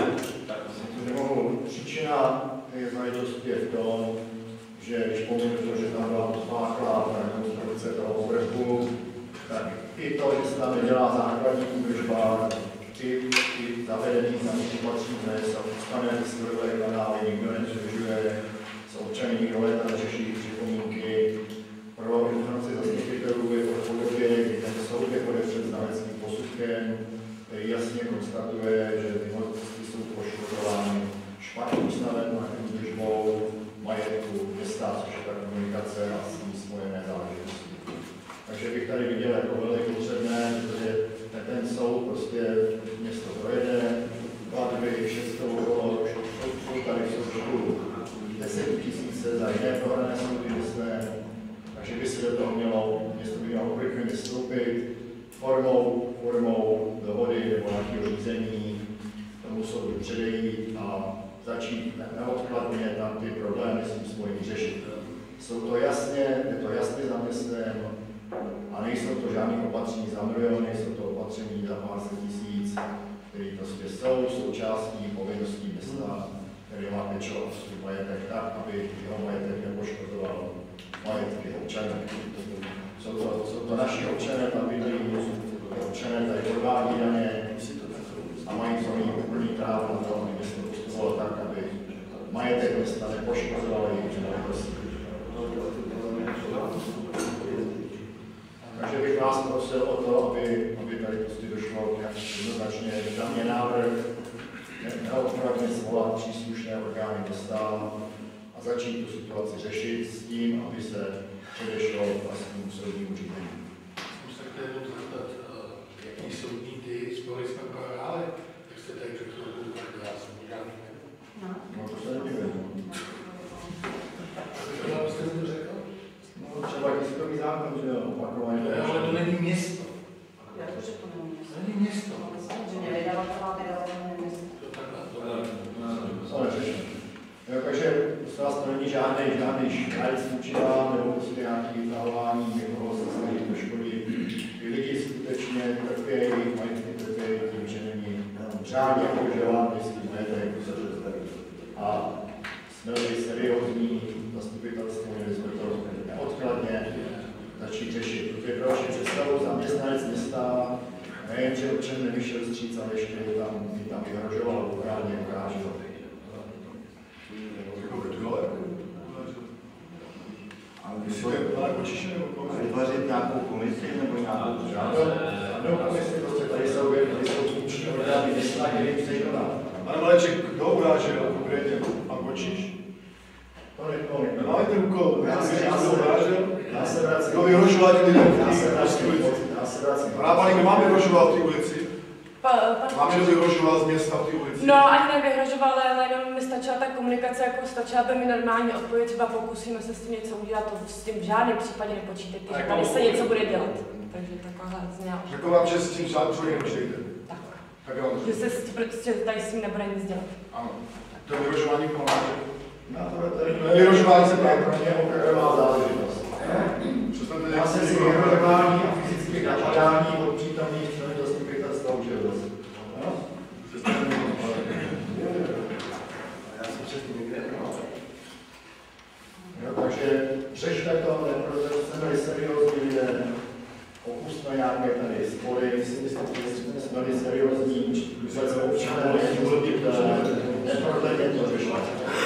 Příčina záležitosti je v tom, že když pomůžu to, že tam byla pospáchlá rekonstrukce toho povrchu, tak i to, že se tam nedělá základní údržba, i zavedený zaměstnací dnes a ustane strojové kanály, nikdo nedržuje, s občany nikdo léta neřeší připomínky. Pro informaci zastupitelů je to v podobě, kdy ten soud je před znaleckým posudkem, který jasně konstatuje, že nemovitosti jsou poškozovány špatně ustavenou údržbou majetku města, což je ta komunikace a s tím spojené záležitosti. Takže bych tady viděl jako velmi potřebné, protože ten soud prostě město projede, platby, všechno okolo, jsou tady v součtu 10 000 za jiné prohrané soudy městné, takže by se do toho město by mělo urychleně vystoupit formou dohody nebo nějakého řízení, tomu soudu předejít a začít neodkladně tam ty problémy s tím spojený řešit. Je to jasně zaměstném a nejsou to žádné opatření za miliony, jsou to opatření za pár set tisíc, které prostě jsou součástí povinností města, který má pečovat o svůj majetek tak, aby jeho majetek nepoškozoval majetky občanů. Jsou to naši občané, tam bydlí občané, tady odvádí daně a mají to mít úplný právo na to, aby město postupovalo tak, aby majetek města nepoškozoval jejich nemovitosti. Takže bych vás prosil o to, aby tady prostě došlo jednoznačně za mě návrh neodkladně svolat příslušné orgány města a začít tu situaci řešit s tím, aby se předešlo vlastnímu soudnímu řízení. Jsem se chtěl jenom zeptat, jaký soudní ty spory jsme prohráli, jak jste tady před chvilkou řekl, já jsem žádný nebyl. No to se nedivím. Co jste mi to řekl? No třeba tiskový zákon, že jo, opakovaně. Ale to není město. Jak to, že to není město? To není město. Samozřejmě vydavatelá není město. To takhle. To neřeším. Takže to není žádný štrajc vůči vám, nebo prostě nějaké vytahování někoho se snažit poškodit. Ty lidi skutečně trpějí, majetky trpějí tím, že není řádně používán městský majetek. A jsme-li seriózní zastupitelstvo, měli jsme to neodkladně začít řešit. Protože pro vaši představu zaměstnanec města nejen, že občan nevyšel vstříc, ale ještě tam vyhrožoval, okrádně urážel. Vytvořit nějakou komisi nebo nějakou žádnou komisi, prostě tady jsou funkční orgány města, který chce konat. Pane Maleček, kdo urážel konkrétně? Pan Kočiš? To nekolik. Nemáme ten úkol, Já se vracím. Kdo vyhrožoval ty lidem v Já se vracím. Pana Páni, kdo vám vyhrožoval v té ulici? Vám že vyhrožoval z města v té ulici? No, ani nevyhrožoval, ale jenom mi stačila ta komunikace, jako stačila by mi normální odpověď, třeba pokusíme se s tím něco udělat, to s tím v žádném případě nepočítejte, že tady se něco bude dělat. Takže takováhle zněla. Řekl vám, že s tím žádný člověk nepočítejte. Tak jo. Že se prostě tady s tím nebude nic dělat. Ano. To je vyhrožování pomáže. Vyhrožování se pro mě okrajová záležitost. Já se si vyhrožování a fyzické napadání od přítomných členů zastupitelstva už je dost. Takže řešte to, protože jsme seriózní lidé, opustme nějaké tady spory, jsme seriózní, vůbec občané, neprodleně to řešovat.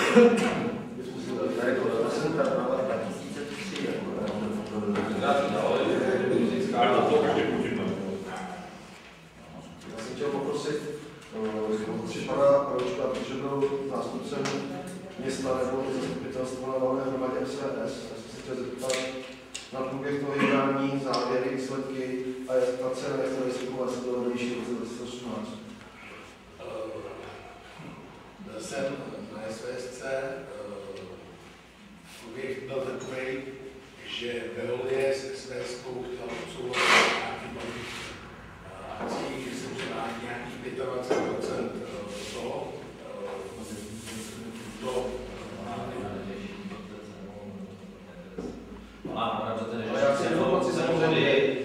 Já jsem chtěl poprosit pana Ročka, protože byl zástupcem města nebo zastupitelstva na valné hromadě SVS. Já jsem se chtěl zeptat na průběh toho jednání, závěry, výsledky a ta cena, jak to vystupovat se do nejvyšší roce 2018. Byl jsem na SVSC, průběh byl takový, že ve Holdě s SVSkou chtěl odsouhlasit nějaký balík akcí, že se přidá nějakých 25% toho do Já chci informaci samozřejmě,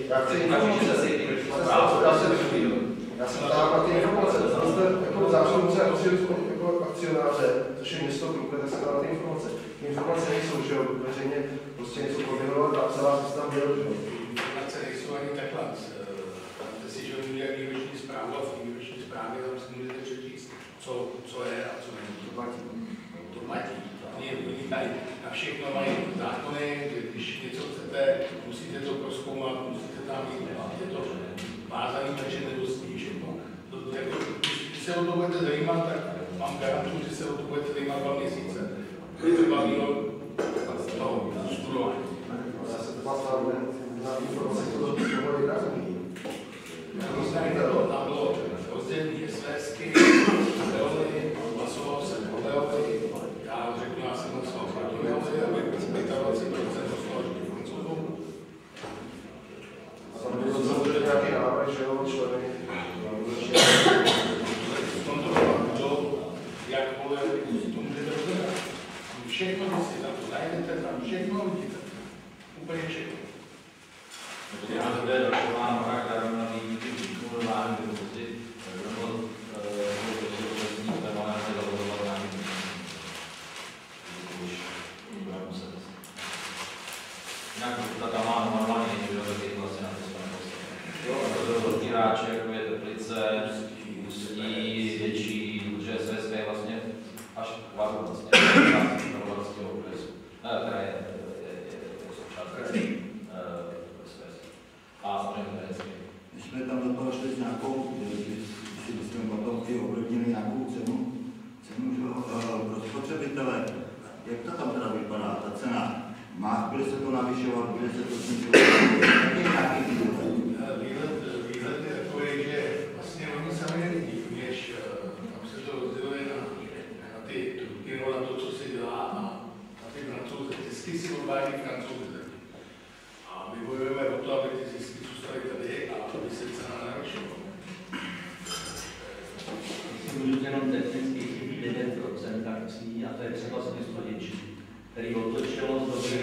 já jsem ptám na ty informace, jste jako zástupce akcionáře, což je město Krupy, tak jsem dal ty informace. Ty informace nejsou, že jo, veřejně prostě něco koordinovat a celá se tam dělat, že jo. Informace nejsou ani takhle. Máte si, že oni dělají výroční zprávu a v té výroční zprávě tam si můžete přečíst, co je a co není. To platí. Oni tady na všechno mají zákony, když něco chcete, musíte to prozkoumat, musíte tam jít, je to vázaný, takže nedostí všechno. Když se o to budete zajímat, tak mám garantu, že se o to budete zajímat 2 měsíce. Třeba z toho studování. Já se to ptám na informace, které to jednání. Tam bylo rozdělení SVSky, Leony, hlasoval jsem o Leony, já řeknu, já jsem hlasoval proti Leony, aby 25% hlasoval proti Francouzům. A tam bylo samozřejmě nějaký návrh, že jo, členy. V tomto bylo, jak volil najmete tam všechno, vidíte úplně všechno. Já to je ročová mora, která by měla být díky výkonu prostě jinak ta má normálně taky vlastně na to společnosti. Jo, a to velký hráče, jako je Teplice, Ústí, Větší, protože SSK je vlastně až kvaru vlastně Karlovarského okresu. Kraje je součást kraje. A samozřejmě Hradecký. Když jsme tam do toho šli s nějakou, když jsme potom i ovlivnili nějakou cenu pro spotřebitele, jak to tam teda vypadá, ta cena? Bude se to navyšovat, bude se to snižovat? Výhled je takový, že vlastně oni sami nevidí, když tam se to rozděluje na ty Turky, na to, co se dělá a na ty Francouze. Zisky si odvádí Francouze. A my bojujeme o to, aby ty zisky zůstaly tady a aby se cena navyšovala. Jestli můžu jenom technicky chybí 9% akcí a to je třeba z město Děčí, který otočilo z dobrý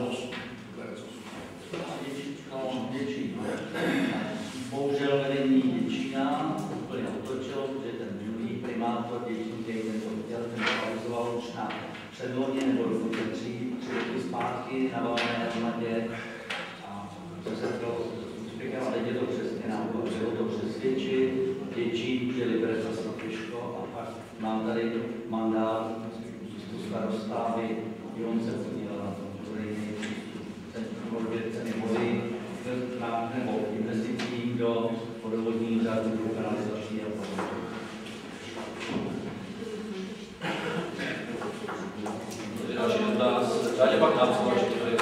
Děčí. Bohužel vedení Děčína úplně otočilo, protože ten minulý primátor Děčín, který ten to chtěl, ten realizoval už na předloni nebo dokonce 3 roky zpátky na valné hromadě. A co se to úspěchem, ale je to přesně náhodou, bylo to přesvědčit, Děčín, že Liberec a Piško a pak mám tady mandát starosta, aby i on se podílel na tom, že tvorbě ceny vody nebo investicí do vodovodních řádů, do kanalizační a podobně. Další dotaz, dále pak napsal, že to je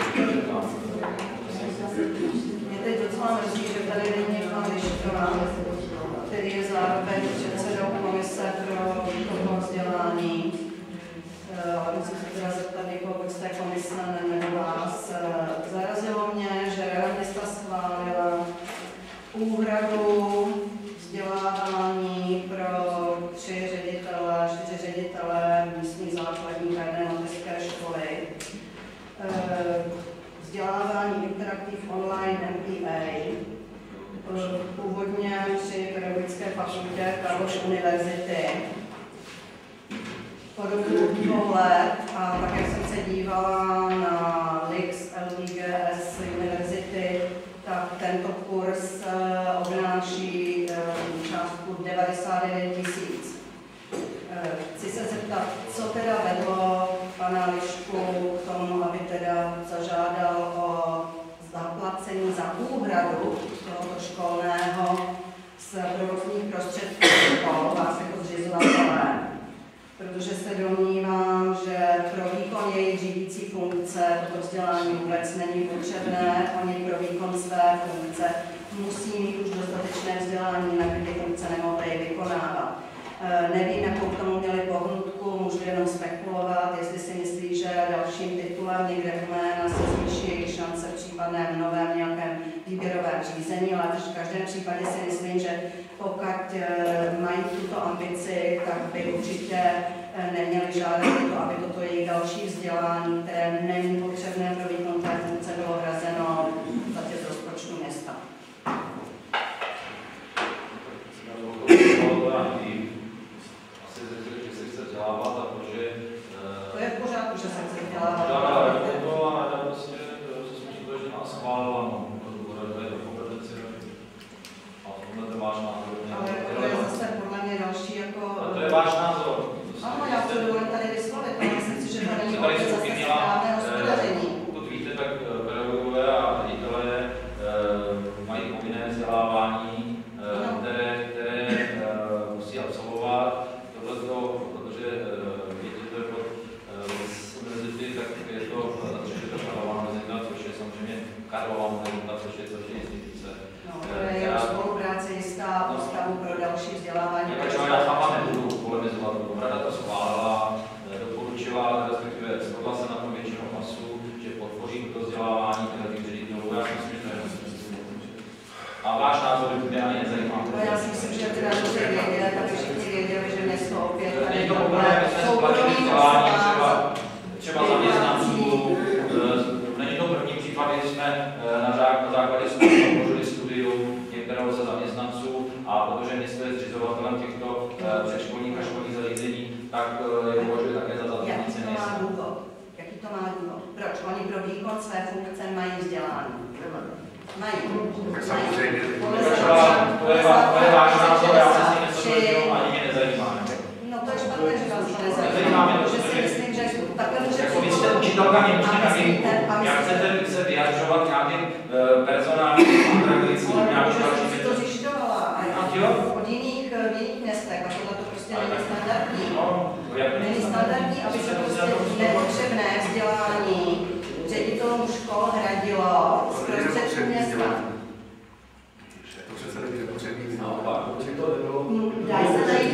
mě teď docela mrzí, že tady není pan Lišková, který je zároveň předsedou komise pro výchovné vzdělání. Ale musím se teda zeptat někoho, proč z té komise nebo vás. Zarazilo mě, že Rada města schválila úhradu vzdělávání pro 4 ředitele místní základní a jedné mateřské školy. Vzdělávání Interactive Online MPA. Původně při pedagogické fakultě Karlovy univerzity. Po dobu 2 let a tak, jak jsem se dívala na LIX LTGS univerzity, tak tento kurz obnáší částku 99 000. Chci se zeptat, co teda vedlo pana Lišku k tomu, aby teda zažádal o zaplacení za úhradu tohoto školného z provozních prostředků škol, vás jako zřizovatele. Protože se domnívám, že pro výkon jejich řídící funkce toto vzdělání vůbec není potřebné, oni pro výkon své funkce musí mít už dostatečné vzdělání, jinak by ty funkce nemohly vykonávat. Nevím, jakou k tomu měli pohnutku, můžu jenom spekulovat, jestli si myslí, že dalším titulem někde jména se zvýší jejich šance v případném novém nějakém výběrovém řízení, ale v každém případě si myslím, že pokud mají tuto ambici, tak by určitě neměli žádat to, aby toto jejich další vzdělání, které není potřebné pro výkon té funkce, bylo hrazeno z rozpočtu města. To je v pořádku, že se chce vzdělávat. Ale to je zase podle mě další jako... A to je váš názor. Ano, já to dovolím tady vyslovit, ale myslím si, že to není opět zase správné hospodaření. Pokud víte, tak pedagogové a ředitelé mají povinné vzdělávání, které musí absolvovat. Tohleto, protože víte, to je pod univerzity, tak je to Karlová univerzita, což je samozřejmě Karlová univerzita, což je instituce. No, to je jeho spolupráce jistá ústavu pro další vzdělávání. Já sama nebudu polemizovat, rada to schválila, doporučila, respektive shodla se na tom většinou hlasu, že podpoří to vzdělávání těch ředitelů. Já si myslím, že to je a váš názor mě ani nezajímá. Já si myslím, že teda dobře vědět, aby všichni věděli, že město opět tady to soukromý vzdělání třeba zaměstnanců, oni pro výkon své funkce mají vzdělání. Mají. Tak samozřejmě. To je váš názor, já se s tím nesouhlasím, ani mě nezajímá. No to je špatné, že vás to nezajímá. Že si myslím, že takhle může jako vy jste učitelka němčiny, jak chcete se vyjadřovat nějakým personálním andragovickým nějakým dalším věcem? To zjišťovala od jiných městech, a tohle to prostě není standardní. Není standardní, aby se prostě nepotřebné vzdělání ředitelům škol hradilo z prostředků města. To přece není nepotřebný. Dají se najít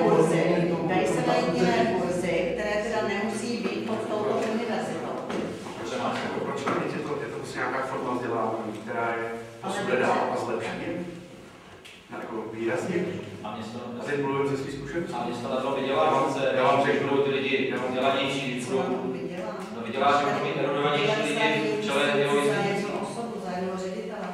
jiné kurzy, které teda nemusí být pod touto univerzitou. Proč je to prostě nějaká forma vzdělávání, která je posune dál a zlepšení? Jako výrazně. A teď mluvím ze svých zkušeností. A město na to vydělá, já vám řeknu, ty lidi vzdělanější, vydělá, že budou mít erudovanější lidi v čele za jednu osobu, za jednoho ředitele.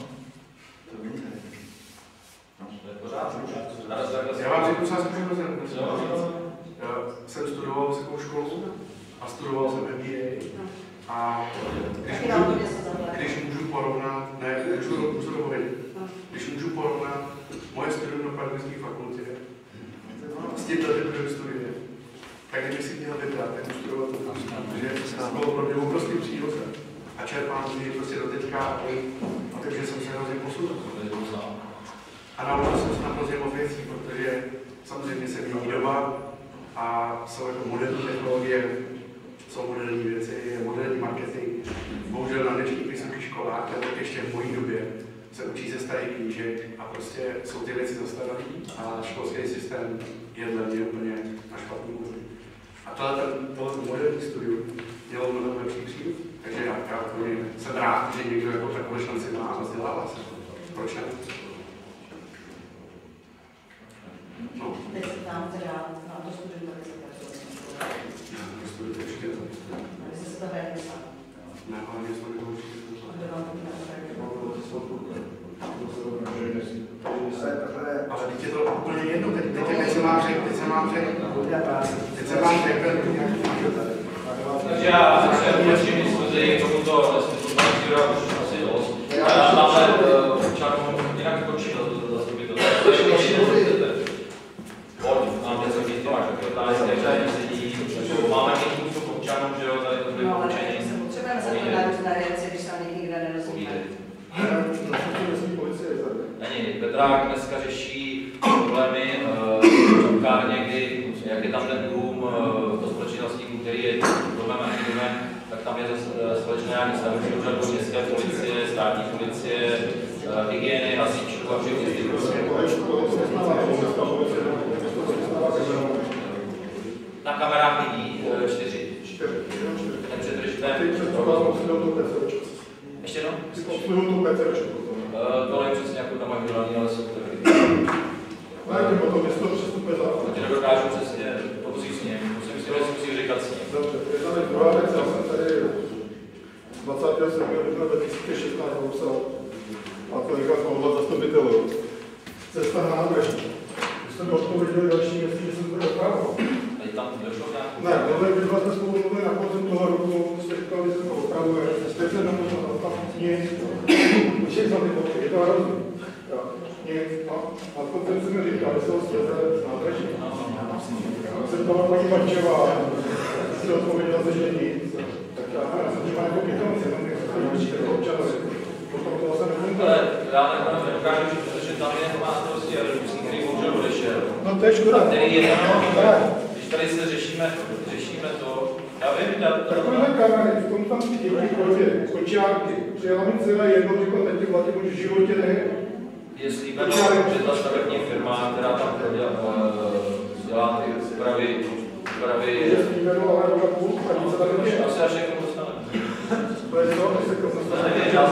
Já vám řeknu sám zkušenost. Já jsem studoval vysokou školu a studoval jsem MBA. A když můžu porovnat, když můžu porovnat moje studium na pedagogické fakultě s tímto typem studie, tak kdybych si měl vybrat, jak studovat to, protože to bylo pro mě obrovský přínosem. A čerpám z něj prostě do teďka a takže jsem se hrozně posunul. A naučil jsem se na hrozně moc věcí, protože samozřejmě se mění doba a jsou jako moderní technologie, jsou moderní věci, je moderní marketing. Bohužel na dnešních vysokých školách, nebo ještě v mojí době, se učí ze starých knížek a prostě jsou ty věci zastaralé a školský systém je dle mě úplně na špatný úrovni. A tohle moderní studium mělo mnohem lepší přínos. Takže já jsem rád, že někdo jako takové šanci má a vzdělává se. Proč ne? No. Teď se tam teda na to studium také zapracovat. Já studium určitě to. Vy jste se to vrátili sám. Ne, ale mě to určitě to. Kde vám to ale teď je to úplně jedno, teď se mám řekl, takže já se určitě diskuzi k tomuto nesmyslu už asi dost. Já dáme občanům jinak skočit do zastupitelství. Pojď, nám něco víc to máš, tady sedí, máme nějaký způsob občanům, že jo, tady to bude poučení. Potřebujeme se to na různé věci, když se nikde nerozumíme. Není, Petrák dneska řeší problémy v čapkárně, kdy, jak je tam ten dům do společnostníků, který je domem, tak tam je společné nějaké stavební úřadu, městské policie, státní policie, hygieny, hasičů a všechny instituce. Na kamerách vidí 4. Ten přetržitém. Ještě jednou? To nevím přesně, jak to tam mají vydělaný, ale jsou to taky. To nedokážu přesně, pokusím s ním, musím si musím říkat s ním. Dobře, druhá věc, já jsem tady 27. dubna 2016 napsal a to říkal jsem odhled zastupitelů. Cesta na nádraží. Když jsme odpověděli další měsíc, že jsem to doprával. Tady tam došlo k nějakou? Ne, tohle jsme spolu mluvili na podzim toho roku, jste říkali, že se to opravuje, teď se na to tam nic, všechno ty boky, je to hrozný. Nic, a potom jsem mi říkal, že se ho stězali z nádraží. Jsem toho paní Bačová, si odpověděla, že nic. Tak já jsem třeba jako pitomci, tam nechci občanovi. Potom toho se nefungovalo. Ale já nedokážu, protože tam je má prostě Rudovský, který bohužel odešel. No to je škoda. Který je když tady se řešíme to, já vím, takové kamery, v tom tam ty děti chodí, kočárky. Přijela mi celé jedno, řekl, teď ty vlaky už v životě nejedu. Je slíbeno, že ta stavební firma, která tam dělá ty úpravy, je slíbeno, ale roka půl, a nic se tady neděje. Asi až jako dostane. To je to, až se to dostane.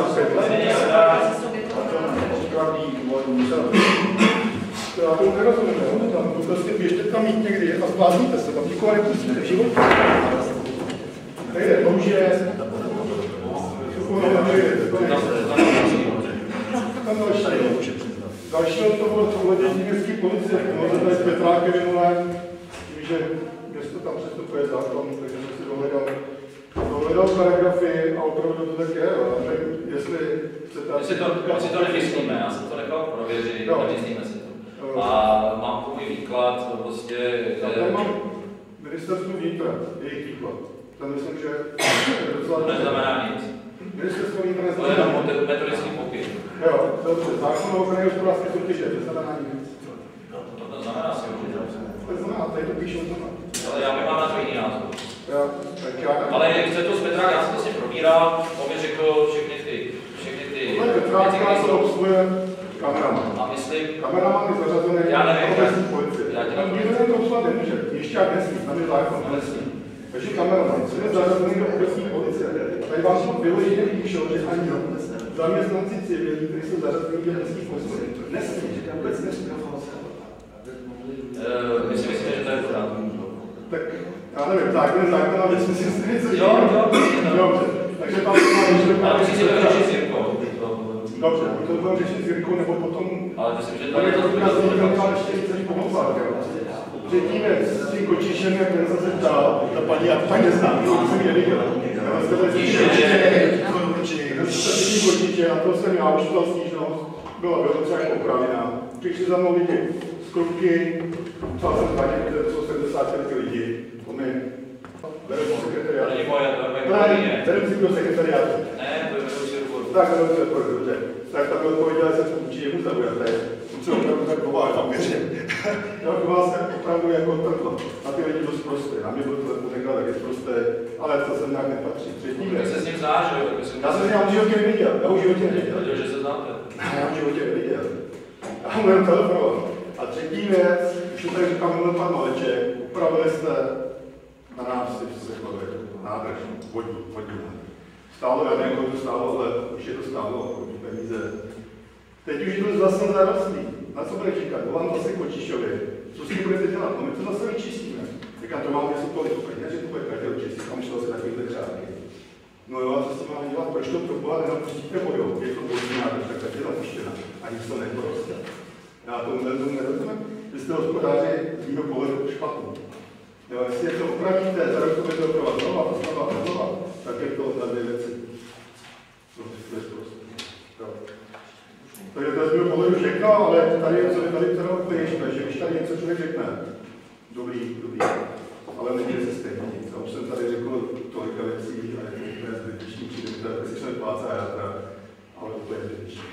Já to nerozumím, jo? Tam prostě běžte tam jít někdy a zvládníte se, tam nikoho nepustíte v životě. Nejde, to už je... Tam další to bylo souhledění městské policie, no tady s Petrákem minulé, tím, že město tam přestupuje zákon, takže jsem si dohledal Povedal paragrafy a opravdu to tak je, ale jestli chcete... My si to nemyslíme, já jsem to nechal prověřit, nemyslíme si to. A mám tvůj výklad, to prostě... Já mám ministerstvo vnitra, jejich výklad. Tam myslím, že... To neznamená nic. Ministerstvo vnitra to je jenom metodický pokyn. Jo, dobře, zákon o ochraně hospodářské soutěže, to znamená nic. To znamená si určitě. To znamená, tady to píšou znamená. Ale já mám na to jiný názor. Ale chce to z Petra, já jsem to s ním probíral, on mi řekl všechny ty věci, které jsou obsluhuje kameraman. A myslím... Kameraman je zařazený obecní policie. Tam nikdo jen to obsluhovat nemůže, ještě jak nesmí, tam je zákon. Takže kameraman, co je zařazený do obecní policie. Tady vám to vyloženě píšou, že ani zaměstnanci civilní, kteří jsou zařazení do obecních policie, nesmí, vůbec nesmí. My si myslíme, že to je pořádku. Tak já nevím, zákon, ale jsme si něco dobře. Takže tam se má ale musí si to řešit s Jirkou. Dobře, to budeme řešit s Jirkou, nebo potom... Ale myslím, že tady to důkazní, tam ještě chceš pomoct. Že tím je s tím kočišem, jak ten zase ptal, ta paní, já to fakt neznám, to jsem je viděl. Já jsem tady slyšel kočiče, a to jsem já už dal stížnost, byla třeba jako opravená. Přišli za mnou lidi z Krupky, psal jsem tady, kde jsou 70 lidi, to mi vedou do sekretariátu. To není moje, to je moje. Vedou si do sekretariátu. Ne, to je vedou si do tak, dobře. Tak tam odpověděl, že jsem určitě mu zaujaté. Jsem se opravdu tak choval, tam věřím. Já choval se opravdu jako trtlo. Na ty lidi dost prosté. Na mě byl to řekl taky prosté, ale to sem nějak nepatří. Třetí věc. Tak se s ním znáš, jo? Já jsem v životě neviděl. Já už v životě neviděl. Věděl, že se znáte. Já v životě neviděl. Já mu jen telefonoval. A třetí věc, už to tady říkal minulý pan Maleček, upravili jste na návsi, co se řeklo, nádrž, vodní nádrž. Stálo, já nevím, kolik to stálo, ale už je to stálo, peníze. Teď už je to zase zarostlý. Na co bude říkat? Volám zase Kočišovi. Co si budete dělat? No my to zase vyčistíme. Říkám, to mám asi tolik peněz, že to bude každý očistit, tam šlo se takovýhle řádky. No jo, a co s tím máme dělat? Proč to proboha nenapustíte vodou? Je to vodní nádrž, tak je napuštěna. Ani se to neporoste. Já tomu nerozumím. Vy jste hospodáři z mého pohledu špatný. Jo, jestli to opravíte, za rok to bude opravovat znova, tak je to na dvě věci. To je prostě. Takže to je z mého pohledu všechno, ale tady je teda úplně ještě, že když tady něco člověk řekne, dobrý, ale nebude se stejně nic. A už jsem tady řekl tolika věcí, a je to úplně zbytečný, přijde mi to, jak si člověk plácá játra, ale úplně zbytečný.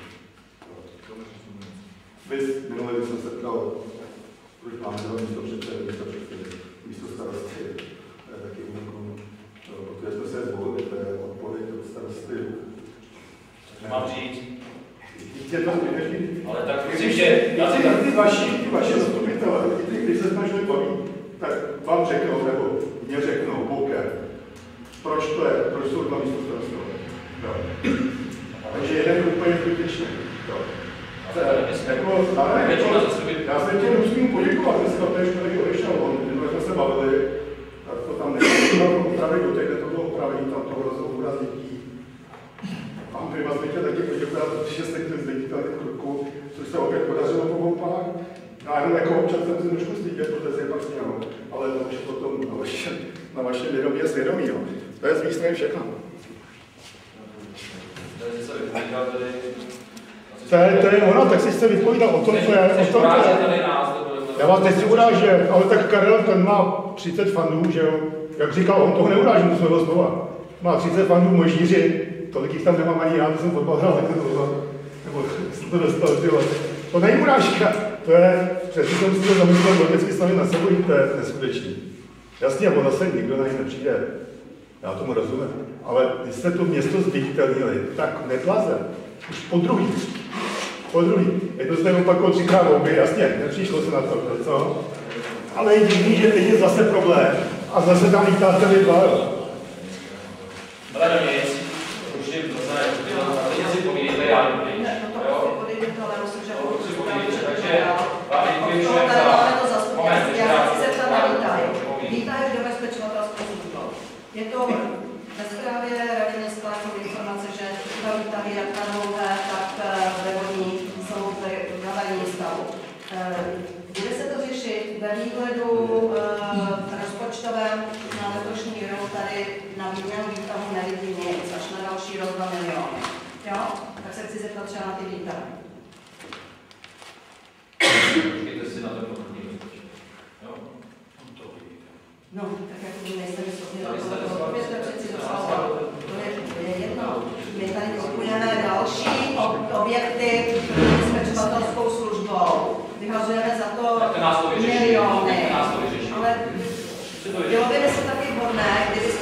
Minulé jsem se ptal, proč máme toho místo starosty, taky úniku, protože jsme se zvolili, to je odpověď od starosty. Mám říct. Ale tak myslím, že... Ty vaši zastupitelé, když se snažili bavit, tak vám řeknou, nebo mě řeknou, Boker, proč to je, proč jsou dva místo starostové. Takže jeden je úplně zbytečný. Já jsem tě musím poděkovat, dneska to ještě tady odešel, když jsme se bavili, tak to tam nebylo opravit, do téhle to bylo opravení, tam to bylo úraz dětí. Mám tady vás teď taky poděkovat, protože jste chtěli zdětitelný krku, což se opět podařilo po volbách. Já jenom jako občas jsem si trošku stydět, protože se pak směl, ale to už potom na vaše vědomí a svědomí. To je z mých strany všechno. To je ono, tak si jste vypovídal o tom, co je. Já vás nechci urážet, ale tak Karel, ten má 30 fandů, že jo? Jak říkal, on toho neuráží, musím ho znova. Má 30 fandů v Možíři, tolik jich tam nemám ani já, to jsem fotbal hrál takhle dlouho. Nebo jsem to dostal, to není urážka, to je, přesně jsem si to zamyslel, logicky sami na sebou, to je neskutečný. Jasně, ono zase nikdo na něj nepřijde, já tomu rozumím, ale když jste to město zviditelnili, tak neblaze, už po druhý, je to zde opakovat 3krát volby, jasně, nepřišlo se na to, co? Ale je divný, že teď je zase problém a zase tam lítáte vy dva. Ale do nic, už je to teď si povídejte, já nevím. Takže vám děkuji všem za moment. Já chci se ptat na Vítaj. Vítaj do bezpečnostní službou. Je to ve zprávě Rady města informace, že ta Vítaj jak na dlouhé, tak ve vodní jsou v havarijním stavu. Bude se to řešit ve výhledu rozpočtovém na letošní rok tady na výměnu výtahu nevidím nic, až na další rok 2 miliony. Jo? Tak se chci zeptat třeba na ty výtahy. Počkejte si na to podklad. Jo? No, tak jako vy nejste mi schopni odpovědět, přeci docela to je jedno. My tady kupujeme další objekty, které jsme čevatelskou službou. Vyhazujeme za to miliony. Ale bylo by se taky vhodné, kdybyste